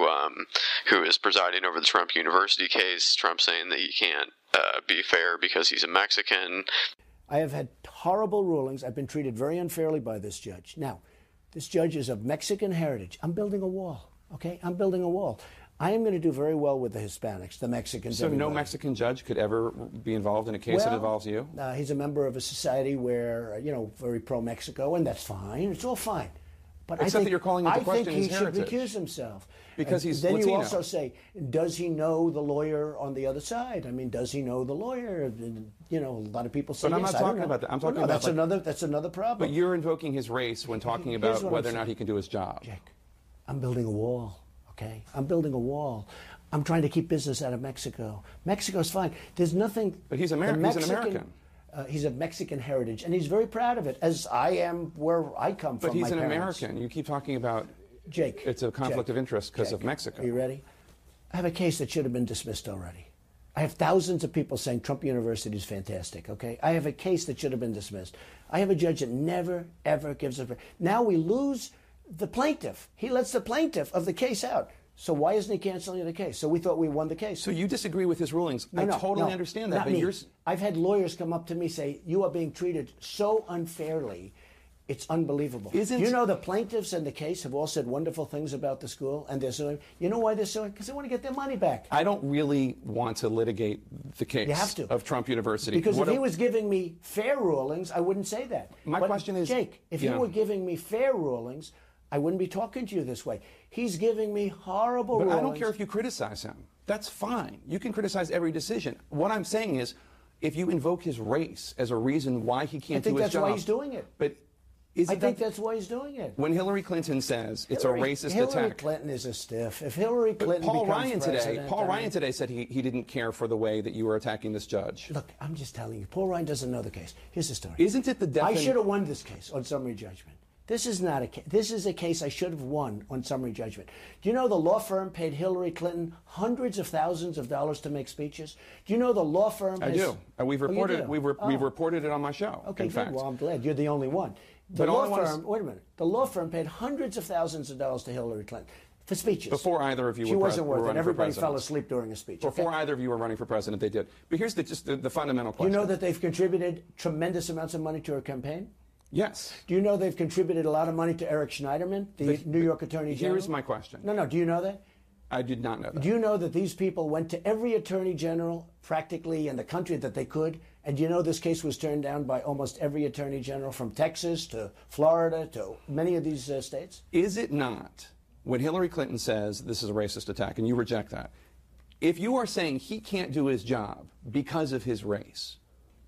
who is presiding over the Trump University case. Trump saying that he can't be fair because he's a Mexican. I have had horrible rulings. I've been treated very unfairly by this judge. Now, this judge is of Mexican heritage. I'm building a wall. Okay, I'm building a wall. I am going to do very well with the Hispanics, the Mexicans. So no Mexican judge could ever be involved in a case that involves you? He's a member of a society where, very pro-Mexico, and that's fine. It's all fine. But Except that you're calling into question his heritage. I think he should recuse himself. Because he's then Latino. You also say, does he know the lawyer on the other side? I mean, does he know the lawyer? A lot of people say but yes. I'm not talking about that. I'm talking about that's another problem. But you're invoking his race when talking about whether or not he can do his job. Jake, I'm building a wall. Okay, I'm building a wall. I'm trying to keep business out of Mexico. Mexico's fine. There's nothing. But he's American. He's an American. He's of Mexican heritage, and he's very proud of it, as I am where I come from. But he's an American. You keep talking about Jake. It's a conflict of interest because of Mexico. Are you ready? I have a case that should have been dismissed already. I have thousands of people saying Trump University is fantastic. Okay, I have a case that should have been dismissed. I have a judge that never ever gives a. Now we lose the plaintiff. He lets the plaintiff of the case out. So why isn't he canceling the case? So we thought we won the case. So you disagree with his rulings. I totally understand that. Not me. I've had lawyers come up to me say, you are being treated so unfairly. It's unbelievable. You know the plaintiffs in the case have all said wonderful things about the school, and they're suing. You know why they're suing? Because they want to get their money back. I don't really want to litigate the case of Trump University. Because if he was giving me fair rulings, I wouldn't say that. My question is, Jake, if you were giving me fair rulings, I wouldn't be talking to you this way. He's giving me horrible rulings. But I don't care if you criticize him. That's fine. You can criticize every decision. What I'm saying is, if you invoke his race as a reason why he can't do his job. I think that's why he's doing it. But I think that's why he's doing it. When Hillary Clinton says it's a racist attack. Hillary Clinton is a stiff. If Hillary Clinton becomes president, Paul Ryan today said he didn't care for the way that you were attacking this judge. Look, I'm just telling you, Paul Ryan doesn't know the case. Here's the story. Isn't it the definition? I should have won this case on summary judgment. This is not a case. This is a case I should have won on summary judgment. Do you know the law firm paid Hillary Clinton hundreds of thousands of dollars to make speeches? Do you know the law firm? I do. We've reported. We've reported it on my show. Okay, in fact. Well, I'm glad you're the only one. The law firm. Wait a minute. The law firm paid hundreds of thousands of dollars to Hillary Clinton for speeches. Before either of you she were wasn't worth it. Everybody fell asleep during a speech. Before either of you were running for president, they did. But here's the fundamental question. Do you know that they've contributed tremendous amounts of money to her campaign? Yes. Do you know they've contributed a lot of money to Eric Schneiderman, the New York Attorney General? Here's my question. No. Do you know that? I did not know that. Do you know that these people went to every Attorney General practically in the country that they could? And do you know this case was turned down by almost every Attorney General from Texas to Florida to many of these states? Is it not, when Hillary Clinton says this is a racist attack, and you reject that, if you are saying he can't do his job because of his race,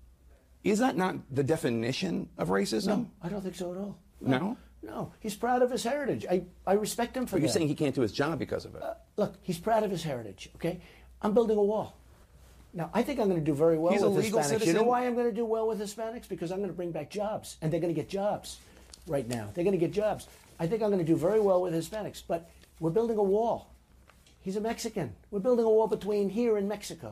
is that not the definition of racism? No, I don't think so at all. No? No, he's proud of his heritage. I respect him for that. But you're saying he can't do his job because of it. Look, he's proud of his heritage, okay? I'm building a wall. Now, I think I'm going to do very well with Hispanics. Citizen. You know why I'm going to do well with Hispanics? Because I'm going to bring back jobs, and they're going to get jobs right now. They're going to get jobs. I think I'm going to do very well with Hispanics, but we're building a wall. He's a Mexican. We're building a wall between here and Mexico.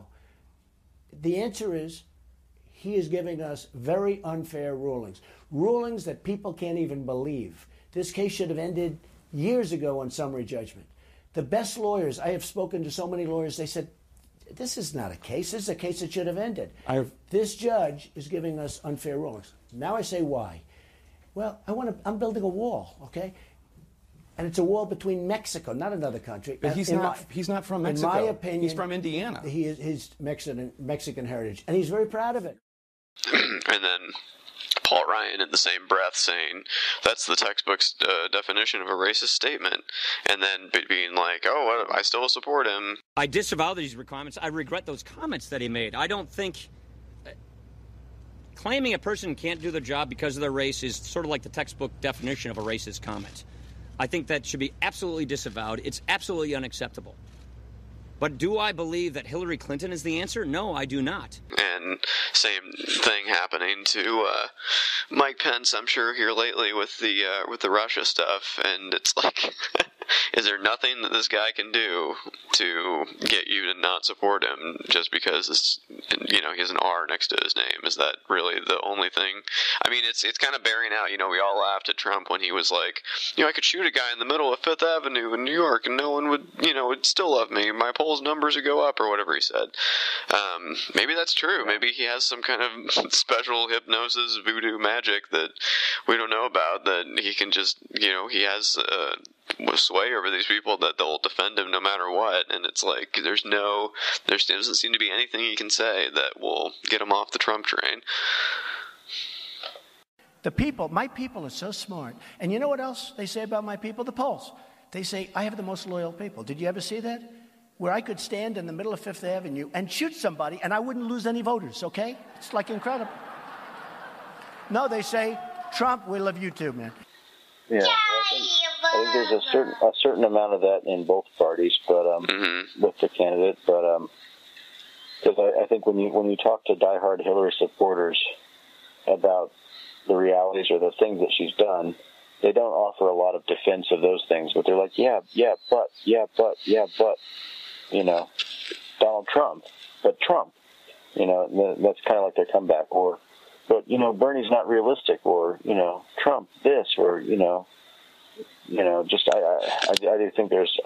The answer is he is giving us very unfair rulings, rulings that people can't even believe. This case should have ended years ago on summary judgment. The best lawyers, I have spoken to so many lawyers, they said, this is not a case. This is a case that should have ended. This judge is giving us unfair rulings. Now I say why. Well, I'm building a wall, okay? And it's a wall between Mexico, not another country. But he's not from Mexico. In my opinion, he's from Indiana. He's Mexican heritage, and he's very proud of it. And then Paul Ryan in the same breath saying that's the textbook's definition of a racist statement, and then being like, oh, I still support him. I disavow these comments. I regret those comments that he made. I don't think claiming a person can't do their job because of their race is sort of like the textbook definition of a racist comment. I think that should be absolutely disavowed. It's absolutely unacceptable. But do I believe that Hillary Clinton is the answer? No, I do not. And same thing happening to Mike Pence, I'm sure, here lately with the Russia stuff. And it's like, is there nothing that this guy can do to get you to not support him just because it's, he has an R next to his name? Is that really the only thing? I mean, it's kind of bearing out. We all laughed at Trump when he was like, I could shoot a guy in the middle of Fifth Avenue in New York and no one would, would still love me. My polls numbers would go up or whatever he said. Maybe that's true. Maybe he has some kind of special hypnosis, voodoo magic that we don't know about, that he can just, he has sway over these people that they'll defend him no matter what. And it's like, there doesn't seem to be anything he can say that will get him off the Trump train. My people are so smart. And you know what else they say about my people? The polls. They say, I have the most loyal people. Did you ever see that? Where I could stand in the middle of Fifth Avenue and shoot somebody and I wouldn't lose any voters, okay? It's like incredible. No, they say, Trump, we love you too, man. Yeah, I think there's a certain amount of that in both parties, but with the candidate. But because I think when you talk to diehard Hillary supporters about the realities or the things that she's done, they don't offer a lot of defense of those things. But they're like, but Donald Trump, but Trump, that's kind of like their comeback. Or, but Bernie's not realistic, or Trump this, or just I do think there's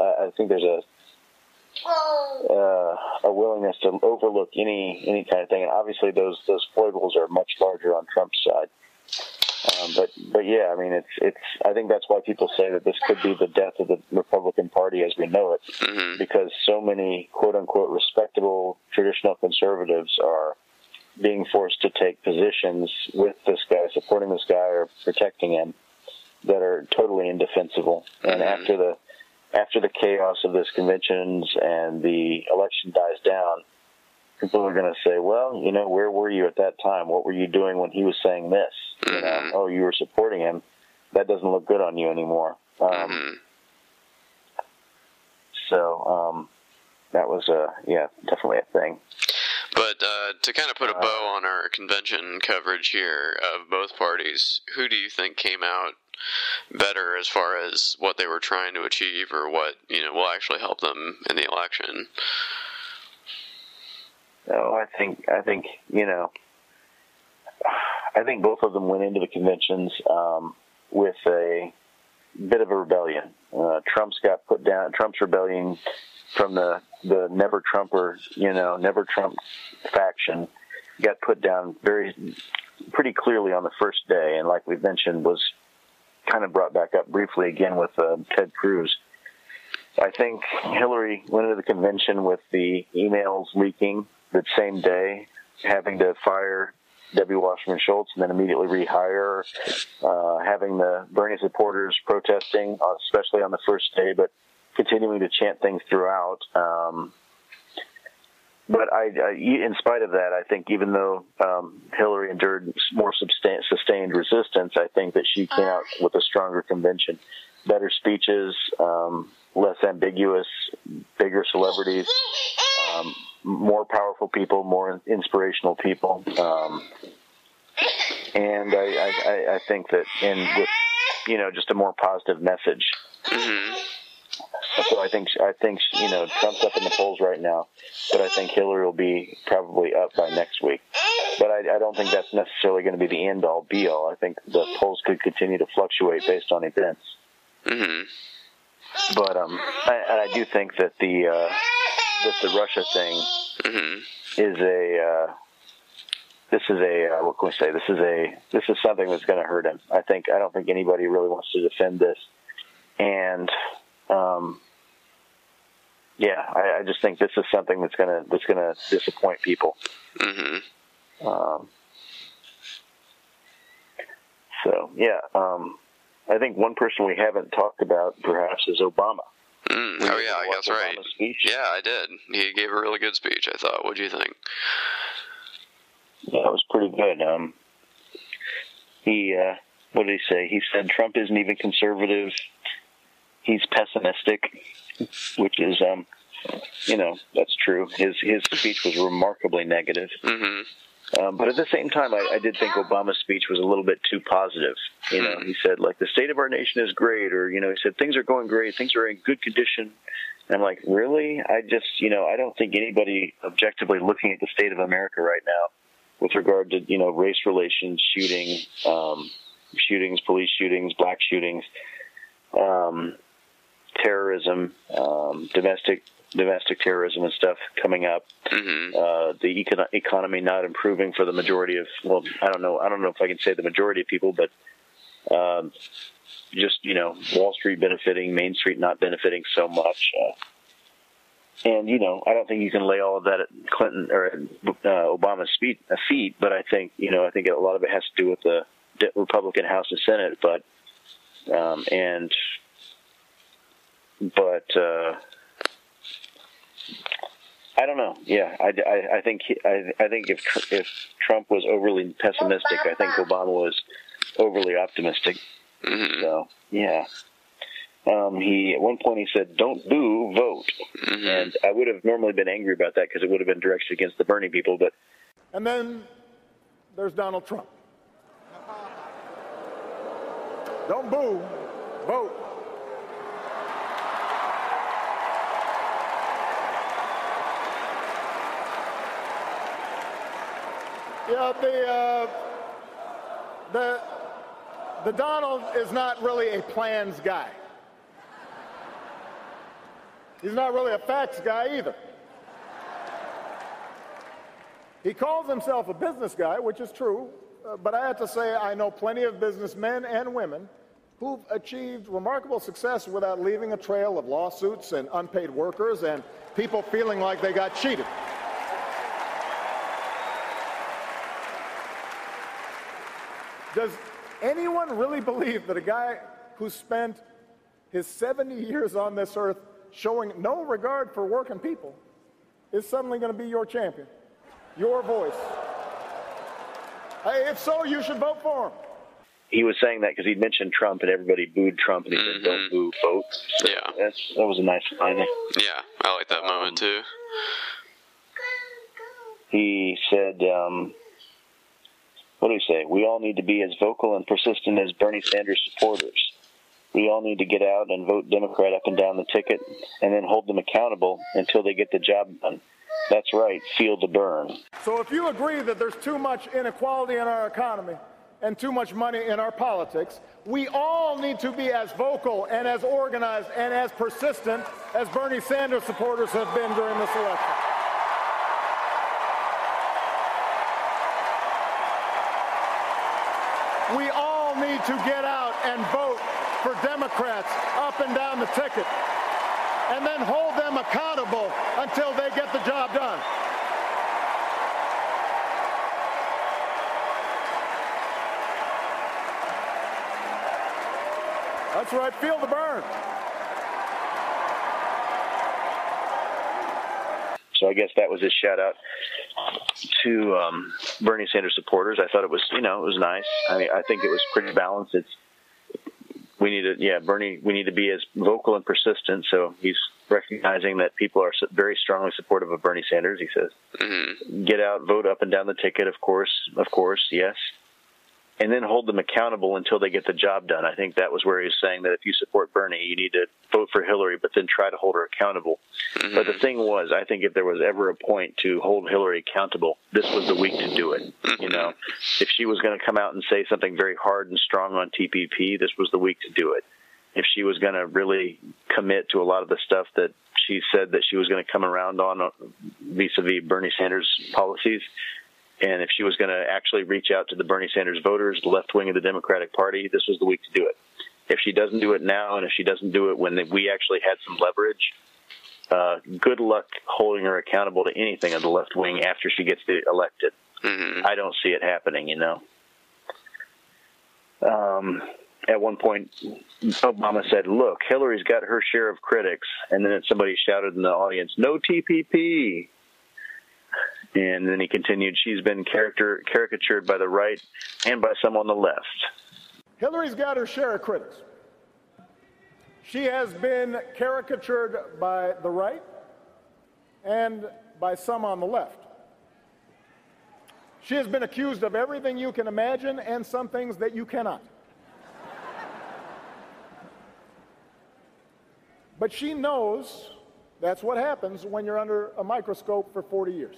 a willingness to overlook any kind of thing, and obviously those foibles are much larger on Trump's side. But yeah, I mean, it's. I think that's why people say that this could be the death of the Republican Party as we know it, because so many quote unquote respectable traditional conservatives are being forced to take positions with this guy, supporting this guy or protecting him, that are totally indefensible. And after the chaos of this conventions and the election dies down, people are going to say, well, where were you at that time? What were you doing when he was saying this? Oh, you were supporting him. That doesn't look good on you anymore. So that was, definitely a thing. But to kind of put a bow on our convention coverage here of both parties, who do you think came out better as far as what they were trying to achieve, or what will actually help them in the election? No, I think both of them went into the conventions with a bit of a rebellion. Trump's got put down. Trump's rebellion from the Never Trumper, Never Trump faction got put down pretty clearly on the first day, and like we've mentioned, was kind of brought back up briefly again with Ted Cruz. I think Hillary went into the convention with the emails leaking that same day, having to fire Debbie Wasserman Schultz and then immediately rehire her, having the Bernie supporters protesting, especially on the first day, but continuing to chant things throughout. But in spite of that, I think even though Hillary endured more sustained resistance, I think that she came out with a stronger convention, better speeches, less ambiguous, bigger celebrities, more powerful people, more inspirational people, and I think that with just a more positive message. So I think Trump's up in the polls right now, but I think Hillary will be probably up by next week. But I don't think that's necessarily going to be the end all be all. I think the polls could continue to fluctuate based on events. But I do think that the Russia thing is what can we say? This is something that's going to hurt him. I don't think anybody really wants to defend this, and I just think this is something that's gonna disappoint people. I think one person we haven't talked about perhaps is Obama. Oh yeah, I guess right. Speech? Yeah, I did. He gave a really good speech, I thought. What do you think? Yeah, it was pretty good. What did he say? He said Trump isn't even conservative. he's pessimistic, which is, that's true. His speech was remarkably negative. But at the same time, I did think Obama's speech was a little bit too positive. He said, like, the state of our nation is great, or, he said, things are going great, things are in good condition. And I'm like, really? I just, I don't think anybody objectively looking at the state of America right now with regard to, race relations, shootings, police shootings, black shootings, terrorism, domestic terrorism and stuff coming up, the economy not improving for the majority of, well, I don't know if I can say the majority of people, but just, Wall Street benefiting, Main Street not benefiting so much. And, I don't think you can lay all of that at Clinton or Obama's feet, but I think a lot of it has to do with the Republican House and Senate, but I don't know. Yeah, I think if Trump was overly pessimistic, I think Obama was overly optimistic. So yeah, he at one point he said, "Don't boo, vote," and I would have normally been angry about that because it would have been directed against the Bernie people. But and then there's Donald Trump. Don't boo, vote. Yeah, the Donald is not really a plans guy. He's not really a facts guy either. He calls himself a business guy, which is true, but I have to say I know plenty of businessmen and women who've achieved remarkable success without leaving a trail of lawsuits and unpaid workers and people feeling like they got cheated. Does anyone really believe that a guy who spent his 70 years on this earth showing no regard for working people is suddenly going to be your champion, your voice? Hey, if so, you should vote for him. He was saying that because he mentioned Trump and everybody booed Trump, and he said, "Don't boo, vote." So yeah, that was a nice line there. Yeah, I like that moment too. He said, what do you say? We all need to be as vocal and persistent as Bernie Sanders supporters. We all need to get out and vote Democrat up and down the ticket and then hold them accountable until they get the job done. That's right, feel the burn. So if you agree that there's too much inequality in our economy and too much money in our politics, we all need to be as vocal and as organized and as persistent as Bernie Sanders supporters have been during this election. We all need to get out and vote for Democrats up and down the ticket, and then hold them accountable until they get the job done. That's right, feel the burn. So I guess that was his shout out to Bernie Sanders supporters. I thought it was, it was nice. I mean, I think it was pretty balanced. We need to be as vocal and persistent. So he's recognizing that people are very strongly supportive of Bernie Sanders. He says, get out, vote up and down the ticket. Of course, yes. And then hold them accountable until they get the job done. I think that was where he was saying that if you support Bernie, you need to vote for Hillary, but then try to hold her accountable. But the thing was, I think if there was ever a point to hold Hillary accountable, this was the week to do it. If she was going to come out and say something very hard and strong on TPP, this was the week to do it. If she was going to really commit to a lot of the stuff that she said that she was going to come around on vis-a-vis Bernie Sanders policies, and if she was going to actually reach out to the Bernie Sanders voters, the left wing of the Democratic Party, this was the week to do it. If she doesn't do it now, and if she doesn't do it when we actually had some leverage, good luck holding her accountable to anything of the left wing after she gets elected. I don't see it happening, At one point, Obama said, look, Hillary's got her share of critics. And then somebody shouted in the audience, no TPP. And then he continued, she's been caricatured by the right and by some on the left. Hillary's got her share of critics. She has been caricatured by the right and by some on the left. She has been accused of everything you can imagine and some things that you cannot. But she knows that's what happens when you're under a microscope for 40 years.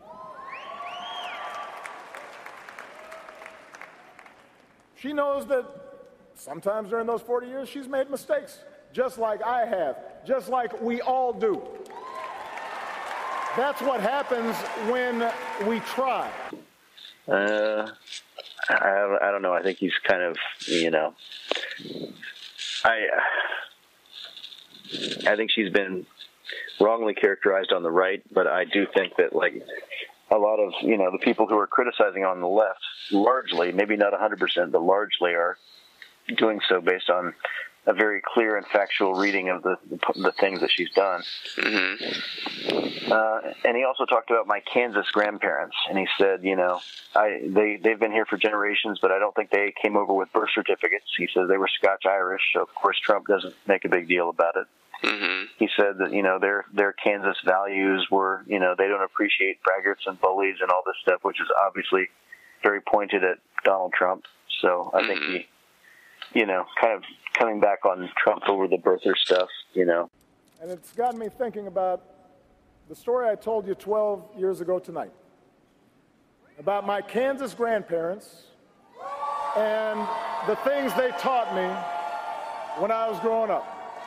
She knows that sometimes during those 40 years she's made mistakes, just like I have, just like we all do. That's what happens when we try. I don't know. I think he's kind of, I think she's been wrongly characterized on the right, but I do think that, like, a lot of, the people who are criticizing on the left, largely, maybe not 100%, but largely are doing so based on a very clear and factual reading of the things that she's done. Mm-hmm. And he also talked about my Kansas grandparents, and he said, they've been here for generations, but I don't think they came over with birth certificates. He says they were Scotch-Irish, so of course Trump doesn't make a big deal about it. Mm-hmm. He said that, their Kansas values were, they don't appreciate braggarts and bullies and all this stuff, which is obviously very pointed at Donald Trump. So I think he, kind of coming back on Trump over the birther stuff, And it's gotten me thinking about the story I told you 12 years ago tonight about my Kansas grandparents and the things they taught me when I was growing up.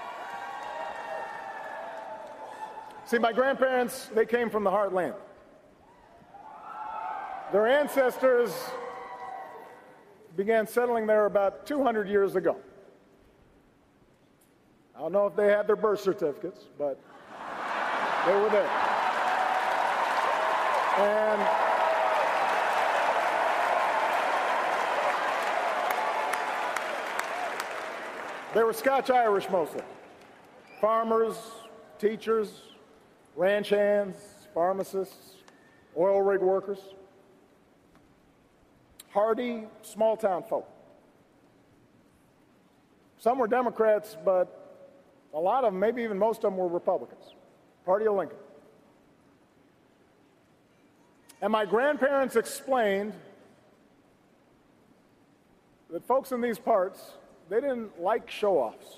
See, my grandparents, they came from the heartland. Their ancestors began settling there about 200 years ago. I don't know if they had their birth certificates, but they were there. And they were Scotch-Irish mostly. Farmers, teachers, ranch hands, pharmacists, oil rig workers. Hardy, small-town folk. Some were Democrats, but a lot of them, maybe even most of them, were Republicans. Party of Lincoln. And my grandparents explained that folks in these parts, they didn't like show-offs.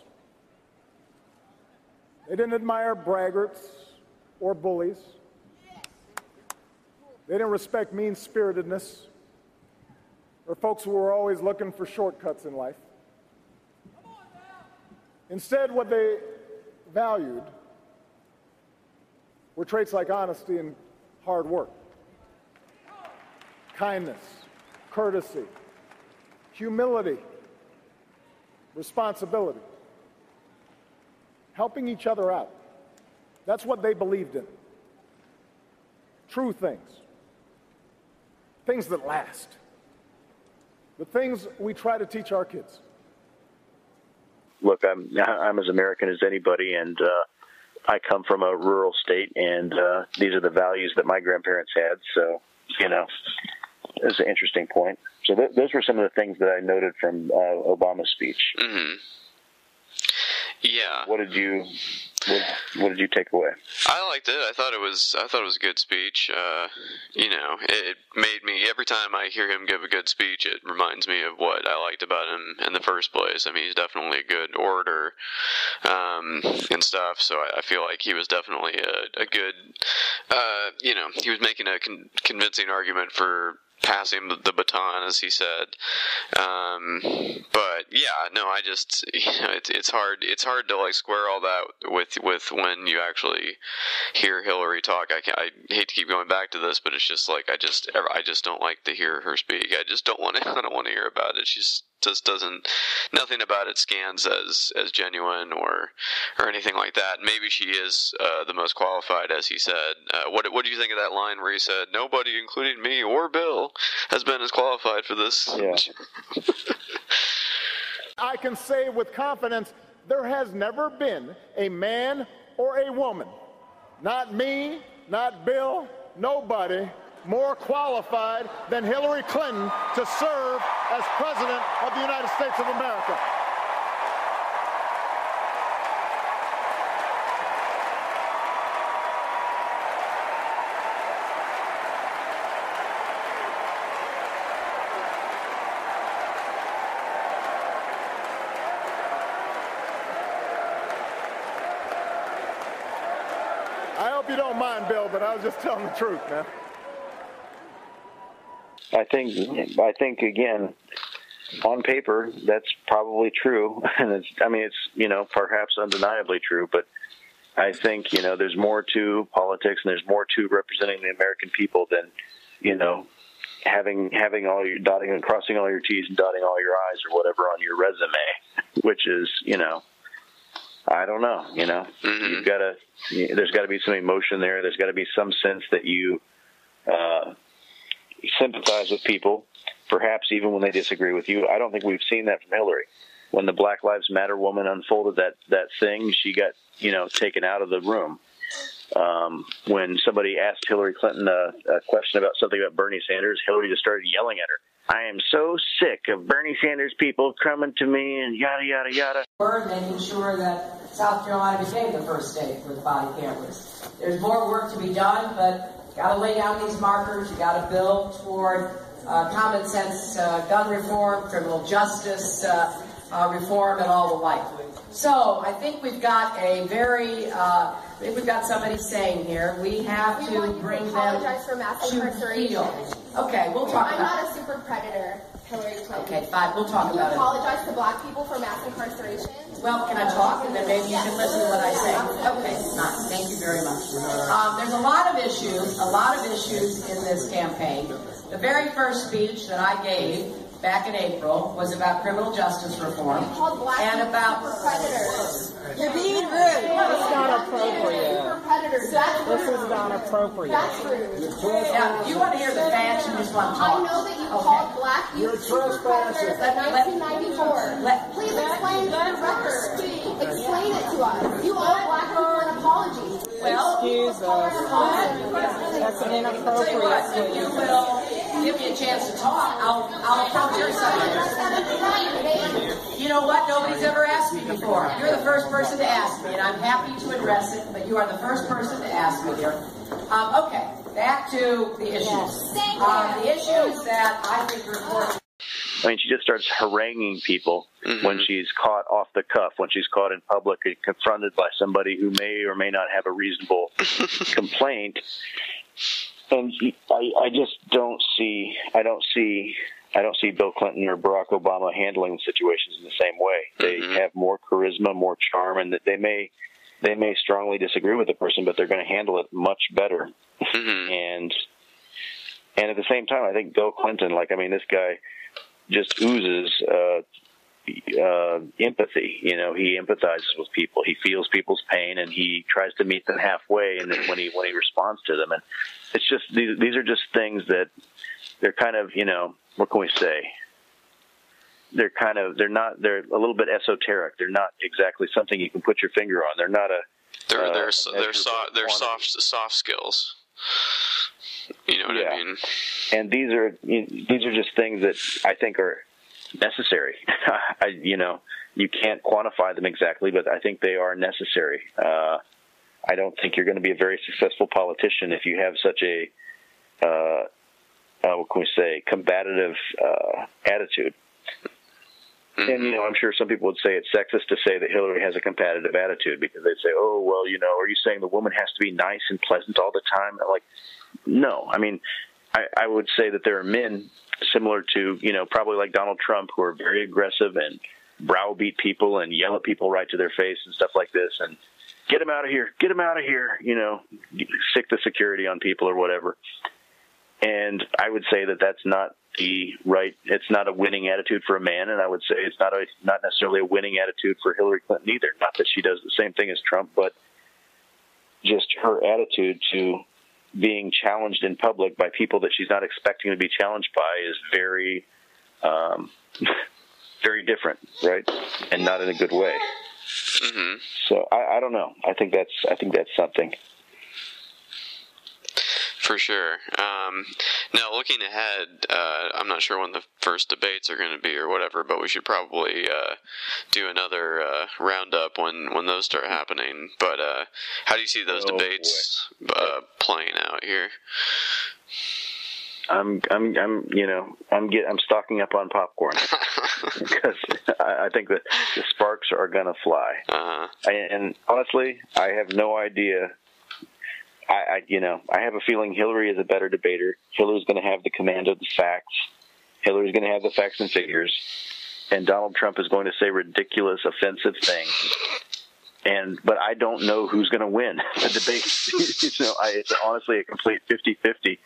They didn't admire braggarts or bullies. They didn't respect mean-spiritedness or folks who were always looking for shortcuts in life. Instead, what they valued were traits like honesty and hard work, kindness, courtesy, humility, responsibility, helping each other out. That's what they believed in. True things. Things that last. The things we try to teach our kids. Look, I'm as American as anybody, and I come from a rural state, and these are the values that my grandparents had. So, it's an interesting point. So those were some of the things that I noted from Obama's speech. Mm-hmm. Yeah. What did you take away? I liked it. I thought it was a good speech. It made me, every time I hear him give a good speech, it reminds me of what I liked about him in the first place. I mean, he's definitely a good orator and stuff. So I feel like he was definitely a good. He was making a convincing argument for passing the baton, as he said. But yeah, no, I just, it's hard to like square all that with when you actually hear Hillary talk. I hate to keep going back to this, but it's just like, I just don't like to hear her speak. I don't want to hear about it. She's just doesn't, nothing about it scans as genuine or anything like that. Maybe she is the most qualified, as he said. What do you think of that line where he said, "Nobody, including me or Bill, has been as qualified for this"? Yeah. I can say with confidence, there has never been a man or a woman, not me, not Bill, nobody, more qualified than Hillary Clinton to serve as President of the United States of America. don't mind, Bill, but I was just telling the truth, man. I think again, on paper, that's probably true, and it's perhaps undeniably true. But I think there's more to politics, and there's more to representing the American people than having all your dotting and crossing all your T's and dotting all your I's or whatever on your resume, which is I don't know. You've got to. There's got to be some emotion there. There's got to be some sense that you sympathize with people, perhaps even when they disagree with you. I don't think we've seen that from Hillary. When the Black Lives Matter woman unfolded that thing, she got taken out of the room. When somebody asked Hillary Clinton a question about something about Bernie Sanders, Hillary just started yelling at her. I am so sick of Bernie Sanders people coming to me and yada, yada, yada. We're making sure that South Carolina became the first state with body cameras. There's more work to be done, but you got to lay down these markers. You got to build toward common sense gun reform, criminal justice reform, and all the like. So I think we've got we've got somebody saying here, we have to bring them apologize for mass incarceration. Okay, we'll talk about it. I'm not a super predator, Hillary Clinton. Okay, fine, we'll talk about it. You apologize to black people for mass incarceration? Well, can I talk, and then maybe you can listen to what I say? Okay, nice. Thank you very much. There's a lot of issues in this campaign. The very first speech that I gave back in April was about criminal justice reform and about predators. You're being rude. That's not appropriate. This is not appropriate. That's rude. Now, if you want to hear the facts, you just want to talk. I know that you called black youth super predators in 1994. Please explain the record. Explain it to us. You owe black people an apology. Excuse us. That's an inappropriate thing. You will give me a chance to talk. I'll approach your side. You know what? Nobody's ever asked me before. You're the first person to ask me, and I'm happy to address it, but you are the first person to ask me here. Okay, back to the issues. The issues that I think are important. I mean, she just starts haranguing people when she's caught off the cuff, when she's caught in public and confronted by somebody who may or may not have a reasonable complaint. And I just don't see Bill Clinton or Barack Obama handling situations in the same way. They have more charisma, more charm, and that they may strongly disagree with the person, but they're going to handle it much better. And at the same time, I think Bill Clinton, this guy just oozes empathy. He empathizes with people. He feels people's pain, and he tries to meet them halfway. And then when he responds to them, and it's just these are just things that they're kind of what can we say? They're a little bit esoteric. They're not exactly something you can put your finger on. They're not they're soft skills. You know what I mean? And these are just things that I think are necessary. You can't quantify them exactly, but I think they are necessary. I don't think you're going to be a very successful politician if you have such a what can we say, combative attitude. And, I'm sure some people would say it's sexist to say that Hillary has a combative attitude because they'd say, oh, well, are you saying the woman has to be nice and pleasant all the time? I'm like, no. I mean, I would say that there are men similar to, probably like Donald Trump who are very aggressive and browbeat people and yell at people right to their face and stuff like this and get them out of here, sick the security on people or whatever. And I would say that that's not it's not a winning attitude for a man, and I would say it's not necessarily a winning attitude for Hillary Clinton either. Not that she does the same thing as Trump, but just her attitude to being challenged in public by people that she's not expecting to be challenged by is very, very different, right? And not in a good way. So I don't know. I think that's something. For sure. Now, looking ahead, I'm not sure when the first debates are going to be or whatever, but we should probably do another roundup when those start happening. But how do you see those debates playing out here? I'm stocking up on popcorn because I think that the sparks are going to fly. And honestly, I have no idea I have a feeling Hillary is a better debater. Hillary's going to have the command of the facts. Hillary's going to have the facts and figures. And Donald Trump is going to say ridiculous, offensive things. But I don't know who's going to win the debate. It's honestly a complete 50-50.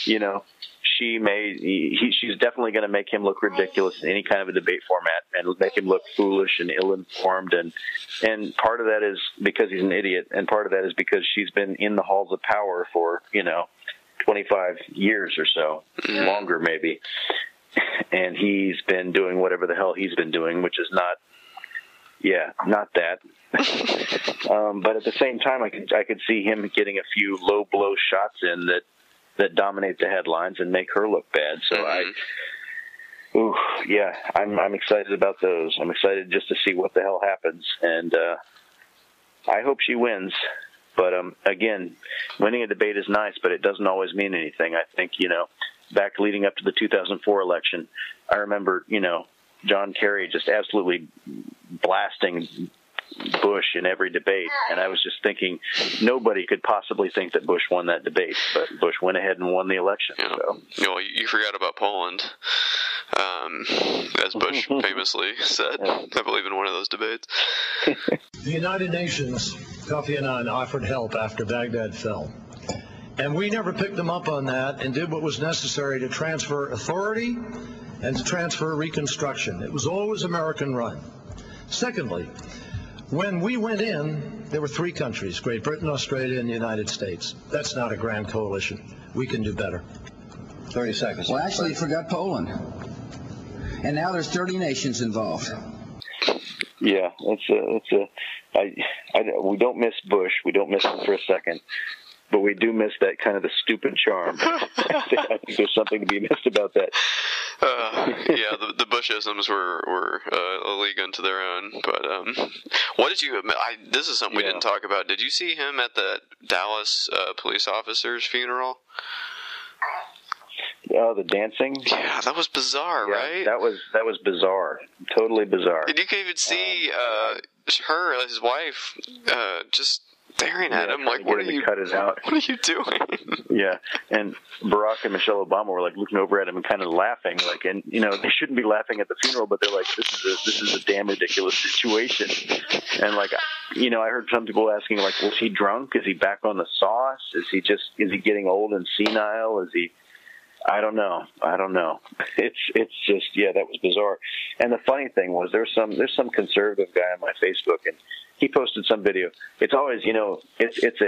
She's definitely going to make him look ridiculous in any kind of a debate format and make him look foolish and ill-informed. And part of that is because he's an idiot, and part of that is because she's been in the halls of power for, 25 years or so, longer maybe. And he's been doing whatever the hell he's been doing, which is not that. But at the same time, I could see him getting a few low blow shots in that dominate the headlines and make her look bad. So I'm excited about those. I'm excited just to see what the hell happens, and I hope she wins. But again, winning a debate is nice, but it doesn't always mean anything. I think back leading up to the 2004 election, I remember John Kerry just absolutely blasting Bush in every debate, and I was just thinking nobody could possibly think that Bush won that debate, but Bush went ahead and won the election. Yeah. So. You forgot about Poland, as Bush famously said, I believe, in one of those debates. The United Nations, Kofi Annan, offered help after Baghdad fell. And we never picked them up on that and did what was necessary to transfer authority and to transfer reconstruction. It was always American run. Secondly, when we went in, there were 3 countries, Great Britain, Australia, and the United States. That's not a grand coalition. We can do better. 30 seconds. Well, actually, you forgot Poland. And now there's 30 nations involved. Yeah, we don't miss Bush. We don't miss him for a second. But we do miss that kind of the stupid charm. I think there's something to be missed about that. The Bushisms were a league unto their own. But what did you? This is something we didn't talk about. Did you see him at the Dallas police officer's funeral? Oh, the dancing? Yeah, that was bizarre, right? That was bizarre. Totally bizarre. And you could even see her, his wife, just staring at him like, what are you cut it out? What are you doing? Yeah, and Barack and Michelle Obama were like looking over at him and kind of laughing, like, and they shouldn't be laughing at the funeral, but they're like, this is a damn ridiculous situation. And like, I heard some people asking like, was he drunk? Is he back on the sauce? Is he getting old and senile? Is he? I don't know. It's just, that was bizarre. And the funny thing was there's some conservative guy on my Facebook, and he posted some video. It's always, it's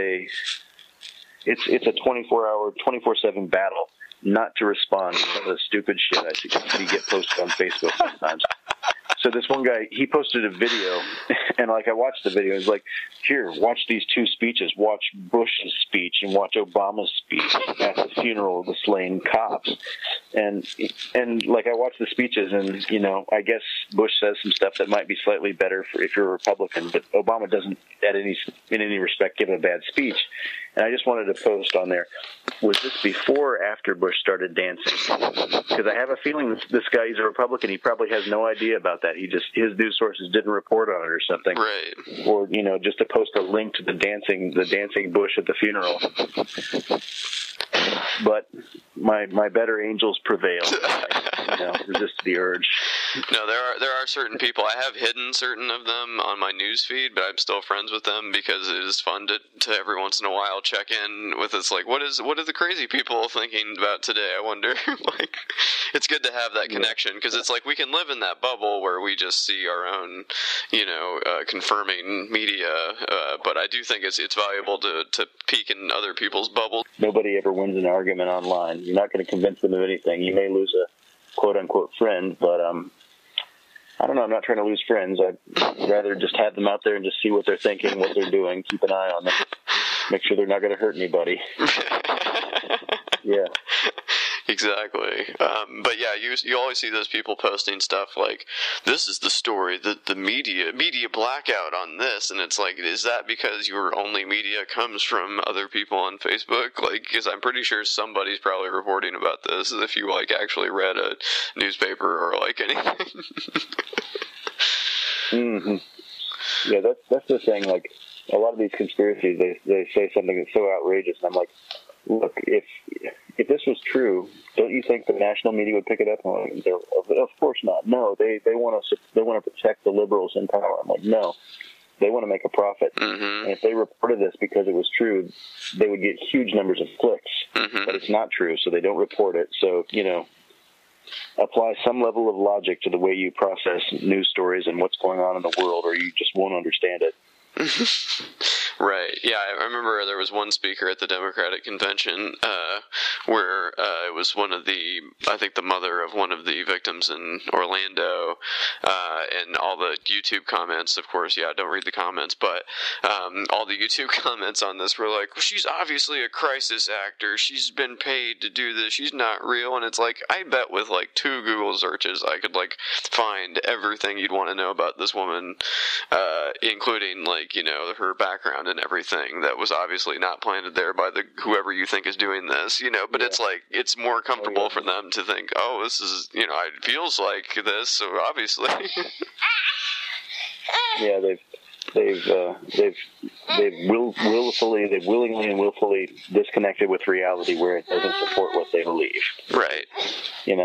a 24-hour, 24/7 battle not to respond to some of the stupid shit I see get posted on Facebook sometimes. So this one guy, he posted a video, and like I watched the video, he's like, here, watch these 2 speeches. Watch Bush's speech and watch Obama's speech at the funeral of the slain cops. And like I watched the speeches, and I guess Bush says some stuff that might be slightly better if you're a Republican, but Obama doesn't in any respect give a bad speech. And I just wanted to post on there, was this before or after Bush started dancing? Because I have a feeling this guy, he's a Republican, he probably has no idea about that. His news sources didn't report on it or something. Right. Or, just to post a link to the dancing Bush at the funeral. But my better angels prevailed. I resisted the urge. No, there are certain people. I have hidden certain of them on my news feed, but I'm still friends with them because it is fun to every once in a while check in with us. Like, what are the crazy people thinking about today? I wonder. Like, it's good to have that connection because it's like we can live in that bubble where we just see our own, confirming media. But I do think it's valuable to peek in other people's bubbles. Nobody ever wins an argument online. You're not going to convince them of anything. You may lose a quote-unquote friend, but I don't know. I'm not trying to lose friends. I'd rather just have them out there and just see what they're thinking, what they're doing, keep an eye on them, make sure they're not going to hurt anybody. Yeah. Exactly. But yeah, you always see those people posting stuff like, this is the story, the media blackout on this, and it's like, is that because your only media comes from other people on Facebook? Like, because I'm pretty sure somebody's probably reporting about this if you actually read a newspaper or anything. Mm-hmm. Yeah, that's the thing. Like, a lot of these conspiracies, they say something that's so outrageous, and I'm like, look, if this was true, don't you think the national media would pick it up? And of course not. No, they want to protect the liberals in power. I'm like, no, they want to make a profit. And if they reported this because it was true, they would get huge numbers of clicks. But it's not true, so they don't report it. So, apply some level of logic to the way you process news stories and what's going on in the world, or you just won't understand it. Right. Yeah, I remember there was one speaker at the Democratic convention where it was I think the mother of one of the victims in Orlando, and all the YouTube comments, of course, don't read the comments, but all the YouTube comments on this were like, well, she's obviously a crisis actor. She's been paid to do this. She's not real. And it's like, I bet with like 2 Google searches, I could like find everything you'd want to know about this woman, including like, her background and everything that was obviously not planted there by whoever you think is doing this, but it's like, it's more comfortable for them to think, oh, this is, it feels like this, so obviously. Yeah, they've willingly and willfully disconnected with reality where it doesn't support what they believe. Right. And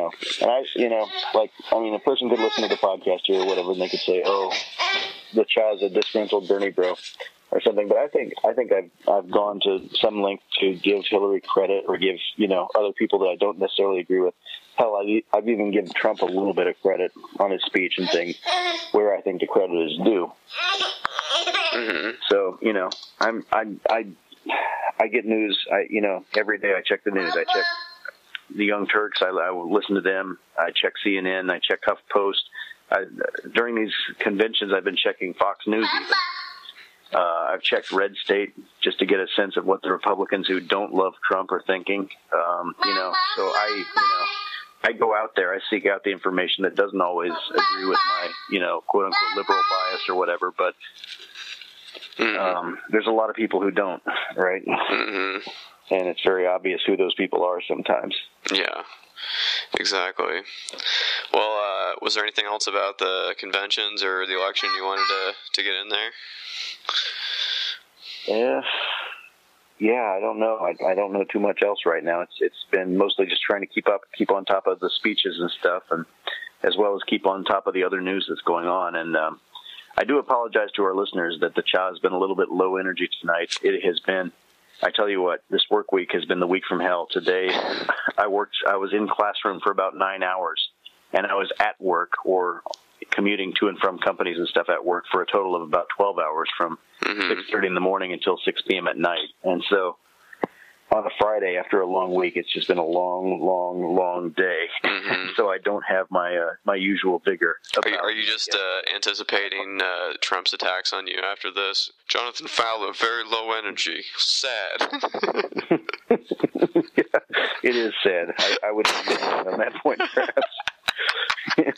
a person could listen to the podcast here or whatever, and they could say, oh, the Cha's a disgruntled Bernie bro or something. But I think I've gone to some length to give Hillary credit, or give, other people that I don't necessarily agree with. Hell, I've even given Trump a little bit of credit on his speech and things where I think the credit is due. So, I get news. Every day I check the news. I check the Young Turks. I will listen to them. I check CNN. I check HuffPost. During these conventions, I've been checking Fox News even. I've checked Red State just to get a sense of what the Republicans who don't love Trump are thinking. So I go out there. I seek out the information that doesn't always agree with my, quote unquote liberal bias or whatever. But there's a lot of people who don't, right? And it's very obvious who those people are sometimes. Yeah. Exactly. Well, was there anything else about the conventions or the election you wanted to get in there? Yeah, I don't know. I don't know too much else right now. It's been mostly just trying to keep on top of the speeches and stuff, and as well as keep on top of the other news that's going on. And I do apologize to our listeners that the Cha has been a little bit low energy tonight. It has been. I tell you what, this work week has been the week from hell. Today, I was in classroom for about 9 hours, and I was at work or commuting to and from companies and stuff at work for a total of about 12 hours from 6:30 in the morning until 6 p.m. at night. And so on a Friday after a long week, it's just been a long day. So I don't have my usual vigor. Are you just anticipating Trump's attacks on you after this? Jonathan Fowler, very low energy. Sad. Yeah, it is sad. I would agree on that point, perhaps.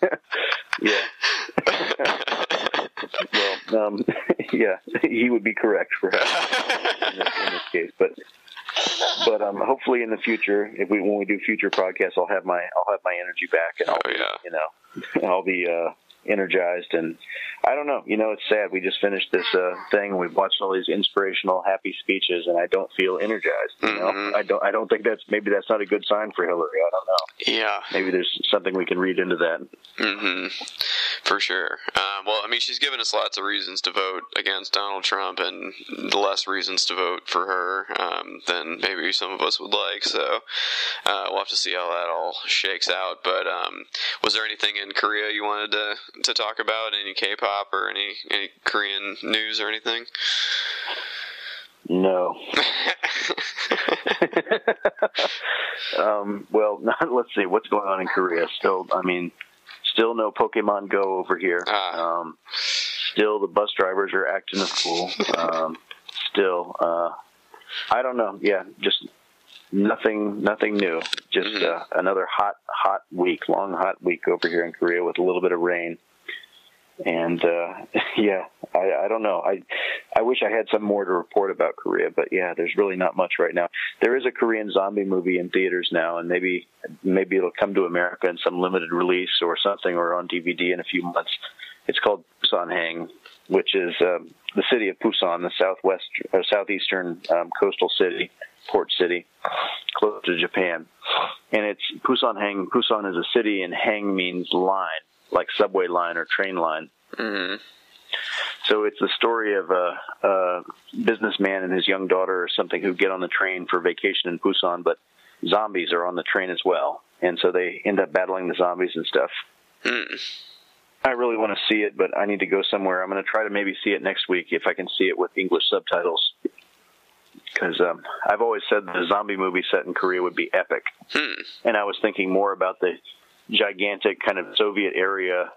Well, yeah, he would be correct, perhaps, in this case. But hopefully in the future, when we do future podcasts, I'll have my energy back, and I'll be energized. And I don't know, it's sad. We just finished this thing, and we've watched all these inspirational, happy speeches, and I don't feel energized. I don't think maybe that's not a good sign for Hillary. I don't know. Yeah. Maybe there's something we can read into that. For sure. Well, I mean, she's given us lots of reasons to vote against Donald Trump, and less reasons to vote for her than maybe some of us would like. So we'll have to see how that all shakes out. But was there anything in Korea you wanted to talk about? Any K-pop or any Korean news or anything? No. Well, let's see what's going on in Korea. Still no Pokemon Go over here. Still, the bus drivers are acting a fool. I don't know. Yeah, just nothing new. Just another long hot week over here in Korea with a little bit of rain. And I don't know. I wish I had some more to report about Korea, but yeah, there's really not much right now. There is a Korean zombie movie in theaters now, and maybe it'll come to America in some limited release or something, or on DVD in a few months. It's called Pusan Hang, which is the city of Pusan, the southeastern coastal city, port city, close to Japan. And it's Pusan Hang. Pusan is a city, and hang means line, like subway line or train line. Mm-hmm. So it's the story of a businessman and his young daughter or something who get on the train for vacation in Pusan, but zombies are on the train as well. And so they end up battling the zombies and stuff. I really want to see it, but I need to go somewhere. I'm going to try to maybe see it next week if I can see it with English subtitles. Because I've always said that a zombie movie set in Korea would be epic. And I was thinking more about the gigantic kind of Soviet era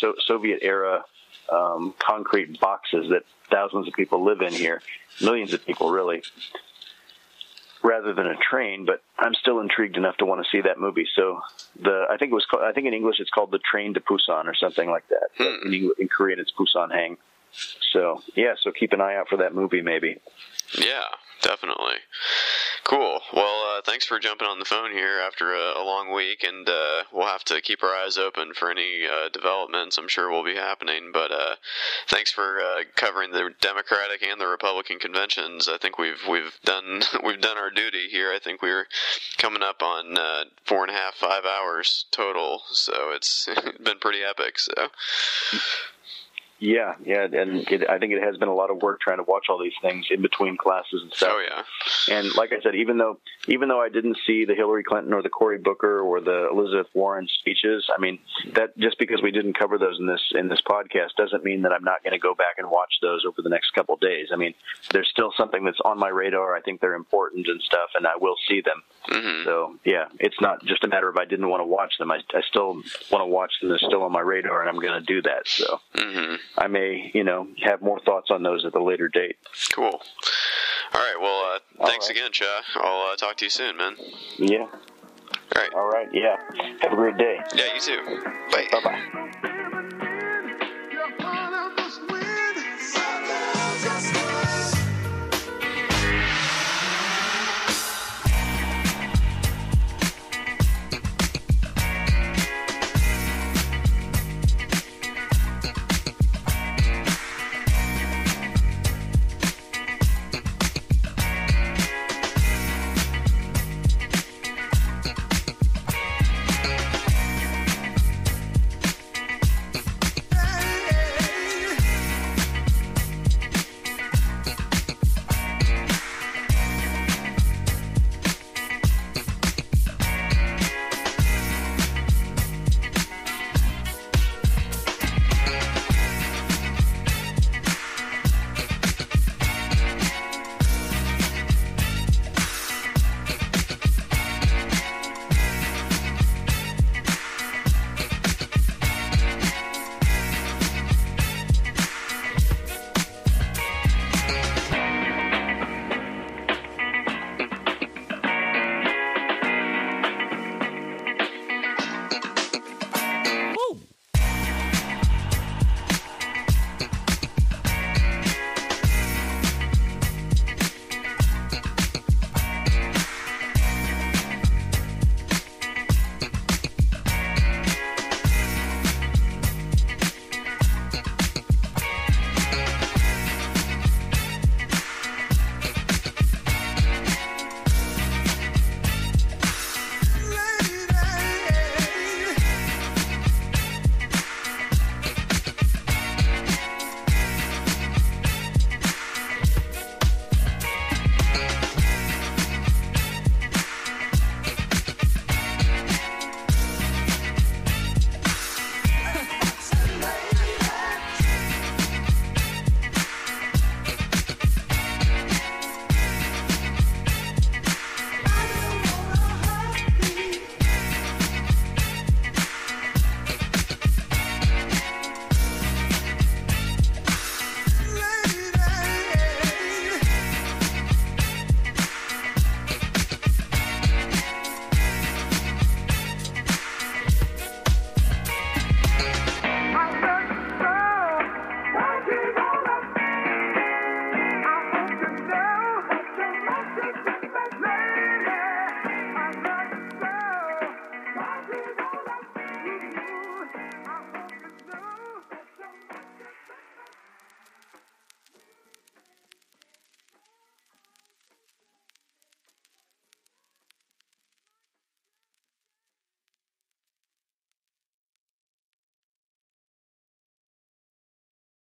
concrete boxes that thousands of people live in here, millions of people really, rather than a train. But I'm still intrigued enough to want to see that movie. So I think in English it's called The Train to Pusan or something like that. In Korean it's Pusan Hang. So yeah, so keep an eye out for that movie maybe. Yeah, definitely. Cool. Well, thanks for jumping on the phone here after a long week, and we'll have to keep our eyes open for any developments I'm sure will be happening. But thanks for covering the Democratic and the Republican conventions. I think we've done our duty here. I think we're coming up on 4.5, 5 hours total, so it's been pretty epic. So. Yeah, and I think it has been a lot of work trying to watch all these things in between classes and stuff. Oh yeah. And like I said, even though I didn't see the Hillary Clinton or the Cory Booker or the Elizabeth Warren speeches, I mean, that just because we didn't cover those in this podcast doesn't mean that I'm not going to go back and watch those over the next couple of days. I mean, there's still something that's on my radar. I think they're important and stuff, and I will see them. Mm-hmm. So yeah, it's not just a matter of I didn't want to watch them. I still want to watch them. They're still on my radar, and I'm going to do that. So. Mm-hmm. I may, have more thoughts on those at a later date. Cool. All right. Well, thanks again, Cha. I'll talk to you soon, man. Yeah. All right. All right. Yeah. Have a great day. Yeah, you too. Bye. Bye-bye.